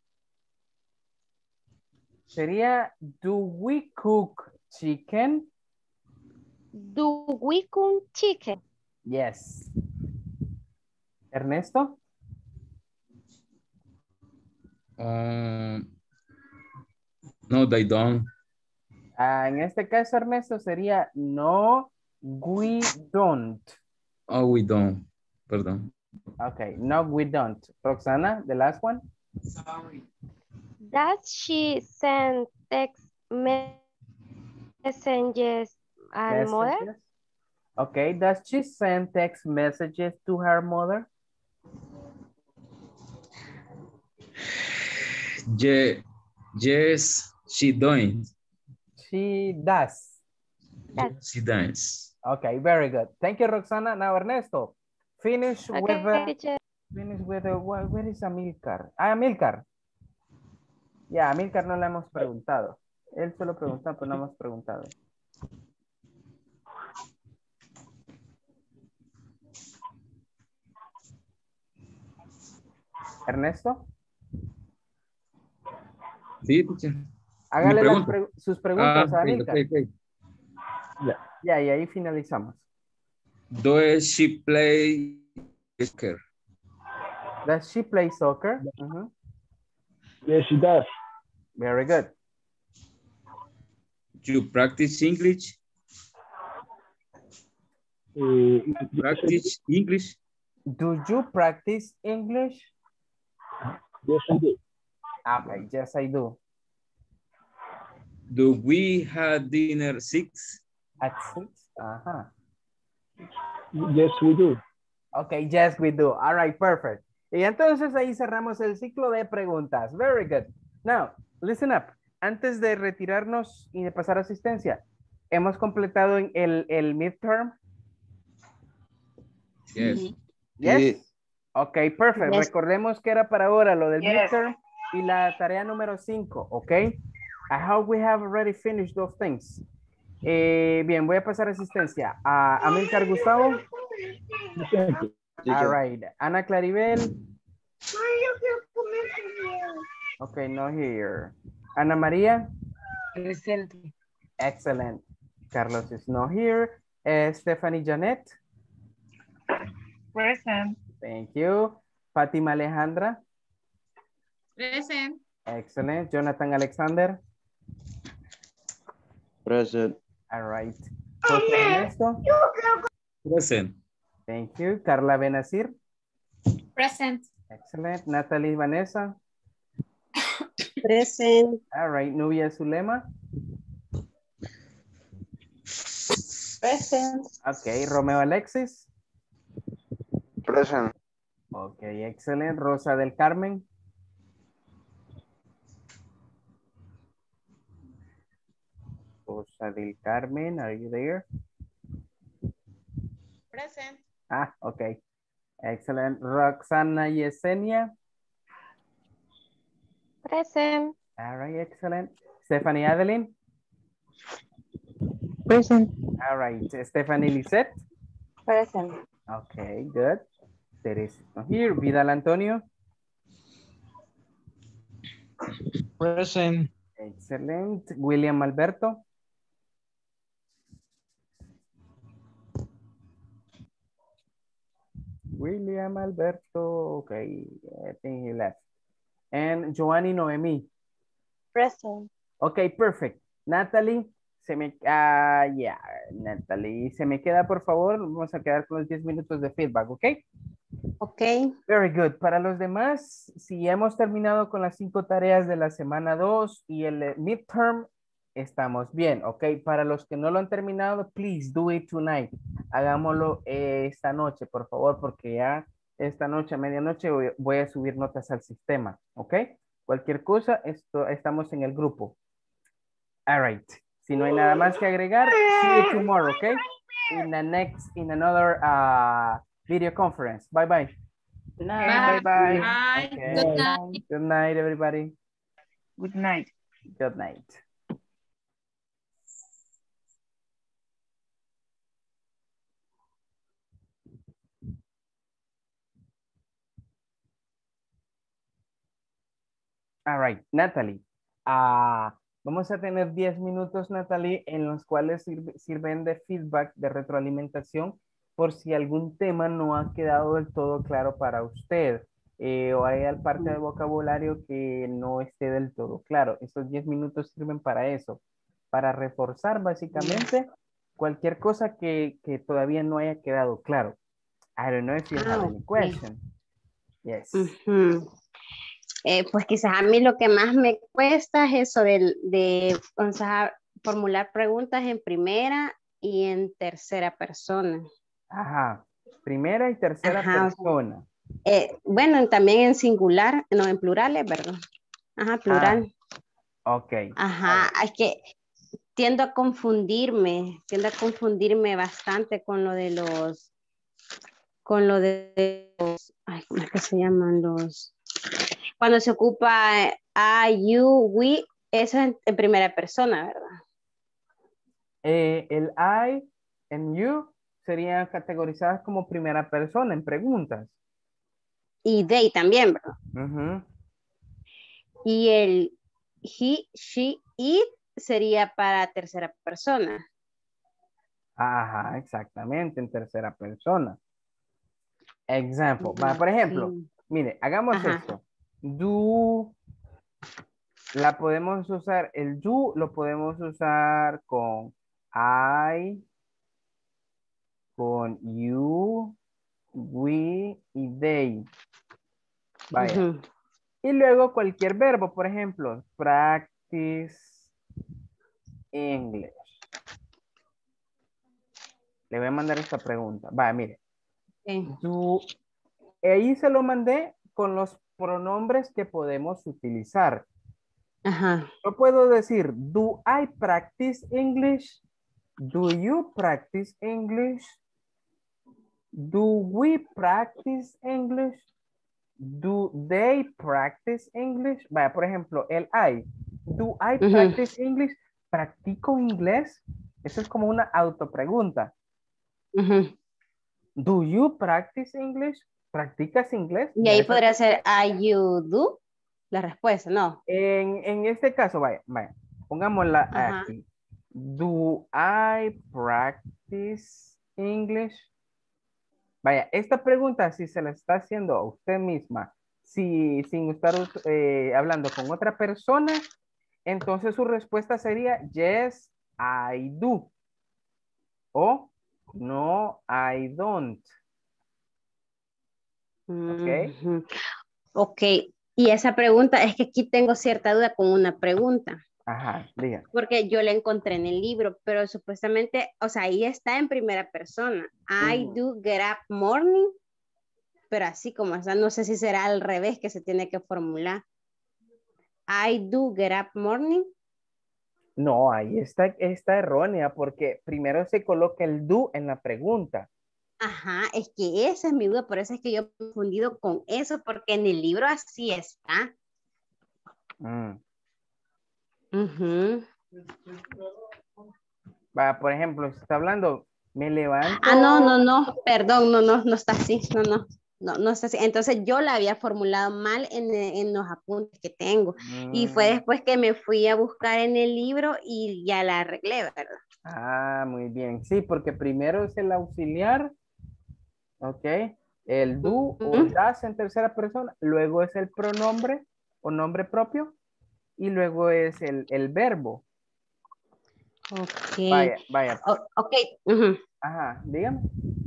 Sería, do we cook chicken? Do we cook chicken? Yes. Ernesto? No, they don't. En este caso, Ernesto, sería no, we don't. Oh, we don't. Perdón. Okay, no, we don't. Roxana, the last one. Sorry. Does she send text messages and mother? Okay, does she send text messages to her mother? Yes, she doing. She does. Yes, she does. Okay, very good. Thank you, Roxana. Now, Ernesto, finish with where is Amilcar? Amilcar. Ya, Amilcar no le hemos preguntado. Él solo preguntó, pero no hemos preguntado. Ernesto. Sí, teacher. Hágale sus preguntas a Amilcar. Okay. Ya, y ahí finalizamos. Does she play soccer? Does she play soccer? Yes, she does. Very good. You practice English? Practice English? Do you practice English? Yes, I do. Okay, yes, I do. Do we have dinner at 6? At 6? Uh-huh. Yes, we do. Okay, yes, we do. All right, perfect. Y entonces ahí cerramos el ciclo de preguntas. Very good. Now, listen up. Antes de retirarnos y de pasar asistencia, ¿hemos completado el midterm? Yes. Yes. Okay, perfect. Yes. Recordemos que era para ahora lo del midterm y la tarea número 5, ¿ok? I hope we have already finished those things. Bien, voy a pasar asistencia a Amilcar Gustavo. All right. Ana Claribel. Okay, no here. Ana María? Presente. Excellent. Carlos is not here. Stephanie Janet? Present. Thank you. Fátima Alejandra? Present. Excellent. Jonathan Alexander? Present. All right. José Ernesto? Present. Thank you. Carla Benazir? Present. Excellent. Natalie Vanessa? Present. All right. Nubia Zulema? Present. Okay. Romeo Alexis? Present. Okay, excellent. Rosa del Carmen? Rosa del Carmen, are you there? Present. Ah, okay. Excellent. Roxana Yesenia? Present. All right, excellent. Stephanie Adeline? Present. All right. Stephanie Lisette? Present. Okay, good. There is here. Vidal Antonio? Present. Excellent. William Alberto? William Alberto. Okay, I think he left. And Joanny Noemi? Present. Okay, perfect. Natalie, Natalie, se me queda, por favor, vamos a quedar con los 10 minutos de feedback, ¿ok? Ok. Very good. Para los demás, si hemos terminado con las 5 tareas de la semana 2 y el midterm, estamos bien, ¿ok? Para los que no lo han terminado, please do it tonight. Hagámoslo esta noche, por favor, porque ya esta noche, a medianoche, voy a subir notas al sistema, ¿ok? Cualquier cosa, estamos en el grupo. All right. Si no hay nada más que agregar, see you tomorrow, okay? In another video conference. Bye bye. Bye bye. Bye. Okay. Good night. Good night, everybody. Good night. Good night. All right, Natalie. Vamos a tener 10 minutos, Natalie, en los cuales sirven de feedback, de retroalimentación, por si algún tema no ha quedado del todo claro para usted, o hay parte del vocabulario que no esté del todo claro. Estos 10 minutos sirven para eso, para reforzar básicamente cualquier cosa que todavía no haya quedado claro. I don't know if you have any question. Yes. Pues quizás a mí lo que más me cuesta es eso de formular preguntas en primera y en tercera persona. Ajá, primera y tercera persona. Bueno, también en singular, no en plurales, ¿verdad? Ajá, plural. Ok. Ajá, es que tiendo a confundirme bastante con lo de los, ay, ¿cómo es que se llaman los? Cuando se ocupa I, you, we, eso es en primera persona, ¿verdad? El I and you serían categorizadas como primera persona en preguntas. Y they también, ¿verdad? Y el he, she, it sería para tercera persona. Ajá, exactamente, en tercera persona. Example. Por ejemplo, mire, hagamos esto. Do, la podemos usar, el do lo podemos usar con I, con you, we y they. Vaya. Y luego cualquier verbo, por ejemplo, practice English. Le voy a mandar esta pregunta. Vaya, mire. Ahí se lo mandé con los pronombres que podemos utilizar. Yo puedo decir, do I practice English? Do you practice English? Do we practice English? Do they practice English? Vaya, por ejemplo, el I. Do I practice English? ¿Practico inglés? Eso es como una autopregunta. Do you practice English? ¿Practicas inglés? Y ahí podría ser I, you, do. La respuesta, no. En este caso, vaya, pongámosla Ajá. aquí. Do I practice English? Vaya, esta pregunta, si se la está haciendo a usted misma, sin estar hablando con otra persona, entonces su respuesta sería yes, I do. O no, I don't. Ok. Ok. Y esa pregunta, es que aquí tengo cierta duda con una pregunta. Ajá, diga. Porque yo la encontré en el libro, pero supuestamente, o sea, ahí está en primera persona. I do get up morning, pero así como está, no sé si será al revés que se tiene que formular. I do get up morning. No, ahí está errónea porque primero se coloca el do en la pregunta. Ajá, es que esa es mi duda, por eso es que yo he confundido con eso, porque en el libro así está. Va, por ejemplo, si está hablando, me levanto. Ah, no, perdón, no está así, no está así. Entonces yo la había formulado mal en los apuntes que tengo. Y fue después que me fui a buscar en el libro y ya la arreglé, ¿verdad? Ah, muy bien. Sí, porque primero es el auxiliar, ok, el do o das en tercera persona, luego es el pronombre o nombre propio y luego es el verbo. Ok. Vaya. Ok. Ajá, dígame.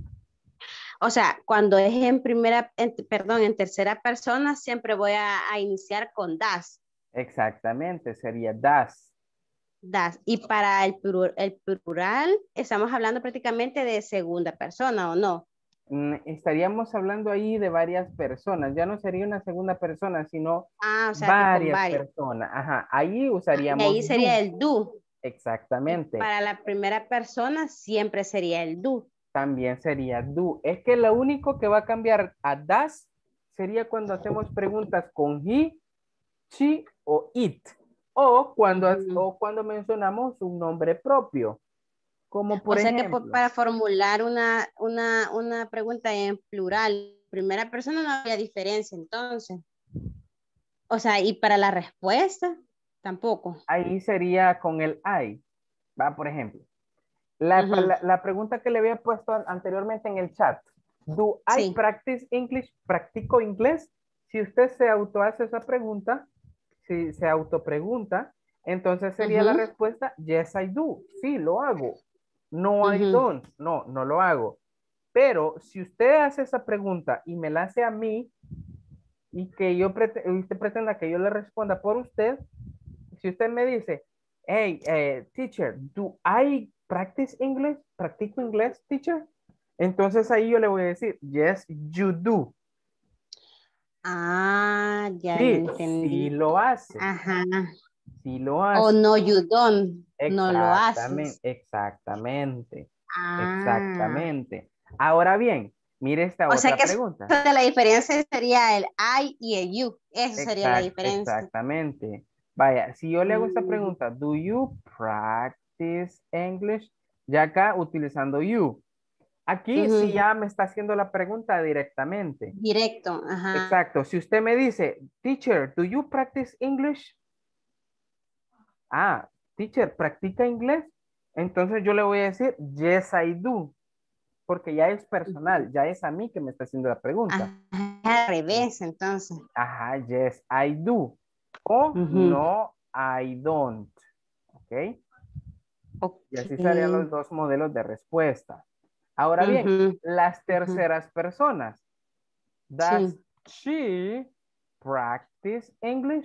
O sea, cuando es en en tercera persona, siempre voy a iniciar con das. Exactamente, sería das. Das. Y para el plural, estamos hablando prácticamente de segunda persona, ¿o no? Estaríamos hablando ahí de varias personas. Ya no sería una segunda persona, sino o sea, varias personas. Ajá, ahí usaríamos y ahí sería do. el do. Exactamente. Y para la primera persona siempre sería el do. También sería do. Es que lo único que va a cambiar a das sería cuando hacemos preguntas con he, she o it. O cuando mencionamos un nombre propio. Como por ejemplo. O sea que para formular una pregunta en plural, primera persona no había diferencia entonces. O sea, y para la respuesta, tampoco. Ahí sería con el I. Va, por ejemplo. La pregunta que le había puesto anteriormente en el chat. Do I practice English? ¿Practico inglés? Si usted se auto hace esa pregunta, si se autopregunta, entonces sería la respuesta, yes, I do. Sí, lo hago. No, I don't. No lo hago. Pero si usted hace esa pregunta y me la hace a mí y que usted pretenda que yo le responda por usted, si usted me dice, hey, teacher, do I practice English? ¿Practico inglés, teacher? Entonces ahí yo le voy a decir, yes, you do. Ah, ya Sí, entendí. sí lo hace. Ajá. Sí lo hace. O no, you don't. No lo haces. Exactamente. Exactamente. Ahora bien, mire esta otra pregunta. O sea, la diferencia sería el I y el you. Eso sería la diferencia. Exactamente. Vaya, si yo le hago esta pregunta, do you practice English? Ya acá utilizando you. Aquí sí ya me está haciendo la pregunta directamente. Directo, ajá. Exacto. Si usted me dice, teacher, do you practice English? Ah, teacher, ¿practica inglés? Entonces yo le voy a decir, yes, I do. Porque ya es personal, ya es a mí que me está haciendo la pregunta. Al revés, entonces. Ajá, yes, I do. O no, I don't. ¿Ok? Y así serían los dos modelos de respuesta. Ahora bien, las terceras personas. Does she practice English?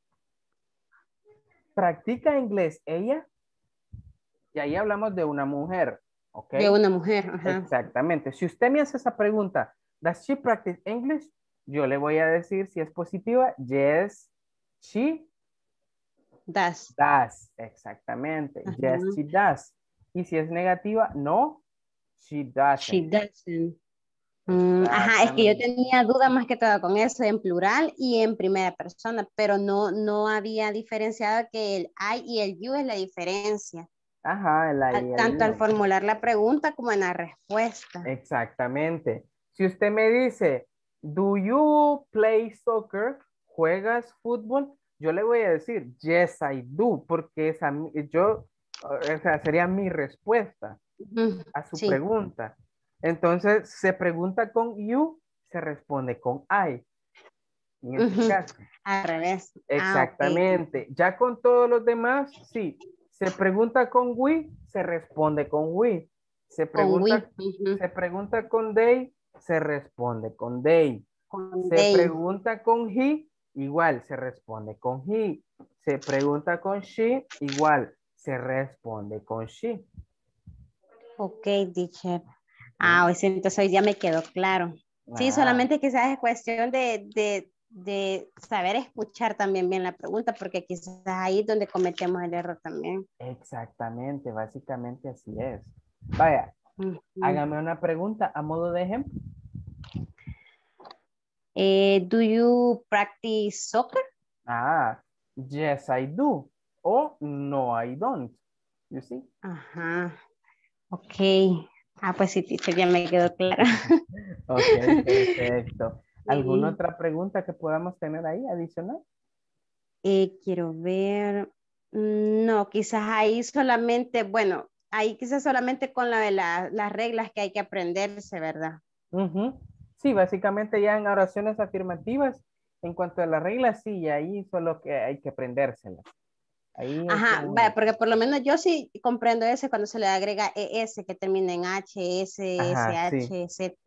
¿Practica inglés ella? Y ahí hablamos de una mujer. ¿Ok? De una mujer. Ajá. Exactamente. Si usted me hace esa pregunta, ¿does she practice English? Yo le voy a decir si es positiva, yes, she does. Exactamente. Yes, she does. Y si es negativa, no, she doesn't. She doesn't. Ajá, es que yo tenía duda más que todo con eso en plural y en primera persona, pero no había diferenciado que el I y el you es la diferencia. Ajá, el I y el tanto you. al formular la pregunta como en la respuesta. Exactamente. Si usted me dice, do you play soccer? ¿juegas fútbol? Yo le voy a decir, yes, I do, porque o sea, sería mi respuesta a su pregunta. Entonces, se pregunta con you, se responde con I. En este caso. Al revés. Exactamente. Okay. Ya con todos los demás, sí. Se pregunta con we, se responde con we. Se pregunta con they, se responde con they. Se pregunta con he, igual se responde con he. Se pregunta con she, igual se responde con she. Ok, teacher. Entonces hoy ya me quedó claro. Sí, solamente quizás es cuestión de saber escuchar también bien la pregunta, porque quizás ahí es donde cometemos el error también. Exactamente, básicamente así es. Vaya, hágame una pregunta a modo de ejemplo. Do you practice soccer? Yes, I do. O no, I don't. You see? Ajá. Ok. Pues sí, teacher, ya me quedó claro. Ok, perfecto. ¿Alguna otra pregunta que podamos tener ahí adicional? Quiero ver. No, quizás ahí solamente, bueno, ahí quizás solamente con la de las reglas que hay que aprenderse, ¿verdad? Sí, básicamente ya en oraciones afirmativas, en cuanto a las reglas, sí, ahí solo que hay que aprendérselas. Ahí vaya, porque por lo menos yo sí comprendo ese cuando se le agrega ES que termina en H, S, SH, Z.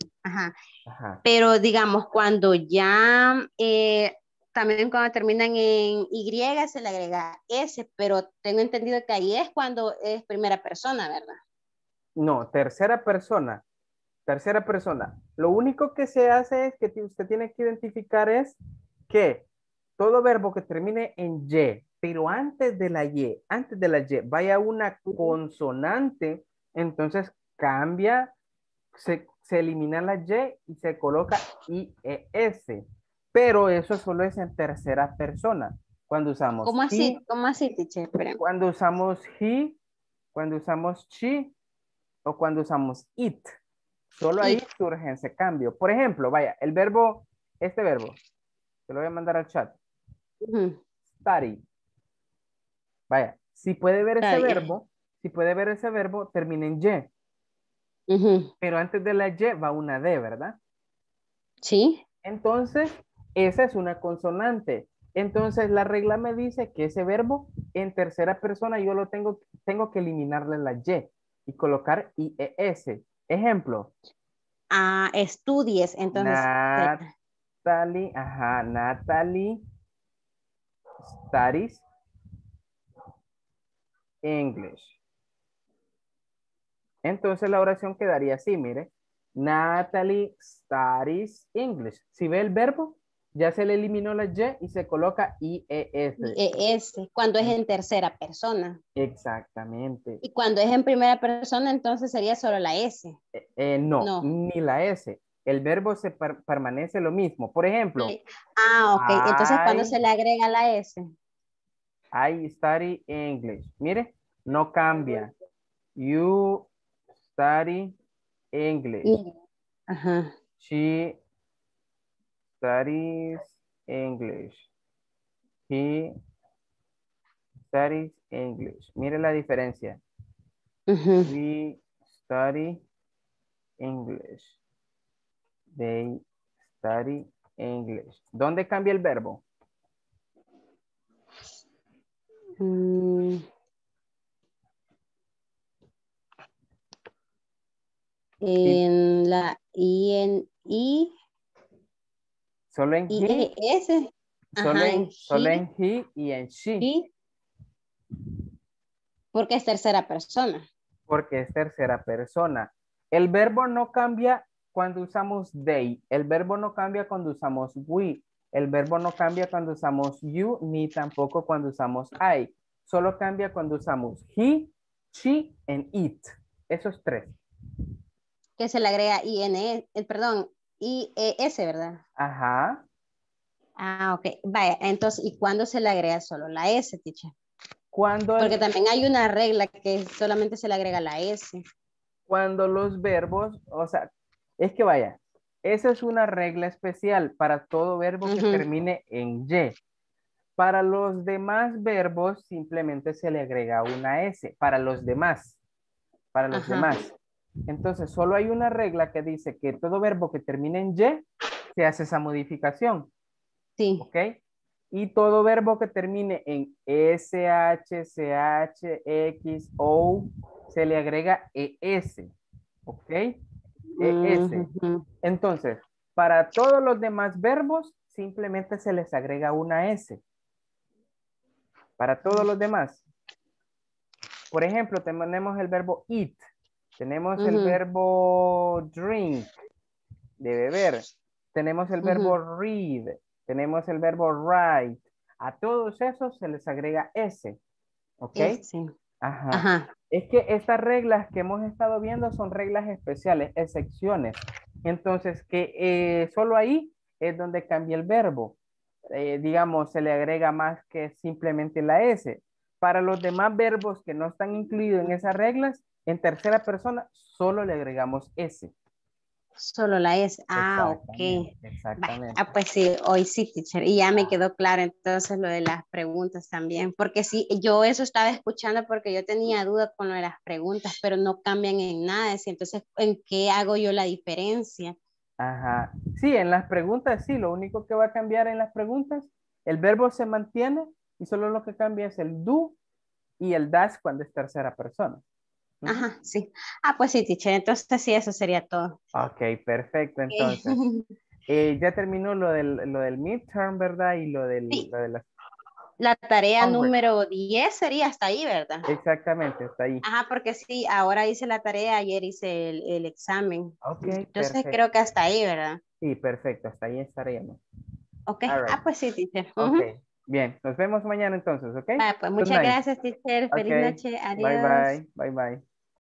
Pero digamos, cuando ya también cuando terminan en Y se le agrega S, pero tengo entendido que ahí es cuando es primera persona, ¿verdad? No, tercera persona. Tercera persona. Lo único que se hace es que usted tiene que identificar es que todo verbo que termine en Y, pero antes de la Y, vaya una consonante, entonces cambia, se elimina la Y y se coloca IES. Pero eso solo es en tercera persona. Cuando usamos ¿Cómo así? ¿Cómo así, teacher? Cuando usamos he, cuando usamos she o cuando usamos it. Solo ahí surge ese cambio. Por ejemplo, vaya, el verbo, este verbo, te lo voy a mandar al chat. Study. Vaya, si puede ver ese verbo, termina en Y. Pero antes de la Y va una D, ¿verdad? Sí. Entonces, esa es una consonante. Entonces, la regla me dice que ese verbo en tercera persona yo lo tengo que eliminarle la Y y colocar IES. Ejemplo. Estudies, entonces. Natalie, Natalie studies English. Entonces la oración quedaría así, mire. Natalie studies English. Si ve el verbo, ya se le eliminó la Y y se coloca IES. IES, cuando es en tercera persona. Exactamente. Y cuando es en primera persona, entonces sería solo la S. No, ni la S. El verbo se permanece lo mismo. Por ejemplo. Ok. Entonces, ¿cuándo se le agrega la S? I study English. Mire, no cambia. You study English. She studies English. He studies English. Mire la diferencia. We study English. They study English. ¿Dónde cambia el verbo? En la I. Solo en he. S. Solo en he y en she. Porque es tercera persona. Porque es tercera persona. El verbo no cambia cuando usamos they. El verbo no cambia cuando usamos we. El verbo no cambia cuando usamos you, ni tampoco cuando usamos I. Solo cambia cuando usamos he, she, and it. Esos tres. Que se le agrega IES, ¿verdad? Ok. Vaya, entonces, ¿y cuándo se le agrega solo la S, teacher? Porque también hay una regla que solamente se le agrega la S. Cuando los verbos, o sea, es que vaya, Esa es una regla especial para todo verbo que termine en Y. Para los demás verbos simplemente se le agrega una S. Para los demás. Para los demás. Entonces, solo hay una regla que dice que todo verbo que termine en Y se hace esa modificación. Sí. ¿Ok? Y todo verbo que termine en SH, CH, X, O, se le agrega ES. ¿Ok? ES. Entonces, para todos los demás verbos, simplemente se les agrega una S. Para todos los demás. Por ejemplo, tenemos el verbo eat. Tenemos el verbo drink, de beber. Tenemos el verbo read. Tenemos el verbo write. A todos esos se les agrega S. ¿Ok? Sí. Ajá. Es que estas reglas que hemos estado viendo son reglas especiales, excepciones. Entonces, que solo ahí es donde cambia el verbo. Digamos, se le agrega más que simplemente la S. Para los demás verbos que no están incluidos en esas reglas, en tercera persona solo le agregamos S. Solo la S. Ah, ok. Exactamente. Ah, pues sí, hoy sí, teacher. Y ya me quedó claro entonces lo de las preguntas también. Porque sí, yo eso estaba escuchando porque yo tenía duda con lo de las preguntas, pero no cambian en nada. Entonces, ¿en qué hago yo la diferencia? Ajá. Sí, en las preguntas sí. Lo único que va a cambiar en las preguntas, el verbo se mantiene y solo lo que cambia es el do y el das cuando es tercera persona. Ajá, sí. Ah, pues sí, teacher. Entonces sí, eso sería todo. Ok, perfecto. Entonces, ya terminó lo del midterm, ¿verdad? Y lo de las... La tarea número 10 sería hasta ahí, ¿verdad? Exactamente, hasta ahí. Ajá, porque sí, ahora hice la tarea, ayer hice el examen. Ok, entonces perfecto. creo que hasta ahí, ¿verdad? Sí, perfecto, hasta ahí estaremos. Ok, pues sí, teacher. Ok, bien, nos vemos mañana entonces, ¿ok? Pues muchas gracias, teacher. Feliz noche, adiós. Bye, bye.